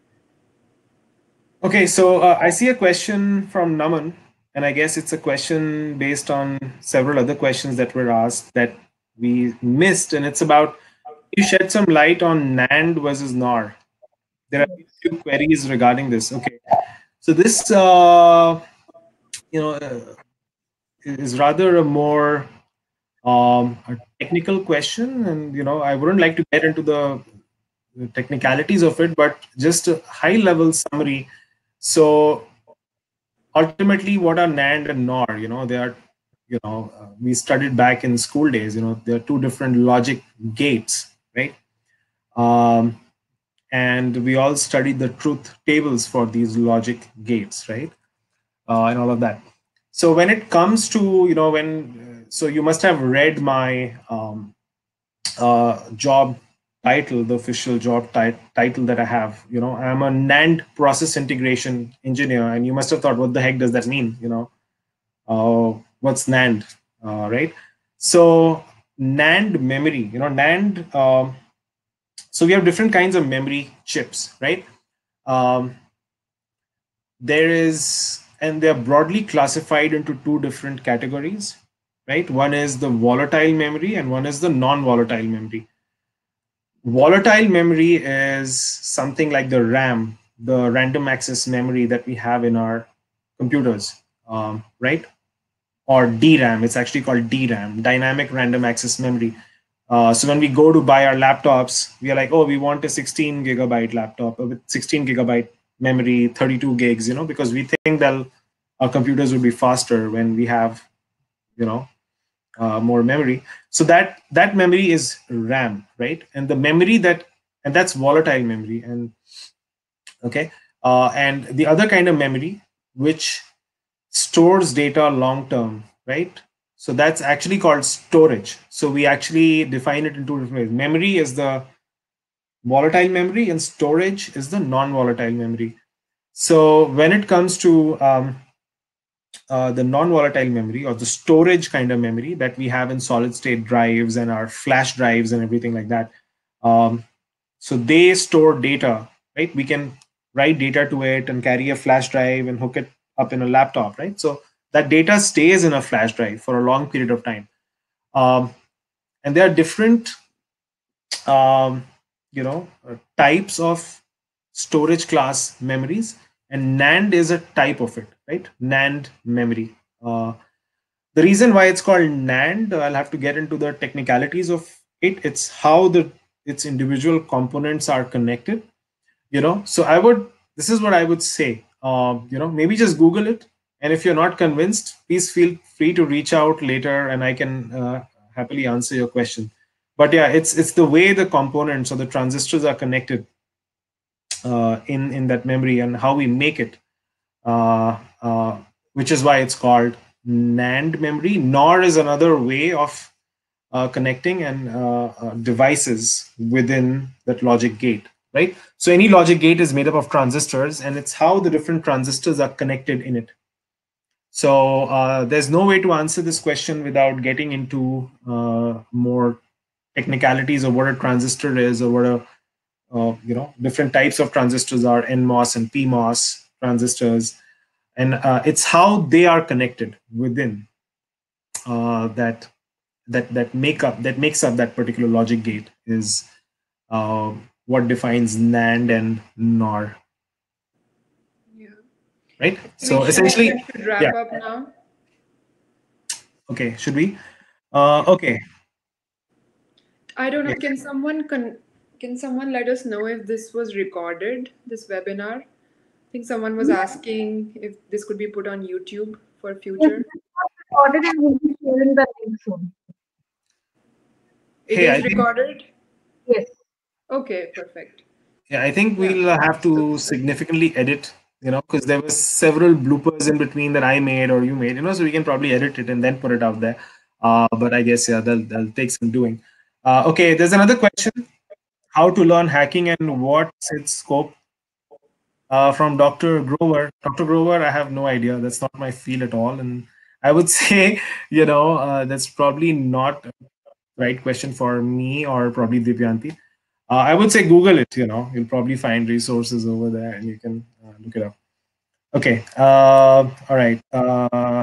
Speaker 2: Okay, so uh, I see a question from Naman, and I guess it's a question based on several other questions that were asked that we missed, and it's about, you shed some light on NAND versus NOR. There are a
Speaker 1: Yes.
Speaker 2: few queries regarding this. Okay, so this uh, you know uh, is rather a more um, a technical question, and you know I wouldn't like to get into the the technicalities of it, but just a high level summary. So ultimately, what are NAND and NOR? You know, they are, you know, uh, we studied back in school days, you know, there are two different logic gates, right? Um, and we all studied the truth tables for these logic gates, right? Uh, and all of that. So when it comes to, you know, when, so you must have read my um, uh, job title, the official job tit- title that I have. You know, I'm a NAND process integration engineer, and you must have thought, what the heck does that mean? You know, uh, what's NAND, uh, right? So NAND memory, you know, NAND. Um, so we have different kinds of memory chips, right? Um, there is, and they're broadly classified into two different categories, right? One is the volatile memory, and one is the non-volatile memory. Volatile memory is something like the RAM, the random access memory that we have in our computers, um, right? Or D RAM. It's actually called D RAM, dynamic random access memory. Uh, so when we go to buy our laptops, we are like, oh, we want a sixteen gigabyte laptop with sixteen gigabyte memory, thirty-two gigs, you know, because we think that our computers will be faster when we have, you know, uh, more memory. So that that memory is RAM, right? And the memory that and that's volatile memory. And okay, uh, and the other kind of memory which stores data long term, right? So that's actually called storage. So we actually define it in two different ways. Memory is the volatile memory, and storage is the non-volatile memory. So when it comes to um, uh, the non-volatile memory or the storage kind of memory that we have in solid state drives and our flash drives and everything like that, um, so they store data, right? We can write data to it and carry a flash drive and hook it up in a laptop, right? So that data stays in a flash drive for a long period of time. Um, and there are different, um, you know, uh, types of storage class memories, and NAND is a type of it, right? NAND memory. Uh, the reason why it's called NAND, I'll have to get into the technicalities of it. It's how the its individual components are connected. You know, so I would. This is what I would say. Um, you know, maybe just Google it, and if you're not convinced, please feel free to reach out later, and I can uh, happily answer your question. But yeah, it's it's the way the components or the transistors are connected uh, in in that memory and how we make it, uh, uh, which is why it's called NAND memory. NOR is another way of uh, connecting and uh, uh, devices within that logic gate, right? So any logic gate is made up of transistors, and it's how the different transistors are connected in it. So uh, there's no way to answer this question without getting into uh, more technicalities of what a transistor is, or what a uh, you know different types of transistors are, N MOS and P MOS transistors, and uh, it's how they are connected within uh, that that that make up that makes up that particular logic gate is uh, what defines NAND and NOR,
Speaker 3: Yeah.
Speaker 2: right?
Speaker 3: We
Speaker 2: So
Speaker 3: should,
Speaker 2: essentially,
Speaker 3: we should wrap
Speaker 2: yeah.
Speaker 3: up now.
Speaker 2: Okay, should we? Uh, okay,
Speaker 3: I don't know.
Speaker 2: okay.
Speaker 3: Can someone con- can someone let us know if this was recorded, this webinar? I think someone was
Speaker 1: Yes,
Speaker 3: asking if this could be put on YouTube for
Speaker 1: yes,
Speaker 3: future.
Speaker 1: this was recorded and we'll be sharing the link soon.
Speaker 3: It
Speaker 2: Hey, I
Speaker 3: is
Speaker 2: think
Speaker 3: recorded?
Speaker 1: Yes.
Speaker 3: Okay, perfect.
Speaker 2: yeah, I think
Speaker 3: Yeah.
Speaker 2: we'll uh, have
Speaker 3: So,
Speaker 2: to significantly edit, you know, because there was several bloopers in between that I made or you made, you know, so we can probably edit it and then put it out there. Uh, but I guess yeah, they'll, they'll take some doing. Uh, okay, there's another question: how to learn hacking and what's its scope? Uh, from Doctor Grover. Doctor Grover, I have no idea. That's not my field at all, and I would say, you know, uh, that's probably not a right question for me or probably Divyanti. Uh, I would say Google it. You know, you'll probably find resources over there, and you can uh, look it up. Okay. Uh, all right. Uh,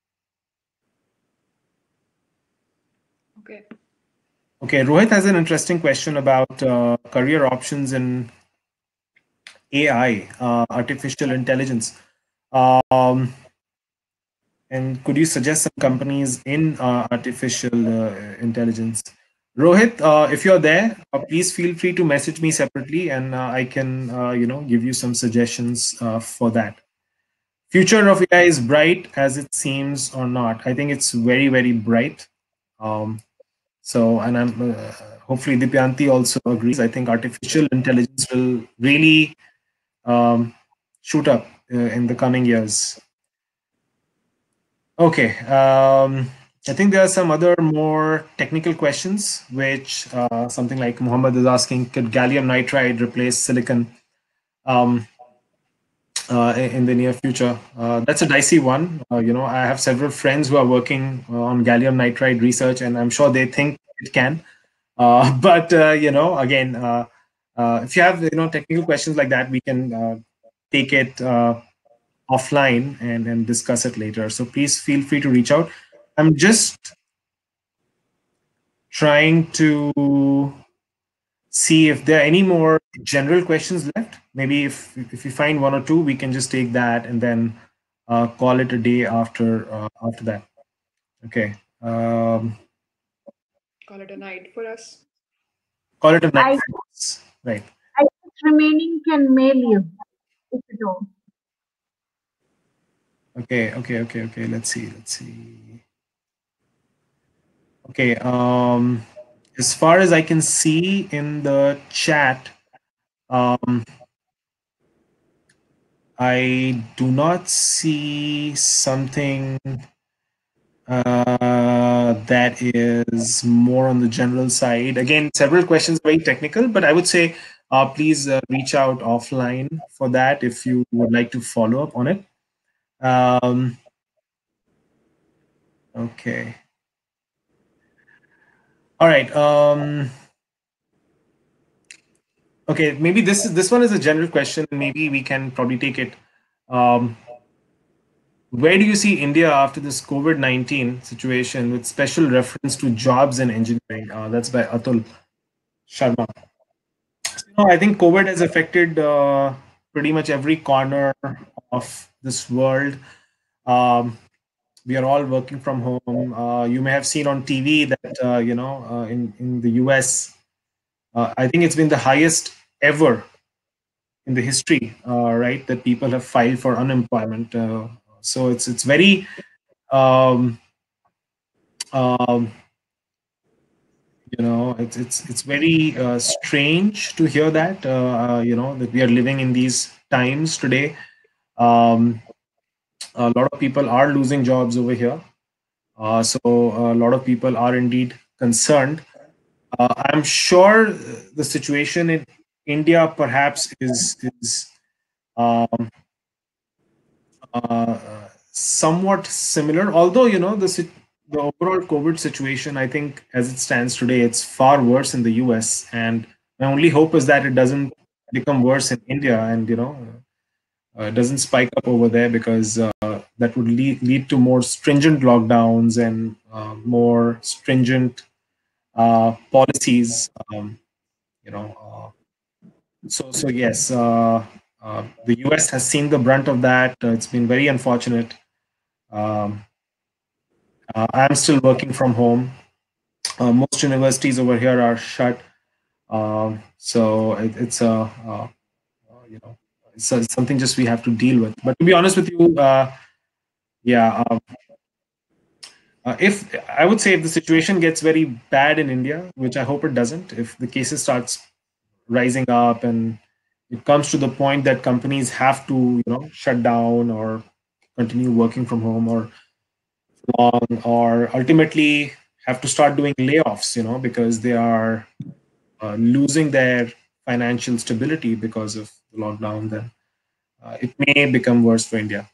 Speaker 3: okay.
Speaker 2: okay. Rohit has an interesting question about uh, career options in A I, uh, artificial intelligence. Um, And could you suggest some companies in uh, artificial uh, intelligence? Rohit, uh, if you're there, uh, please feel free to message me separately, and uh, I can, uh, you know, give you some suggestions uh, for that. Future of A I is bright as it seems or not. I think it's very, very bright. Um, so, and I'm uh, hopefully Dipyanti also agrees. I think artificial intelligence will really um, shoot up uh, in the coming years. Okay. Um, I think there are some other more technical questions, which uh, something like Muhammad is asking: could gallium nitride replace silicon um, uh, in in the near future? Uh, that's a dicey one. Uh, you know, I have several friends who are working uh, on gallium nitride research, and I'm sure they think it can. Uh, but uh, you know, again, uh, uh, if you have you know technical questions like that, we can uh, take it uh, offline and, and discuss it later. So please feel free to reach out. I'm just trying to see if there are any more general questions left. Maybe if if you find one or two, we can just take that and then uh, call it a day after uh, after that. Okay. Um,
Speaker 3: Call it a night for us.
Speaker 2: call it a night.
Speaker 1: I,
Speaker 2: Right.
Speaker 1: I guess remaining can mail you if you don't.
Speaker 2: Okay. Okay. Okay. Okay. Let's see. Let's see. Okay. Um, as far as I can see in the chat, um, I do not see something uh, that is more on the general side. Again, several questions very technical, but I would say uh, please uh, reach out offline for that if you would like to follow up on it. Um, okay. All right. Um, okay. Maybe this is this one is a general question. Maybe we can probably take it. Um, where do you see India after this COVID nineteen situation, with special reference to jobs and engineering? Uh, that's by Atul Sharma. No, I think COVID has affected uh, pretty much every corner of this world. Um, we are all working from home. Uh, you may have seen on T V that uh, you know uh, in in the U S, uh, I think it's been the highest ever in the history, uh, right? That people have filed for unemployment. Uh, so it's it's very um, um, you know it's it's it's very uh, strange to hear that uh, uh, you know that we are living in these times today. Um, a lot of people are losing jobs over here. Uh, so a lot of people are indeed concerned. Uh, I'm sure the situation in India perhaps is is um, uh, somewhat similar. Although you know the sit- the overall COVID situation, I think as it stands today, it's far worse in the U S. And my only hope is that it doesn't become worse in India, and you know uh, doesn't spike up over there, because uh, that would lead, lead to more stringent lockdowns and uh, more stringent uh, policies. Um, you know, uh, so so yes, uh, uh, the U S has seen the brunt of that. Uh, it's been very unfortunate. Um, uh, I'm still working from home. Uh, most universities over here are shut. Um, so it, it's a uh, uh, you know it's, a, something just we have to deal with. But to be honest with you, uh, yeah. Uh, Uh, if I would say if the situation gets very bad in India, which I hope it doesn't, if the cases starts rising up and it comes to the point that companies have to, you know, shut down or continue working from home or long, or ultimately have to start doing layoffs, you know, because they are uh, losing their financial stability because of the lockdown, then uh, it may become worse for India.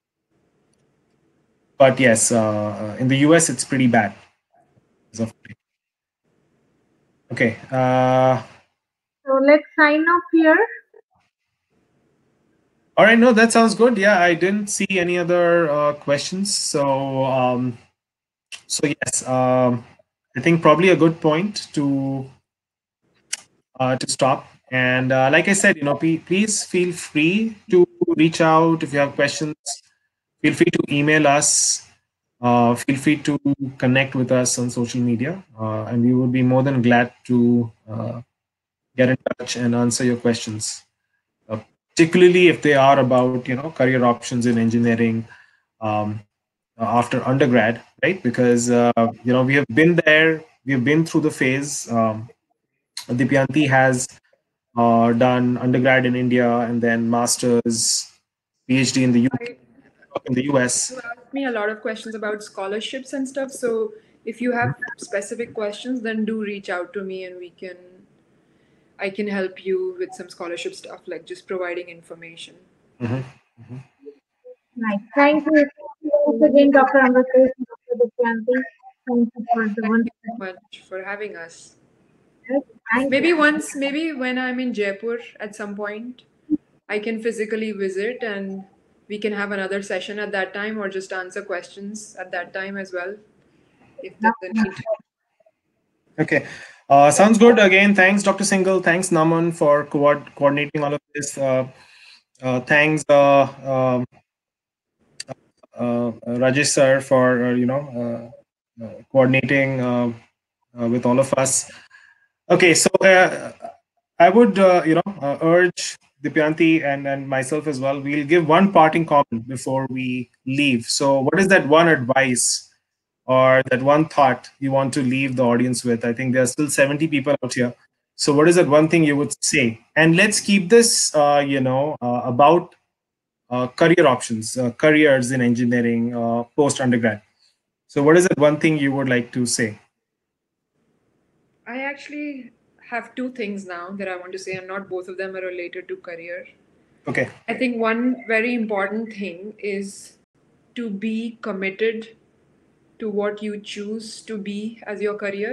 Speaker 2: But yes, uh, uh, in the U S, it's pretty bad as of today. Okay. Uh,
Speaker 1: So let's sign off here.
Speaker 2: all right. No, that sounds good. Yeah, I didn't see any other uh, questions. So, um, so yes, um, I think probably a good point to uh, to stop. And uh, like I said, you know, pe- please feel free to reach out if you have questions. Feel free to email us. Uh, feel free to connect with us on social media, uh, and we would be more than glad to uh, get in touch and answer your questions. Uh, particularly if they are about you know career options in engineering um, uh, after undergrad, right? Because uh, you know we have been there, we have been through the phase. Um, Dipyanti has uh, done undergrad in India and then masters, PhD in the U K,
Speaker 3: I,
Speaker 2: in the U S.
Speaker 3: you asked me a lot of questions about scholarships and stuff. So if you have specific questions, then do reach out to me and we can I can help you with some scholarship stuff, like just providing information.
Speaker 2: Mhm.
Speaker 1: Nice. Thank you. Once again, Doctor Amritesh and Doctor Dipyanti. Thank you for the
Speaker 3: Thank you
Speaker 1: wonderful.
Speaker 3: so much for having us.
Speaker 1: Thank you.
Speaker 3: Maybe once, maybe when I'm in Jaipur at some point, I can physically visit and we can have another session at that time or just answer questions at that time as well, if there's a need.
Speaker 2: Okay. Uh, sounds good. Again, thanks, Doctor Singhal. Thanks, Naman, for co- coordinating all of this. Uh, uh, thanks, uh, um, uh, Rajesh sir, for uh, you know uh, uh, coordinating uh, uh, with all of us. Okay, so uh, I would uh, you know uh, urge Dipyanti and and myself as well. We'll give one parting comment before we leave. So, what is that one advice or that one thought you want to leave the audience with? I think there are still seventy people out here. So what is that one thing you would say? And let's keep this, uh, you know, uh, about uh, career options, uh, careers in engineering uh, post undergrad. So what is that one thing you would like to say?
Speaker 3: I actually have two things now that I want to say, and not both of them are related to career.
Speaker 2: Okay.
Speaker 3: I think one very important thing is to be committed to what you choose to be as your career.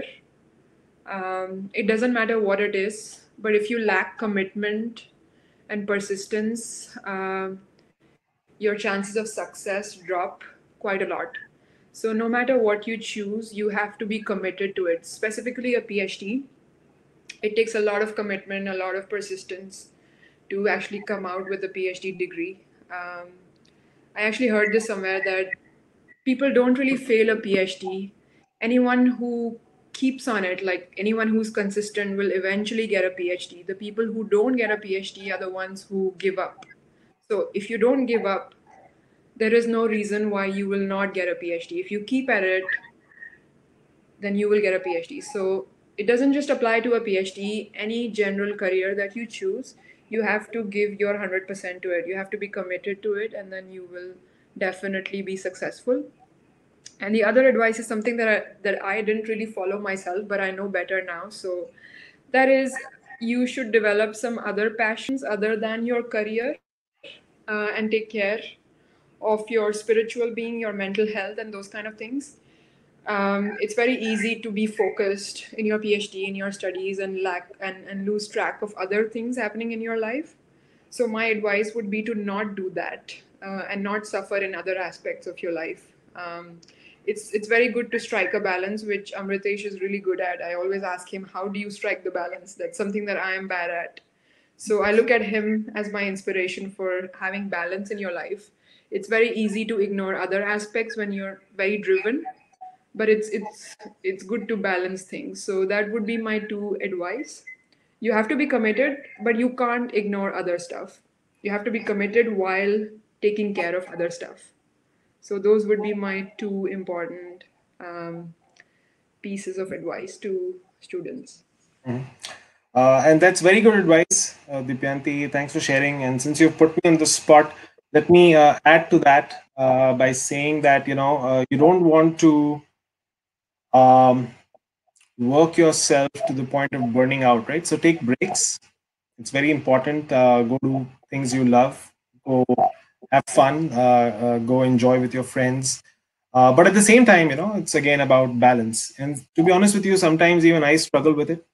Speaker 3: Um, it doesn't matter what it is, but if you lack commitment and persistence, um, your chances of success drop quite a lot. So, no matter what you choose, you have to be committed to it. Specifically, a PhD, it takes a lot of commitment, a lot of persistence to actually come out with a PhD degree. Um, I actually heard this somewhere that people don't really fail a PhD. Anyone who keeps on it, like anyone who's consistent, will eventually get a PhD. The people who don't get a PhD are the ones who give up. So if you don't give up, there is no reason why you will not get a PhD. If you keep at it, then you will get a PhD. So it doesn't just apply to a PhD, any general career that you choose, you have to give your one hundred percent to it. You have to be committed to it, and then you will definitely be successful. And the other advice is something that I, that I didn't really follow myself, but I know better now. So that is, you should develop some other passions other than your career, uh, and take care of your spiritual being, your mental health, and those kind of things. Um, it's very easy to be focused in your PhD, in your studies, and lack and, and lose track of other things happening in your life. So my advice would be to not do that, uh, and not suffer in other aspects of your life. Um, it's it's very good to strike a balance, which Amritesh is really good at. I always ask him, "How do you strike the balance?" That's something that I am bad at. So I look at him as my inspiration for having balance in your life. It's very easy to ignore other aspects when you're very driven, but it's it's it's good to balance things. So that would be my two advice. You have to be committed, but you can't ignore other stuff. You have to be committed while taking care of other stuff. So those would be my two important um, pieces of advice to students.
Speaker 2: Mhm. Uh, and that's very good advice, uh, Dipyanti. Thanks for sharing. And since you've put me on the spot, let me uh, add to that uh, by saying that you know uh, you don't want to um, work yourself to the point of burning out, right? So take breaks. It's very important. Uh, go do things you love. Go have fun. Uh, uh, go enjoy with your friends. Uh, but at the same time, you know, it's again about balance. And to be honest with you, sometimes even I struggle with it.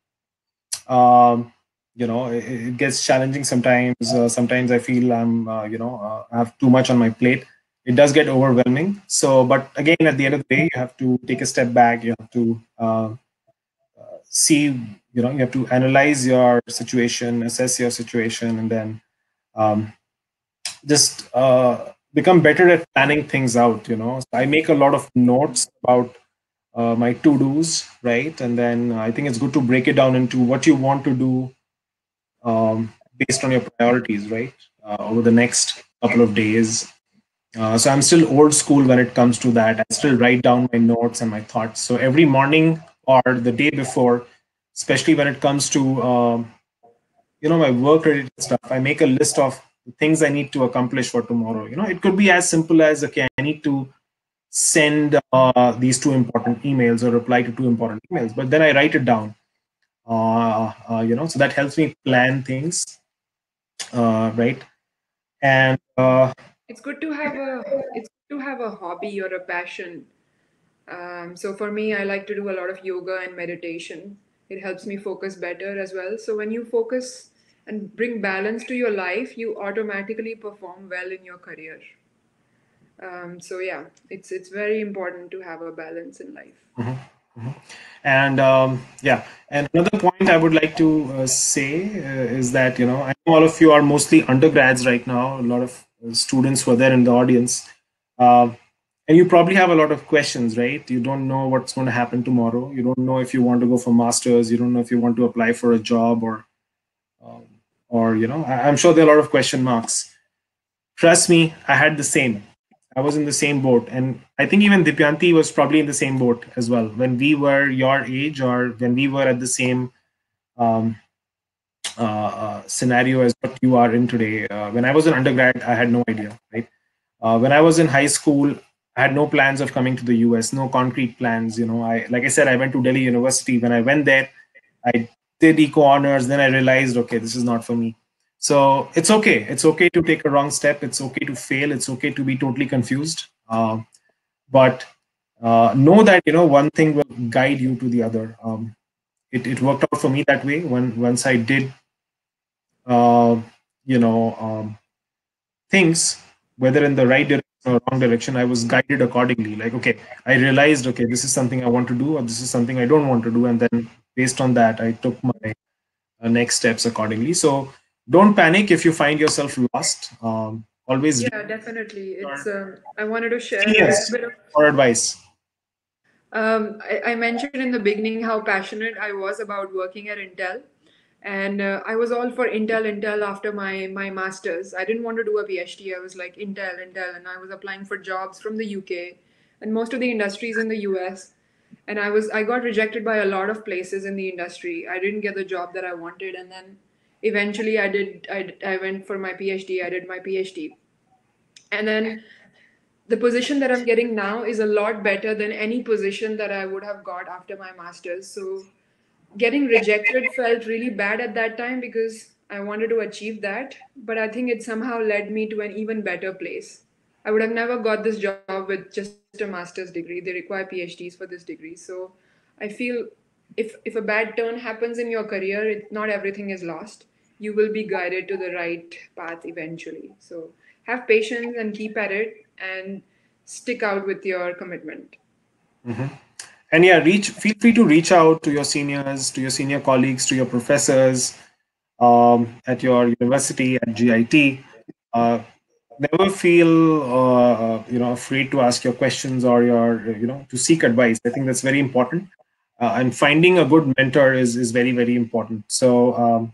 Speaker 2: Um, you know, it, it gets challenging sometimes. Uh, sometimes I feel I'm, uh, you know, uh, I have too much on my plate. It does get overwhelming. So, but again, at the end of the day, you have to take a step back. You have to uh, see, you know, you have to analyze your situation, assess your situation, and then um, just uh, become better at planning things out. You know, so I make a lot of notes about uh, my to dos, right? And then I think it's good to break it down into what you want to do um, based on your priorities, right? Uh, over the next couple of days. Uh, so I'm still old school when it comes to that. I still write down my notes and my thoughts. So every morning or the day before, especially when it comes to um, you know my work related stuff, I make a list of the things I need to accomplish for tomorrow. You know, it could be as simple as, okay, I need to send uh, these two important emails or reply to two important emails, but then I write it down. Uh, uh, you know, so that helps me plan things, uh, right? And uh,
Speaker 3: It's good to have a it's good to have a hobby or a passion. Um, so for me, I like to do a lot of yoga and meditation. It helps me focus better as well. So when you focus and bring balance to your life, you automatically perform well in your career. Um, so yeah, it's it's very important to have a balance in life.
Speaker 2: mhm, mhm. And um, yeah, and another point I would like to uh, say uh, is that you know I know all of you are mostly undergrads right now. A lot of uh, students who are there in the audience, uh, and you probably have a lot of questions, right? You don't know what's going to happen tomorrow. You don't know if you want to go for masters. You don't know if you want to apply for a job, or um, or you know I- I'm sure there are a lot of question marks. Trust me, I had the same. I was in the same boat, and I think even Dipyanti was probably in the same boat as well. When we were your age, or when we were at the same um, uh, uh, scenario as what you are in today. Uh, when I was an undergrad, I had no idea, right? Uh, when I was in high school, I had no plans of coming to the U S, no concrete plans. You know, I like I said, I went to Delhi University. When I went there, I did eco honors. Then I realized, okay, this is not for me. So it's okay. It's okay to take a wrong step. It's okay to fail. It's okay to be totally confused. Uh, but uh, know that you know one thing will guide you to the other. Um, it, it worked out for me that way. When once I did, uh, you know, um, things, whether in the right direction or wrong direction, I was guided accordingly. Like, okay, I realized, okay, this is something I want to do, or this is something I don't want to do, and then based on that, I took my uh, next steps accordingly. So don't panic if you find yourself lost. Um, always
Speaker 3: Yeah, definitely.
Speaker 2: your
Speaker 3: It's um, I wanted to share a little
Speaker 2: seniors
Speaker 3: bit of.
Speaker 2: for advice.
Speaker 3: Um, I, I mentioned in the beginning how passionate I was about working at Intel, and uh, I was all for Intel, Intel after my my masters. I didn't want to do a PhD. I was like Intel, Intel, and I was applying for jobs from the U K and most of the industries in the U S. And I was I got rejected by a lot of places in the industry. I didn't get the job that I wanted, and then eventually I did. I I went for my PhD. I did my PhD, and then the position that I'm getting now is a lot better than any position that I would have got after my master's. So getting rejected felt really bad at that time because I wanted to achieve that, but I think it somehow led me to an even better place. I would have never got this job with just a master's degree. They require PhDs for this degree. So I feel if if a bad turn happens in your career, it, not everything is lost. You will be guided to the right path eventually. So have patience and keep at it and stick out with your commitment.
Speaker 2: Mhm. And yeah, reach. Feel free to reach out to your seniors, to your senior colleagues, to your professors um, at your university at G I T. Uh, never feel uh, uh, you know afraid to ask your questions or your you know to seek advice. I think that's very important. Uh, and finding a good mentor is is very very important. So um,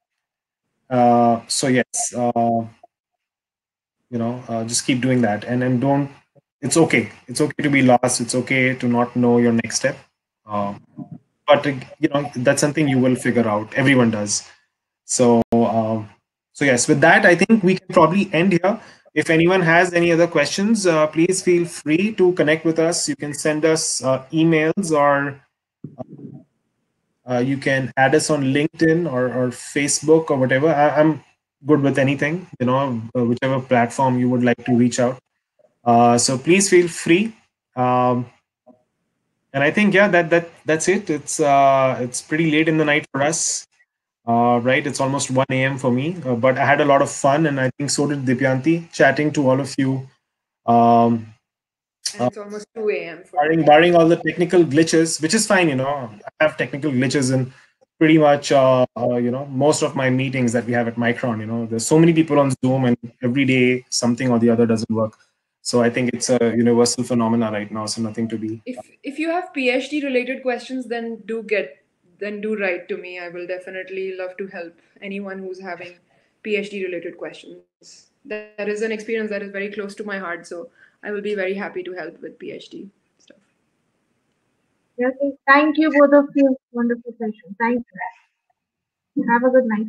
Speaker 2: uh, so yes, uh, you know, uh, just keep doing that, and and don't. It's okay. It's okay to be lost. It's okay to not know your next step. Um, but uh, you know that's something you will figure out. Everyone does. So, um, so yes, with that, I think we can probably end here. If anyone has any other questions, uh, please feel free to connect with us. You can send us uh, emails, or uh, you can add us on LinkedIn or, or Facebook or whatever. I, I'm good with anything, you know, uh, whichever platform you would like to reach out. Uh, so please feel free. Um, and I think yeah, that that that's it. It's uh, it's pretty late in the night for us. Uh, right, it's almost one a m for me, uh, but I had a lot of fun, and I think so did Dipyanti, chatting to all of you. Um,
Speaker 3: And
Speaker 2: uh,
Speaker 3: it's almost two a m for
Speaker 2: barring,
Speaker 3: me.
Speaker 2: barring all the technical glitches, which is fine, you know, I have technical glitches in pretty much, uh, uh, you know, most of my meetings that we have at Micron. You know, there's so many people on Zoom, and every day something or the other doesn't work. So I think it's a universal phenomena right now. So nothing to be.
Speaker 3: if if you have PhD related questions, then do get then do write to me. I will definitely love to help anyone who's having PhD related questions. That is an experience that is very close to my heart, so I will be very happy to help with PhD stuff.
Speaker 1: Okay. Thank you, both of you. Wonderful session. Thank you. Have a good night.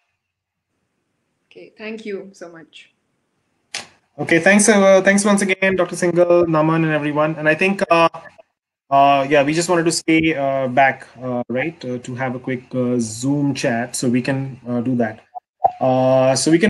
Speaker 3: Okay, thank you so much.
Speaker 2: Okay, thanks. Uh, thanks once again, Doctor Singhal, Naman, and everyone. And I think. Uh, Uh, yeah, we just wanted to stay uh, back, uh, right, uh, to have a quick uh, Zoom chat, so we can uh, do that. Uh, so we can